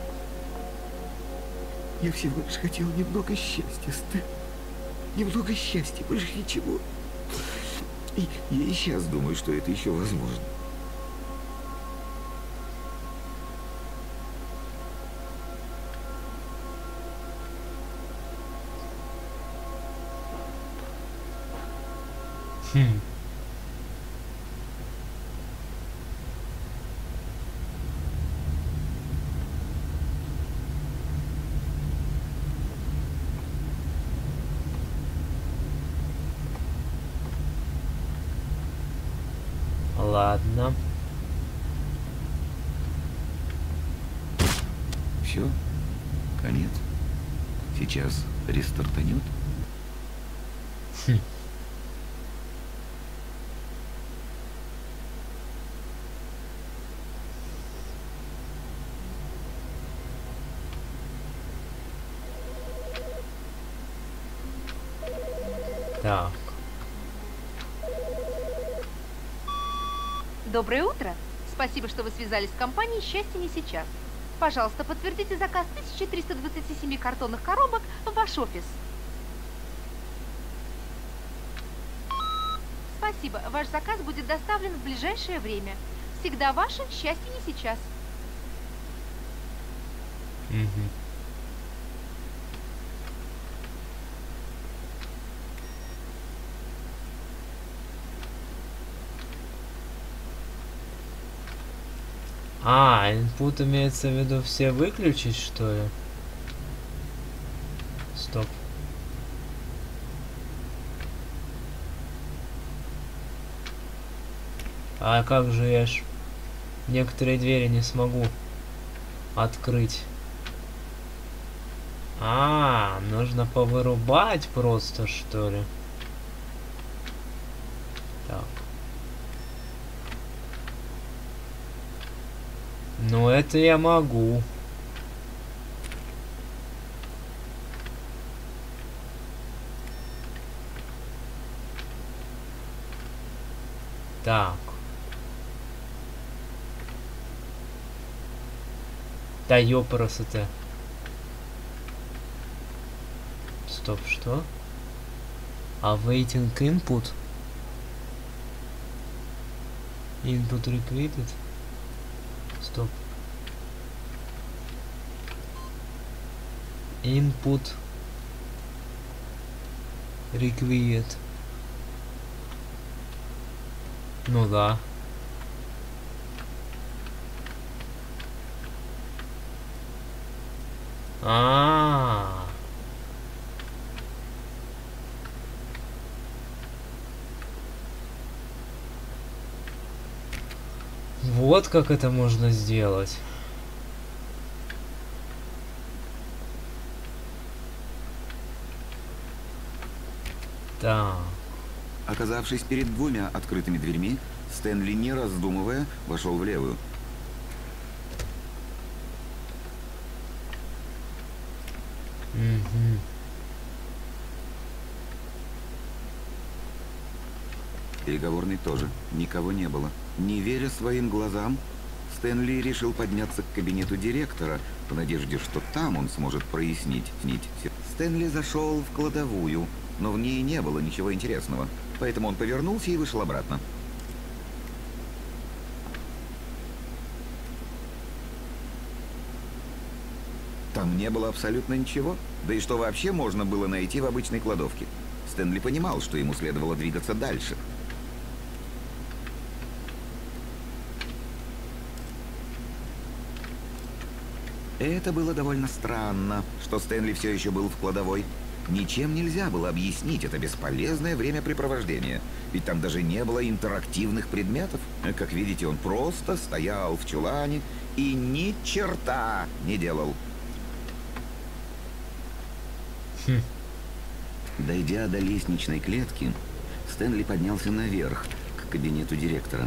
Я всего лишь хотел немного счастья, Стэн. Немного счастья, больше ничего. И я и сейчас думаю, что это еще возможно. Хм. Ладно. Все? Конец? Сейчас рестартанет? Хм. Так. Доброе утро. Спасибо, что вы связались с компанией «Счастье не сейчас». Пожалуйста, подтвердите заказ тысячи триста двадцати семи картонных коробок в ваш офис. Спасибо. Ваш заказ будет доставлен в ближайшее время. Всегда ваше «Счастье не сейчас». Угу. А, input имеется в виду все выключить, что ли? Стоп. А как же я ж некоторые двери не смогу открыть? А, нужно повырубать просто, что ли? Так. Ну, это я могу. Так. Да ёпрст-то. Стоп, что? Awaiting input. Input requited. Стоп. Input required. Ну да. А-а-а. Вот как это можно сделать. Так. Оказавшись перед двумя открытыми дверьми, Стэнли, не раздумывая, вошел в левую. Угу. Переговорной тоже. Никого не было. Не веря своим глазам, Стэнли решил подняться к кабинету директора в надежде, что там он сможет прояснить нить. Стэнли зашел в кладовую, но в ней не было ничего интересного, поэтому он повернулся и вышел обратно. Там не было абсолютно ничего. Да и что вообще можно было найти в обычной кладовке? Стэнли понимал, что ему следовало двигаться дальше. Это было довольно странно, что Стэнли все еще был в кладовой. Ничем нельзя было объяснить это бесполезное времяпрепровождение, ведь там даже не было интерактивных предметов. Как видите, он просто стоял в чулане и ни черта не делал. Хм. Дойдя до лестничной клетки, Стэнли поднялся наверх, к кабинету директора.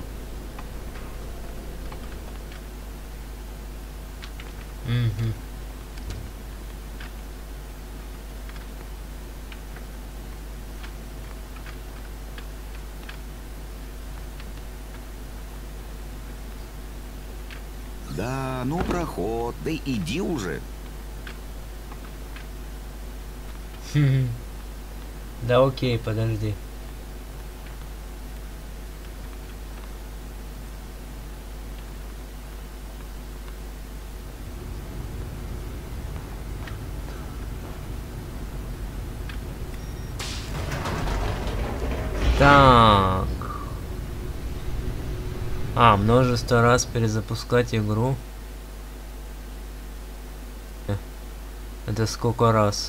Угу. Да, ну проход, да иди уже. Хм. Да окей, подожди. Так. А, множество раз перезапускать игру. Это сколько раз?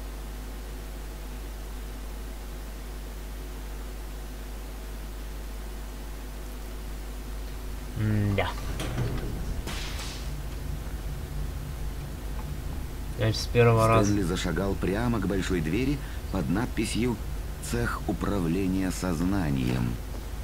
М-да. Я с первого раза. Стэнли зашагал прямо к большой двери под надписью «Цех управления сознанием».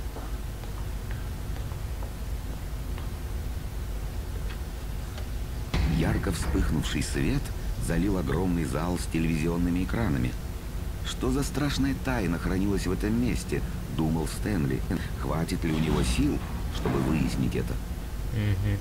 Ярко вспыхнувший свет залил огромный зал с телевизионными экранами. Что за страшная тайна хранилась в этом месте, думал Стэнли. Хватит ли у него сил, чтобы выяснить это. Угу.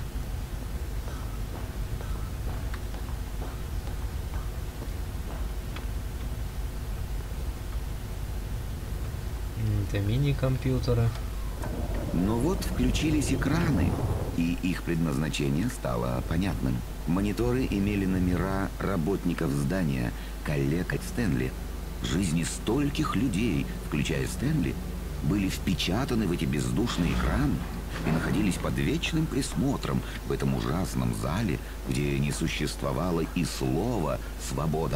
Это мини-компьютеры. Но вот включились экраны, и их предназначение стало понятным. Мониторы имели номера работников здания, коллег Стэнли. Жизни стольких людей, включая Стэнли, были впечатаны в эти бездушные экраны и находились под вечным присмотром в этом ужасном зале, где не существовало и слова «свобода».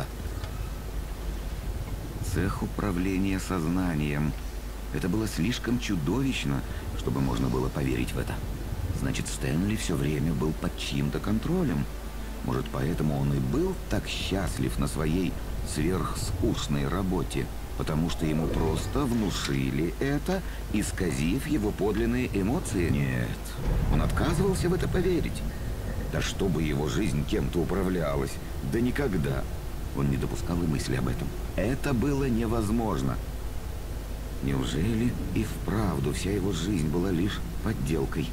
Цех управления сознанием. Это было слишком чудовищно, чтобы можно было поверить в это. Значит, Стэнли все время был под чьим-то контролем. Может, поэтому он и был так счастлив на своей сверхскучной работе, потому что ему просто внушили это, исказив его подлинные эмоции? Нет, он отказывался в это поверить. Да чтобы его жизнь кем-то управлялась, да никогда. Он не допускал и мысли об этом. Это было невозможно. Неужели и вправду вся его жизнь была лишь подделкой?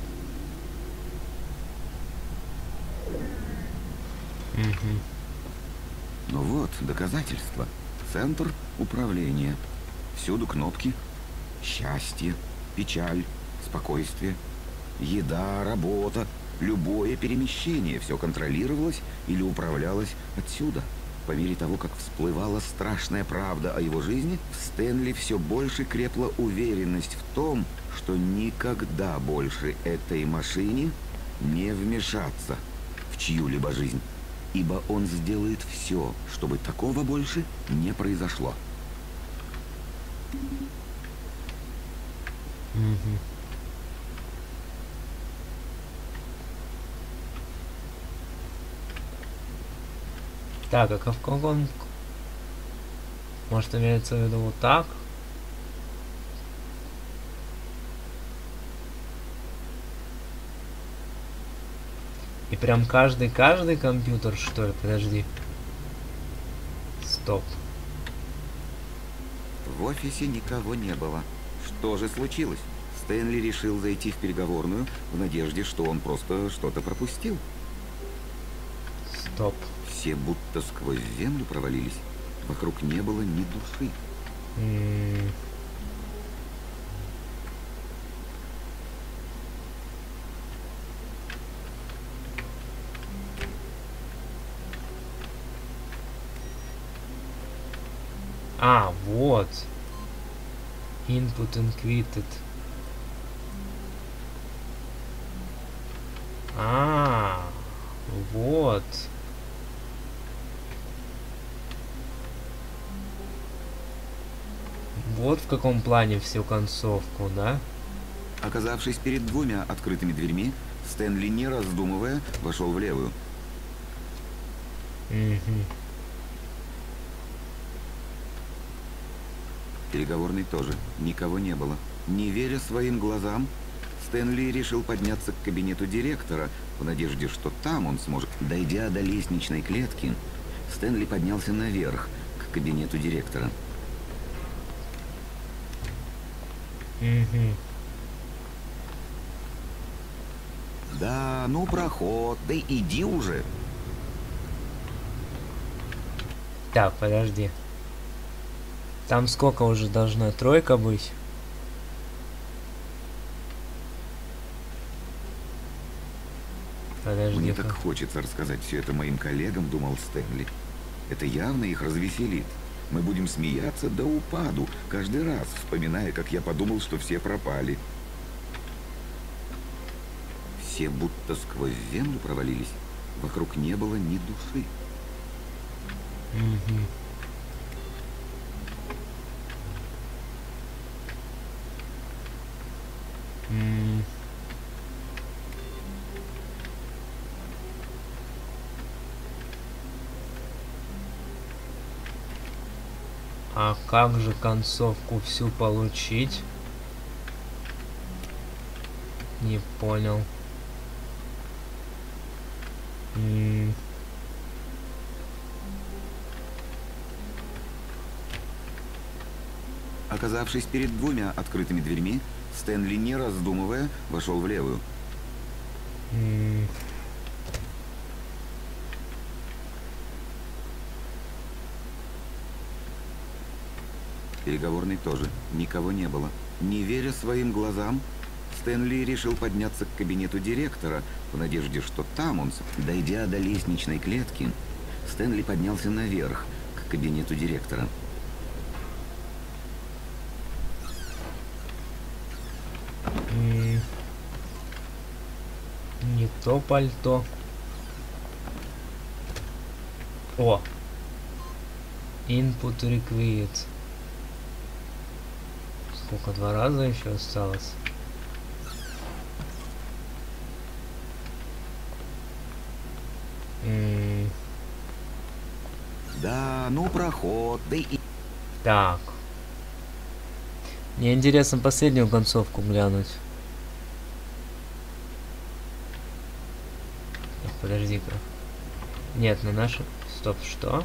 Угу. Ну вот, доказательства. Центр управления. Всюду кнопки. Счастье, печаль, спокойствие, еда, работа. Любое перемещение. Все контролировалось или управлялось отсюда. По мере того, как всплывала страшная правда о его жизни, в Стэнли все больше крепла уверенность в том, что никогда больше этой машине не вмешаться в чью-либо жизнь. Ибо он сделает все, чтобы такого больше не произошло. Угу. Так, а в каком... Может, имеется в виду вот так? И прям каждый-каждый компьютер, что ли? Подожди. Стоп. В офисе никого не было. Что же случилось? Стэнли решил зайти в переговорную в надежде, что он просто что-то пропустил. Стоп. Все будто сквозь землю провалились. Вокруг не было ни души. М-м. А, вот. Input encrypted. А, вот. Вот в каком плане всю концовку, да? Оказавшись перед двумя открытыми дверьми, Стэнли, не раздумывая, вошел в левую. Угу. Переговорной тоже никого не было. Не веря своим глазам, Стэнли решил подняться к кабинету директора в надежде, что там он сможет. Дойдя до лестничной клетки, Стэнли поднялся наверх к кабинету директора. Угу. Да, ну проход, да иди уже. Так, подожди. Там сколько уже должна тройка быть? Подожди. Мне так хочется рассказать все это моим коллегам, думал Стэнли. Это явно их развеселит. Мы будем смеяться до упаду, каждый раз вспоминая, как я подумал, что все пропали. Все будто сквозь землю провалились. Вокруг не было ни души. Угу. М. А как же концовку всю получить? Не понял. М. Оказавшись перед двумя открытыми дверьми, Стэнли, не раздумывая, вошел в левую. М. Переговорной тоже. Никого не было. Не веря своим глазам, Стэнли решил подняться к кабинету директора в надежде, что там он... Дойдя до лестничной клетки, Стэнли поднялся наверх к кабинету директора. М. Не то пальто. О! Input required. Сколько, два раза еще осталось? М. Да, ну проход, да и... Так. Мне интересно последнюю концовку глянуть. Так, подожди-ка. Нет, на нашу... Стоп, что?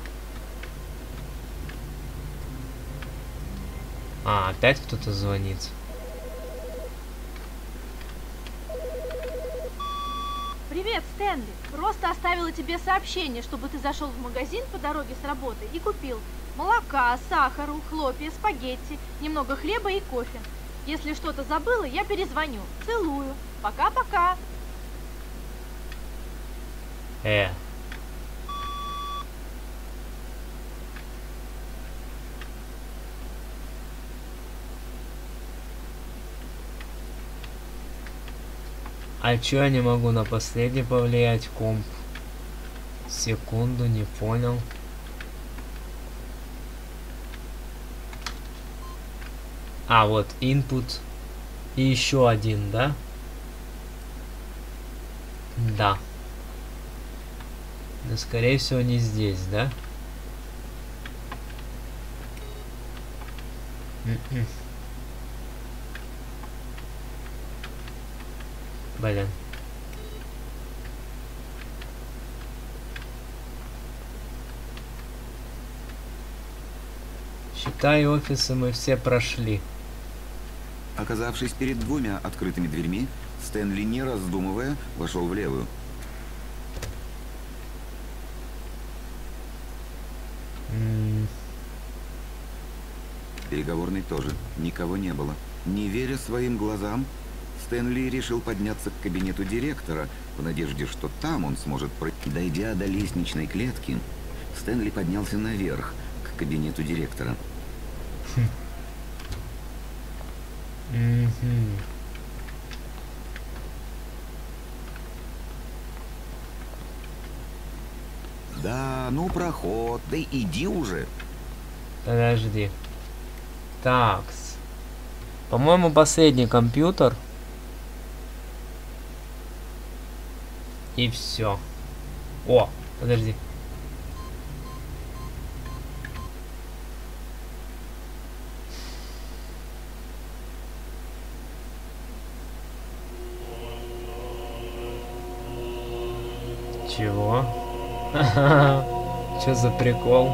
А, опять кто-то звонит. Привет, Стэнли. Просто оставила тебе сообщение, чтобы ты зашел в магазин по дороге с работы и купил молока, сахару, хлопья, спагетти, немного хлеба и кофе. Если что-то забыла, я перезвоню. Целую. Пока-пока. Э. А чё я не могу на последний повлиять комп? Секунду, не понял. А, вот, input. И еще один, да? Да. Но, скорее всего, не здесь, да? М-м. Блин. Считай, офисы мы все прошли. Оказавшись перед двумя открытыми дверьми, Стэнли, не раздумывая, вошел в левую. М. Переговорной тоже. Никого не было. Не веря своим глазам, Стэнли решил подняться к кабинету директора в надежде, что там он сможет пройти. Дойдя до лестничной клетки, Стэнли поднялся наверх к кабинету директора. Мгм. Да, ну проход, да иди уже. Подожди. Такс. По-моему, последний компьютер. И все. О, подожди. Чего? Что за прикол?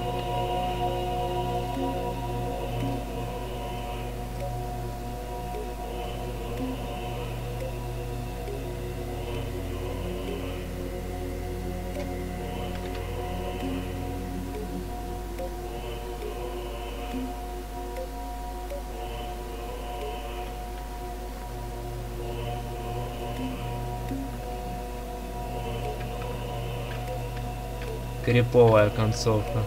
Криповая концовка.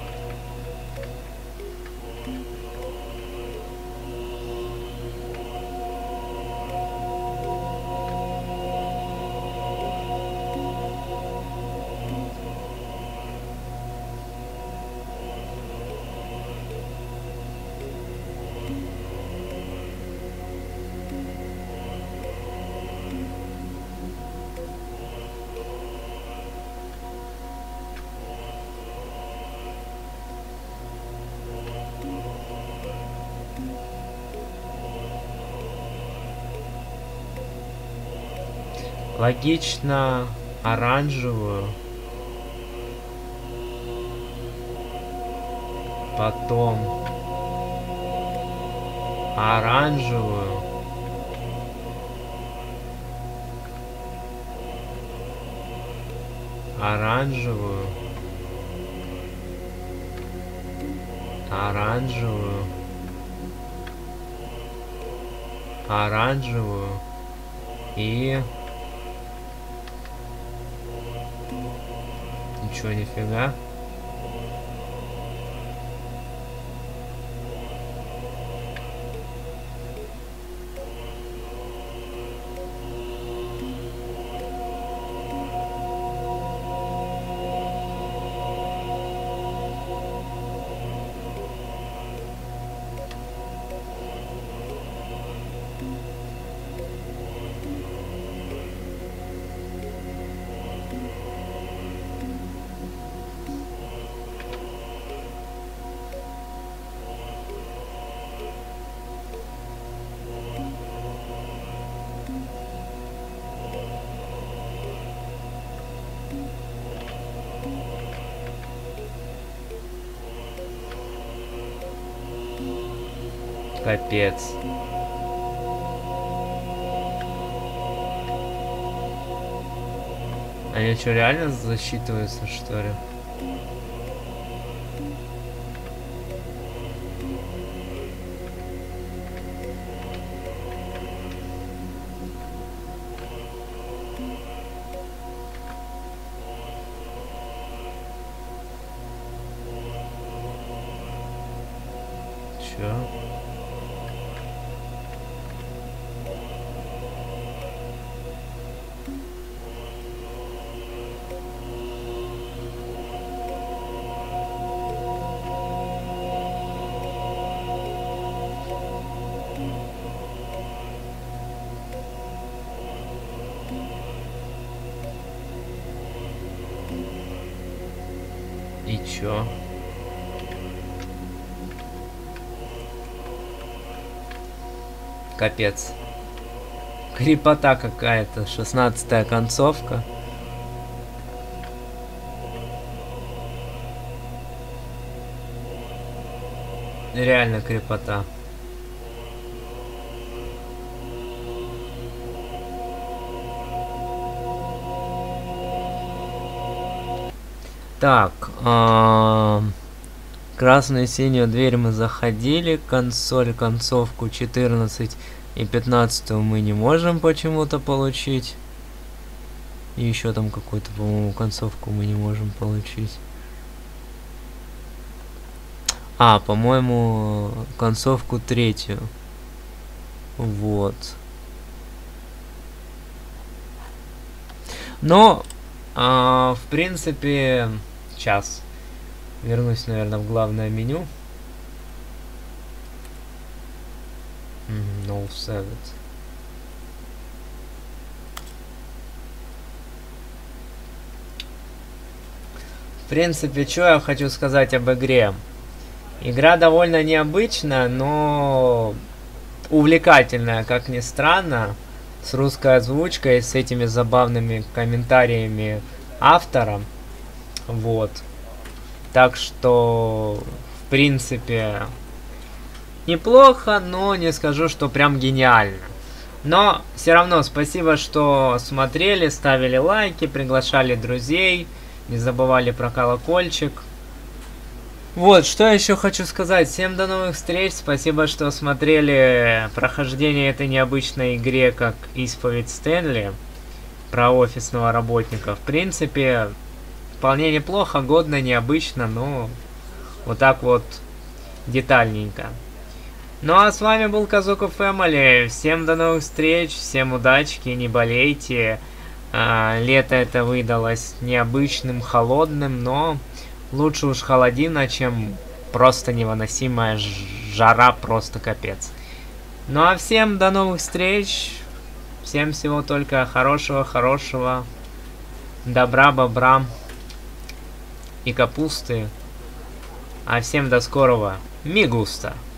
Логично оранжевую. Потом оранжевую. Оранжевую. Оранжевую. Оранжевую. И... Ничего, нифига. Капец. Они что, реально засчитываются, что ли? Чё? И чё? Капец. Крепота какая-то. шестнадцатая концовка. Реально крепота. Так, а, красную и синюю дверь мы заходили, консоль, концовку четырнадцать и пятнадцатую мы не можем почему-то получить. И еще там какую-то, по-моему, концовку мы не можем получить. А, по-моему, концовку третью. Вот. Но, а, в принципе... Сейчас. Вернусь, наверное, в главное меню. No Savage. В принципе, что я хочу сказать об игре? Игра довольно необычная, но увлекательная, как ни странно. С русской озвучкой, с этими забавными комментариями автора. Вот. Так что, в принципе, неплохо, но не скажу, что прям гениально. Но все равно спасибо, что смотрели, ставили лайки, приглашали друзей, не забывали про колокольчик. Вот, что я еще хочу сказать. Всем до новых встреч, спасибо, что смотрели прохождение этой необычной игре, как «Исповедь Стэнли», про офисного работника. В принципе... Вполне неплохо, годно, необычно, но вот так вот детальненько. Ну а с вами был Казуко Фэмили. Всем до новых встреч, всем удачки, не болейте. А, лето это выдалось необычным, холодным, но лучше уж холодина, чем просто невыносимая жара, просто капец. Ну а всем до новых встреч. Всем всего только хорошего, хорошего. Добра, бобра и капусты. А всем до скорого. Мигуста.